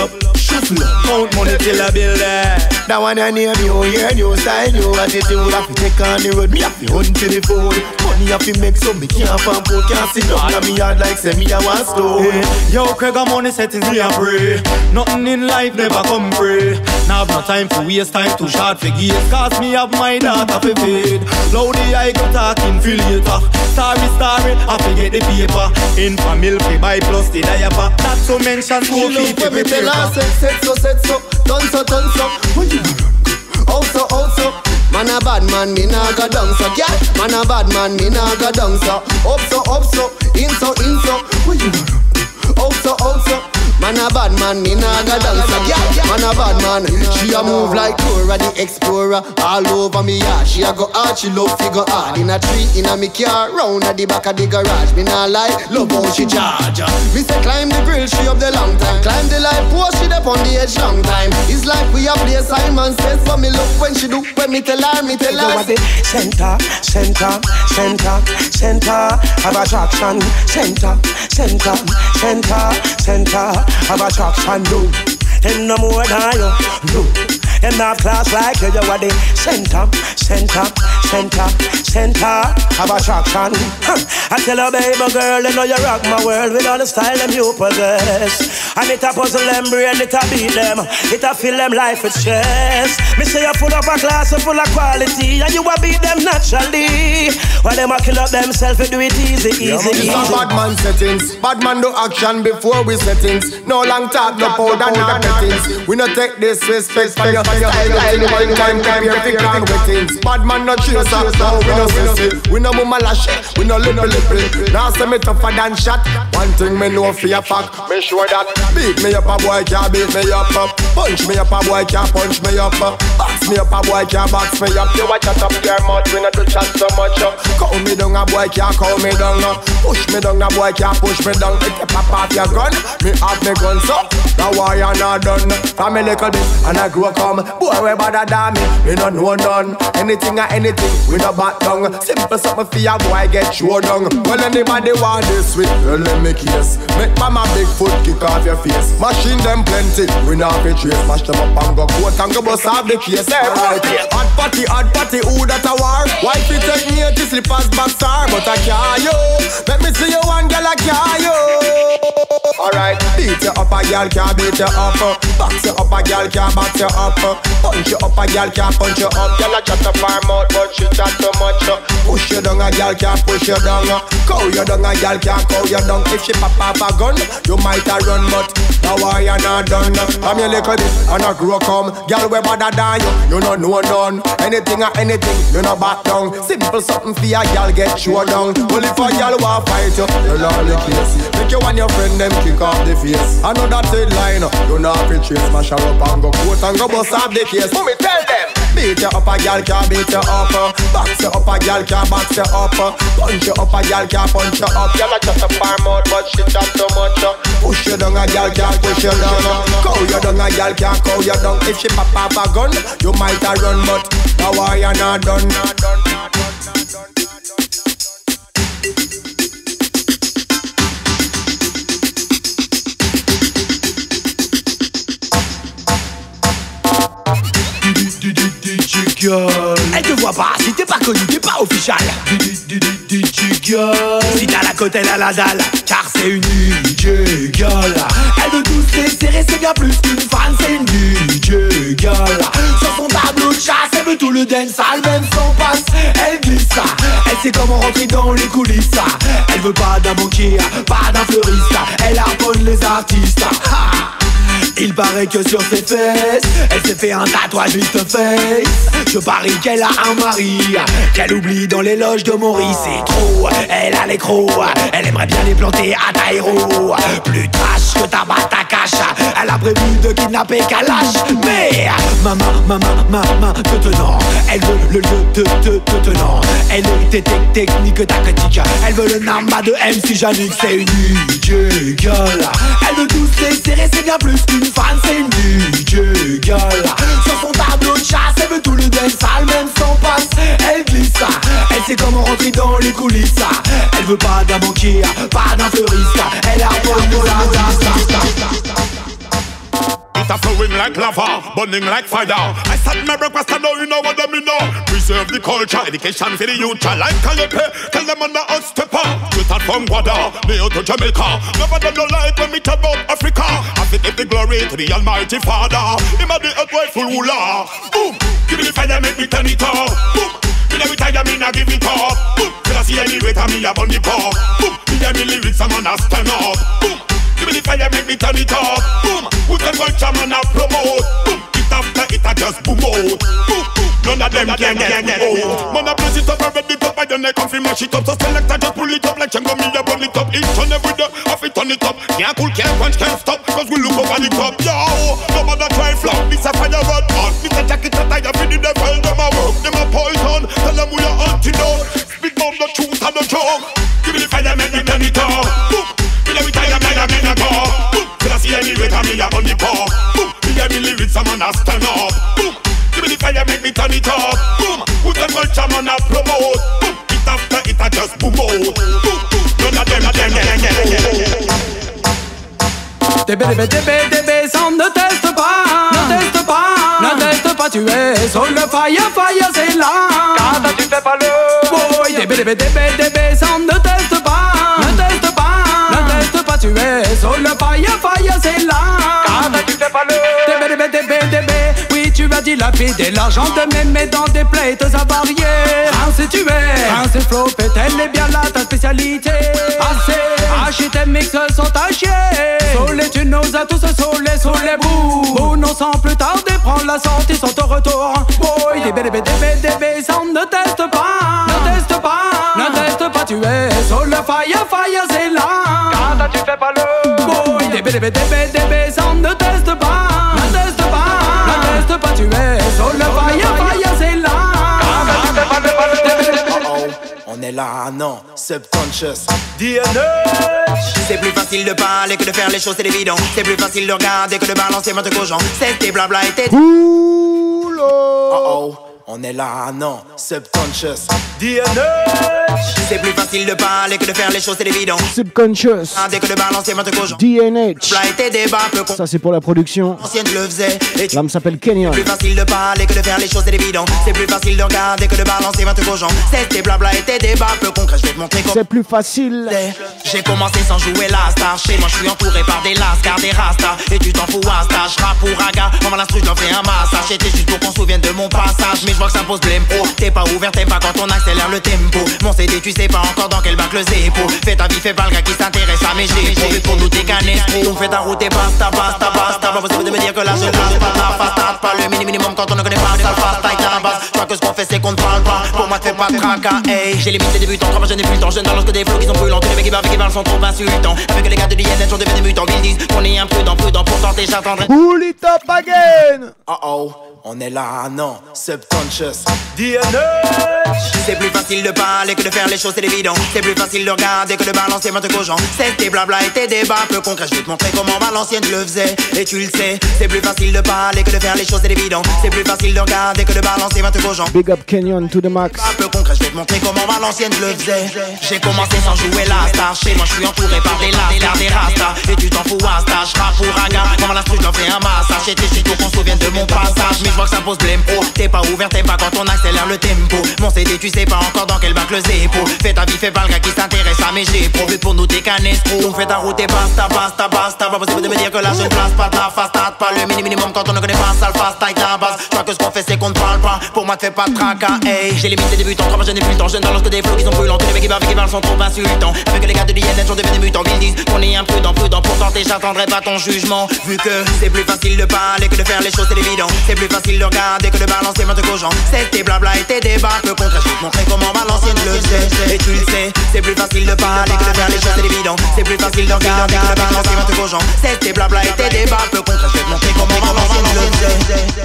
Shuffle up, count money till I build that. That one I name you, yeah, new style, new attitude. Have to take on the road, me have to hunt for the food. Money have to make some, me can't farm poor, can't sit down. Me yard like say me I want stone. Hey, yo, Craig, I'm on the settings, me a pray. Nothing in life never come free. Now have no time to waste time too short for gears. Cause me have my daughter for feed. Loudy I go talking feel later. Story, story, I forget the paper. In for milk, we buy plus the diaper. Not to mention school fees, when me tell her, set, set so, set so. Done so, done so. When you also, also. Man a bad man, me nah go down so. Yeah, man a bad man, me nah go down so. Up so, up so, in so, in so. When you also, also. Man a bad man, me nah go down so. Yeah, man a bad man. She a move like Cora the Explorer. All over me yard, she a go hard. She love figure hard. In a tree, in a me car, round at the back of the garage. Me nah lie, love how she charge. Me say climb the grill, she up the long time. Climb the light post, she up on the edge long time. It's like we a play Simon Says. For me look when she do, when me tell her, me tell her. Center, center, center, center of attraction. Center, center, center, center of attraction. No, and no more than you. No, and not class like you. You are the center, center, center, center of attraction. Huh. I tell her, baby girl, you know you rock my world with all the style them you possess. And it a puzzle them brain, it a beat them, it a fill them life with stress. Me say you full of a class, you full of quality, and you a beat them naturally. While them a kill up themselves, we do it easy, easy, yeah, easy. It's a bad man settings, bad man do action before we settings. No long talk, no powder, no pettings. We no take disrespect for your style, one time prepare for ground wettings. Bad man no chase up, no we no sissy. We no mama lash, we no little lipple. Now say me tougher than shot. One thing me know for a fact, me sure that. Beat me up a boy can't beat me up. Punch me up a boy can't punch me up. Box me up a boy can't box me up. You watch chat up your mouth, we not to chat so much. Call me down a boy can't call me down. Push me down a boy can't push me down. If you pop off your gun, me have me gun so. Now why you not done? From a little bit and I grow come. Boy we better than me, we no know none. Anything or anything, we no back down. Simple something for your boy get show down. Well anybody want this with, well let me kiss. Make mama big foot kick off your face. Machine them plenty, we not be trace. Mash them up and go court and go bust off the case. Right. Hot party, hot party, who that a war? Wife you take me to slippers back star, but I can't you. Let me see you one girl I can't you. Alright, beat you up a girl can't beat you up. Box you up a girl can't box you up. Punch you up a girl can't punch you up. Girl a chat up her mouth but she chat too much. Push you down a girl can't push you down. Cow you down a girl can't cow you down. If she pop up a gun, you might a run but now why you not done? I'm your little bit and I grow come. Girl we better than you, you no know none. Anything or anything, you no back down. Simple something for a girl get show down. Well if a girl want fight you, you'll all the case. Make you and your friend them kick off the face. I know that headline, you know if you chase, mash her up and go court and go bust off the case. Let me tell them. Beat you up a girl can't beat you up. Box you up a girl can't box you up. Punch you up a girl can't punch you up. Girl a chat up her mouth but she chat too much. Push you down a girl can't push you down. Cow you down a girl can't cow you down. If she pop up a gun, you might a run but now why you not done? Not done, not done, not done. Elle te voit pas, si t'es pas connu, t'es pas official. D J girl. Si t'as la côte, elle a la dalle, car c'est une D J girl. Elle veut tous les serrer, c'est bien plus qu'une fan, c'est une D J girl. Sur son tableau de chasse, elle veut tout le dance, même sans passe, elle glisse. Elle sait comment rentrer dans les coulisses. Elle veut pas d'un banquier, pas d'un fleuriste. Elle harponne les artistes. Ha! Il paraît que sur ses fesses, elle s'est fait un tatouage vite face. Je parie qu'elle a un mari qu'elle oublie dans les loges de Maurice. C'est trop, elle a les crocs. Elle aimerait bien les planter à ta héros. Plus trash que ta batte à cache. Elle a prévu de kidnapper Kalash. Mais maman, maman, maman, te tenant. Elle veut le lieu de te te tenant. Elle est technique tactique. Elle veut le namba de M C Jannick. C'est une D J girl. Elle veut tous les serrer, c'est bien plus qu'une fan, c'est une D J girl. Sur son tableau de chasse, elle veut tout le dance, même sans passe, elle glisse. Elle sait comment rentrer dans les coulisses. Elle veut pas d'un banquier, pas d'un fleuriste. Elle a pas de water flowing like lava, burning like fire. I start my breakfast and now you know what them you know. Preserve the culture, education for the youth. Like Calipe, tell them on the hot stepper. You start from Guada, Neo to Jamaica. Never them no like when me talk about Africa. I fit give the glory to the Almighty Father. Him a the earth rightful ruler. Boom, give me the fire, make me turn it up. Boom, me never tire, me not give it up. Boom, till I see any rate of me up on the pop. Boom, me and me lyrics, I'm on a stand up. Boom, give me the fire, make me turn it up. Boom, put the culture, man, I promote. Boom, it after it, I just boom out. Boom, boom, none of them can get it out. Man, I bless it up, I read it up, I don't like come fi mash it up. So select, I just pull it up like Django, me I pull it up. Each and every day, I fi turn it up. Can't pull, can't punch, can't stop, cause we look over the top. Yo, nobody try flop, this a fire rod on. This a jacket a tire for the devil, them a work, them a poison. Tell them we are antidote. Spit bomb the truth and the joke. Give me the fire, make me turn it up. Boom, me never tire, me a me a go. Boom, till I see any rate of me a on the pop. Boom, me and me lyrics, I'm on a stand up. Boom, give me the fire, make me turn it up. Boom, put the culture, man, I promote. Boom, it after it, I just boom out. Boom, boom, none of them, them, them, them. Tes bébés, tes bébés, tes bébés, ne teste pas, ne teste pas, ne teste pas, tu es sur le fire, fire, c'est là. Car tu fais pas le boy. Tes bébés, tes bébés, tes bébés, ne teste pas, ne teste pas, ne teste pas, tu es sur le fire, fire, c'est là. Car tu fais pas le tes bébés, tes bébés, tes bébés, oui, tu vas dilapider l'argent de mémé dans des plates avariées. Ainsi tu es, ainsi flow, elle est bien là, ta spécialité. Assez, H tes mix sont tachés. Soleil, tu nous as tous soleil sur les bouts. Bouh, non sans plus tarder, prendre la sortie sans ton retour. Boy, des bébés, des bébés, des bébés, ça ne teste pas, ne teste pas, ne teste pas, tu es sur le fire, fire, c'est là. Car tu fais pas le boy, des bébés, des bébés, des bébés, ça ne teste pas, ne teste pas, ne teste pas, tu es sur le fire, fire, c'est là. Car tu fais pas le on est là, non, subconscious, D N A. C'est plus facile de parler que de faire les choses, c'est évident. C'est plus facile de regarder que de balancer votre cochon. C'est tes blabla et tes oh oh, on est là, non, subconscious, D N A. C'est plus facile de parler que de faire les choses, c'est évident. Subconscious, dès que de balancer votre cochon. D N H. Ça c'est pour la production. L'âme s'appelle Kenyon. C'est plus facile de parler que de faire les choses, c'est évident. C'est plus facile de regarder que de balancer votre cochon. C'est tes blabla et tes débats peu concrets, je vais te montrer comment. C'est plus facile. J'ai commencé sans jouer la star. Chez moi je suis entouré par des lascars, des rastas. Et tu t'en fous un stage, rap pour raga. Maman l'instru, je leur fais un massage. J'étais juste pour qu'on se souvienne de mon passage. Mais je vois que ça pose blême. Oh, t'es pas ouvert, t'es pas quand on accélère le tempo. Mon C D, tu sais pas encore dans quel bac le zépo. Fais ta vie, fais pas le gars qui s'intéresse à mes j'ai pour nous t'es qu'un escroc. Donc fais ta route et basta, basta, basta. Pas possible de me dire que là je lâche pas la façade. Pas le mini minimum quand on ne connaît pas le fast avec la base. Je crois que ce qu'on fait c'est qu'on ne parle pas. Pour moi fais pas de tracas, hey. J'ai les mythes des débutants, trois mois je n'ai plus le temps. Je ne balance que des flots qui sont brûlants. Tous les mecs qui parlent, qui parlent sont trop insultants. Avec les gars de l'I N L sont devenus mutants. Ils disent qu'on est imprudent, prudent pour tenter, j'attendrai. Pull it up again. Oh oh, on est là, non, subconscious, D N A. C'est plus facile de parler que de faire les choses, c'est évident. C'est plus facile de regarder que de balancer votre cochon. C'est tes blabla et tes débats peu concrets. Je vais te montrer comment ma l'ancienne le faisait. Et tu le sais, c'est plus facile de parler que de faire les choses, c'est évident. C'est plus facile de regarder que de balancer votre cochon. Big up Kenyon to the max. Un peu concret, je vais te montrer comment ma l'ancienne le faisait. J'ai commencé sans jouer la star. Chez moi je suis entouré par des lascars, des rastas. Et tu t'en fous un stage, rap pour raga. Maman l'instru, je leur fais un massage. J'étais juste pour qu'on se souvienne de mon passage. Mais je vois que ça pose blême. Oh, t'es pas ouvert, t'es pas quand on accélère le tempo. Mon C D, tu sais pas encore dans quel bac le zépo. Fais ta vie, fais pas le gars qui s'intéresse à mes j'ai pro. Vu pour nous t'es qu'un escroc. Donc fais ta route et basta, basta, basta. Pas possible de me dire que là je ne place pas ta façade. Pas le mini minimum quand on ne connaît pas ça, le fast avec la base. Je crois que ce qu'on fait c'est qu'on ne parle pas. Pour moi te fais pas de tracas, hey. J'ai les mythes des débutants, trois mois je n'ai plus le temps. Je ne balance que des flots qui sont brûlants. Tous les mecs qui parlent, qui parlent sont trop insultants. Avec les gars de l'I N L sont devenus mutants. Ils disent qu'on est imprudent, prudent pour tenter, j'attendrai pas ton jugement. Vu que c'est plus facile de parler que de faire les choses, c'est évident. C'est plus facile de regarder que de balancer votre cochon. C'est tes blabla et tes débats peu concrets. Je vais te montrer comment ma l'ancienne le faisait. Et tu le sais, c'est plus facile de parler que de faire les choses, c'est évident. C'est plus facile de regarder que de balancer votre cochon. C'est tes blabla et tes débats peu concrets. Je vais te montrer comment ma l'ancienne le faisait.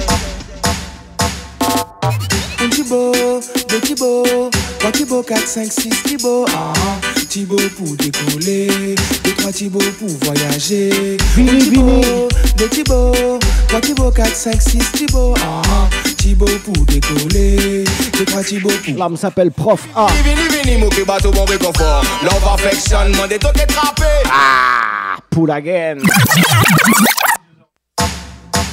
Un Thibaut, deux Thibaut, trois Thibaut, quatre, cinq, six Thibaut, ah, Thibaut pour décoller, deux, trois Thibaut pour voyager. Un Thibaut, deux Thibaut, trois Thibaut, quatre, cinq, six Thibaut, ah, Thibaut pour décoller, deux, trois Thibaut pour. L'âme s'appelle Prof A. Vini, vini, mon bateau, bon réconfort. Love affection, mon détoqué trappé. Ah, pull again.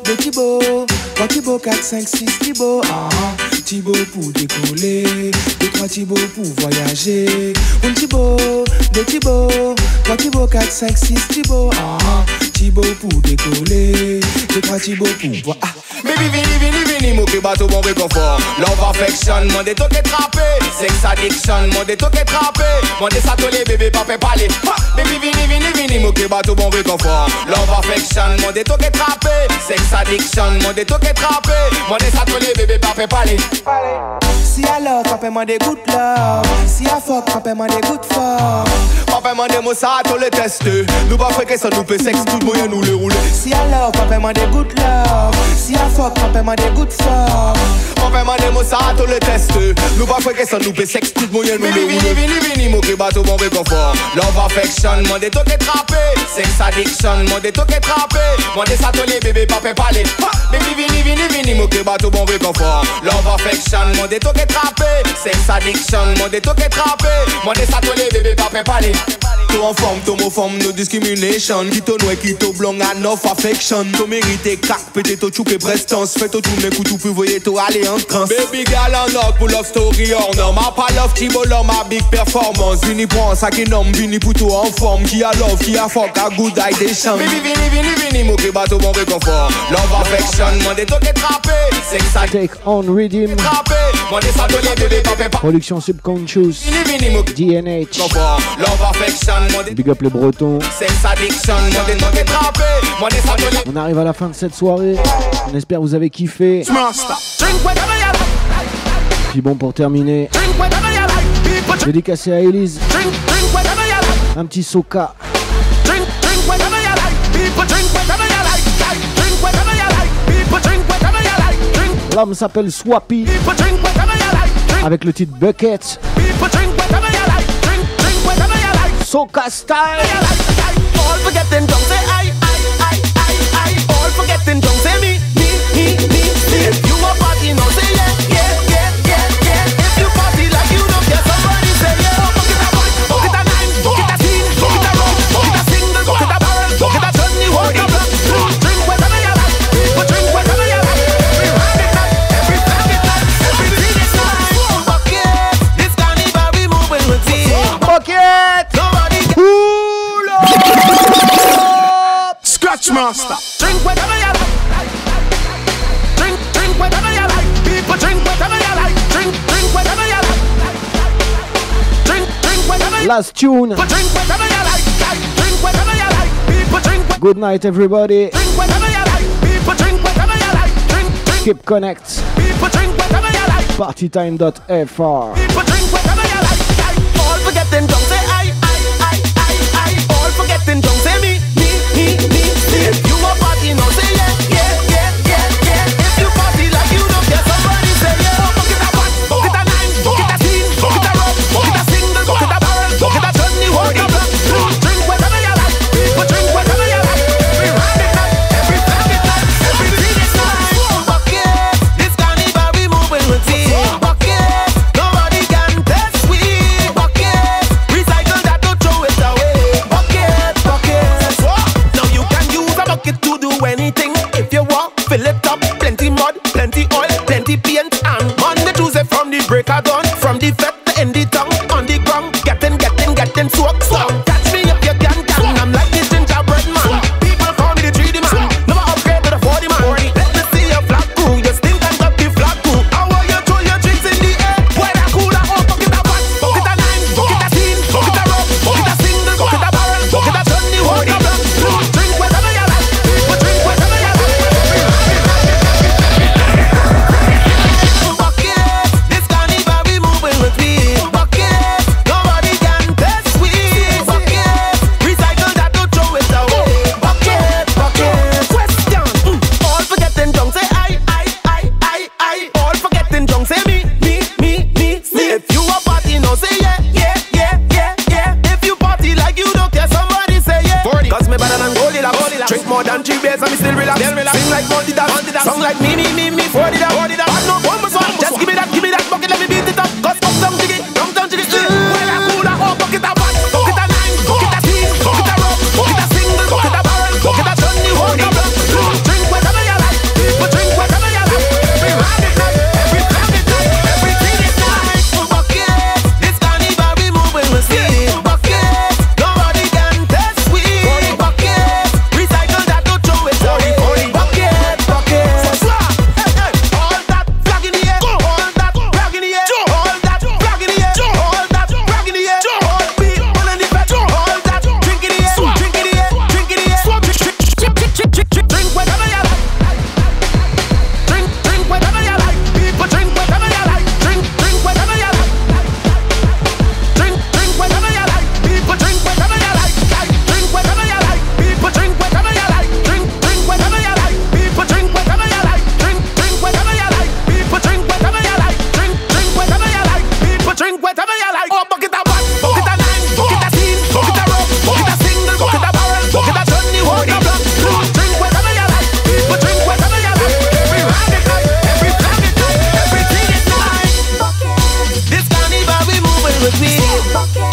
deux Thibaut, trois Thibaut, quatre, cinq, six Thibaut. Ah, Thibaut pour décoller, deux, trois Thibaut pour voyager. Un Thibaut, deux Thibaut, trois Thibaut, quatre, cinq, six Thibaut. Ah, Thibaut pour décoller, deux, trois Thibaut pour voyager. Ah. Baby, vini, vini, vini, mou ki batou bon réconfort. Love affection, mon de toke trappé. Sex addiction, mon de toke trappé. Mon de satolé, bébé, papé palé. Baby, vini, vini, vini, mou ki batou bon réconfort. Love affection, mon de toke trappé. Sex addiction, mon de toke trappé. Mon de satolé, bébé, papé palé. Si I love, papa man de good love. Si I fuck, papa man de good fuck. Papa man de moussa, tout le test. Nous pas fréquer ça, nous peut sexe, tout moyen nous le rouler. Si I love, papa man de good love. Si I fuck, papa man de good fuck. Papa man de moussa, tout le test. Nous pas fréquer ça, nous peut sexe, tout moyen nous le rouler. Vini, vini, vini, mou ki batou bon réconfort. Love affection, mon de toke trappé. Sex addiction, mon de toke trappé. Mon de satolé, bébé, papé palé. Baby, vini, vini, vini, mou ki batou bon réconfort. Love affection, mon de toke trappé. Sex addiction, mon de toke trappé. Mon de satolé, bébé, papé palé. Tout en forme, tout en forme, no discrimination. Qui to noue, qui to blong, enough affection. To mérite crack, pété to chouke prestance. Fait to tourner, coup tout plus voyer to aller en transe. Baby girl en or pour love story or no. Ma pas love Thibaut, l'homme ma big performance. Vini prend ça qui nomme, vini pour tout en forme. Qui a love, qui a fuck, a good idea. Baby vini, vini, vini, mou ki batou bon réconfort. Love affection, mon de toke trappé. Sex Take on rhythm. Trappé, mon de satolé, bébé, papé palé. Production Subconscious. D N H. Love affection. Big up les Bretons. On arrive à la fin de cette soirée. On espère que vous avez kiffé. Puis bon, pour terminer, dédicacé à Elise. Un petit soca. L'homme s'appelle Swappy. Avec le titre Bucket. Soca style. All forgetting don't say I, I, I, I, I. All forgetting don't say me, me, me, me, me. If you a party, no say yeah, yeah, yeah, yeah, yeah. If you party like you don't care, somebody say yeah. Bucket a one, bucket a nine, bucket a ten, bucket a rum, bucket a single, bucket a barrel, bucket a Johnny, hold a block. Drink whatever you like, people drink whatever you like. Every Friday night, every Friday night, every Friday night. Bucket, this carnival we moving with it. Bucket. Scratch master. Drink whatever you like. Drink, drink whatever you like. People drink whatever you like. Drink, drink whatever you like. Drink, drink whatever you like. Last tune. Drink whatever you like. Drink whatever you like. People drink. Good night, everybody. Drink whatever you like. People drink whatever you like. Drink, drink. Keep connect. People drink whatever you like. Partytime dot F R. People drink whatever you like. All forgetting don't say I, I, I, I, I. All forgetting don't say me, me, me, me, me. If you a party, no say yeah, yeah, yeah, yeah, yeah. If you party like you don't care, somebody say yeah. Bucket a one, bucket a nine, bucket a ten, bucket a rum, bucket a single, bucket a barrel, bucket a Johnny, hold a block. Drink whatever you like, people drink whatever you like. Every Friday night, every Friday night, every Friday night. Bucket, this carnival we moving with it. Bucket, nobody can test we. Bucket, recycle that, don't throw it away. Bucket, bucket. Now you can use a bucket to do anything. If you want, fill it up, plenty mud, plenty oil, plenty paint, and Monday, Tuesday from the break of dawn, from the fete to end the tongue, on the ground, getting, getting, getting soaked. So catch me if you can, can. I'm like the gingerbread man. People call me the three D man. Never upgrade to the forty man. Let me see your flag crew, you stink and got the flag crew. How are you throw your drinks in the air? Where that cooler, oh, bucket a one, bucket a nine, bucket a ten, bucket a rum, bucket a single, bucket a barrel, bucket a Johnny, hold a block. Drink whatever you like, people drink whatever you like. Bucket, this carnival we moving with me. Bucket. repeat.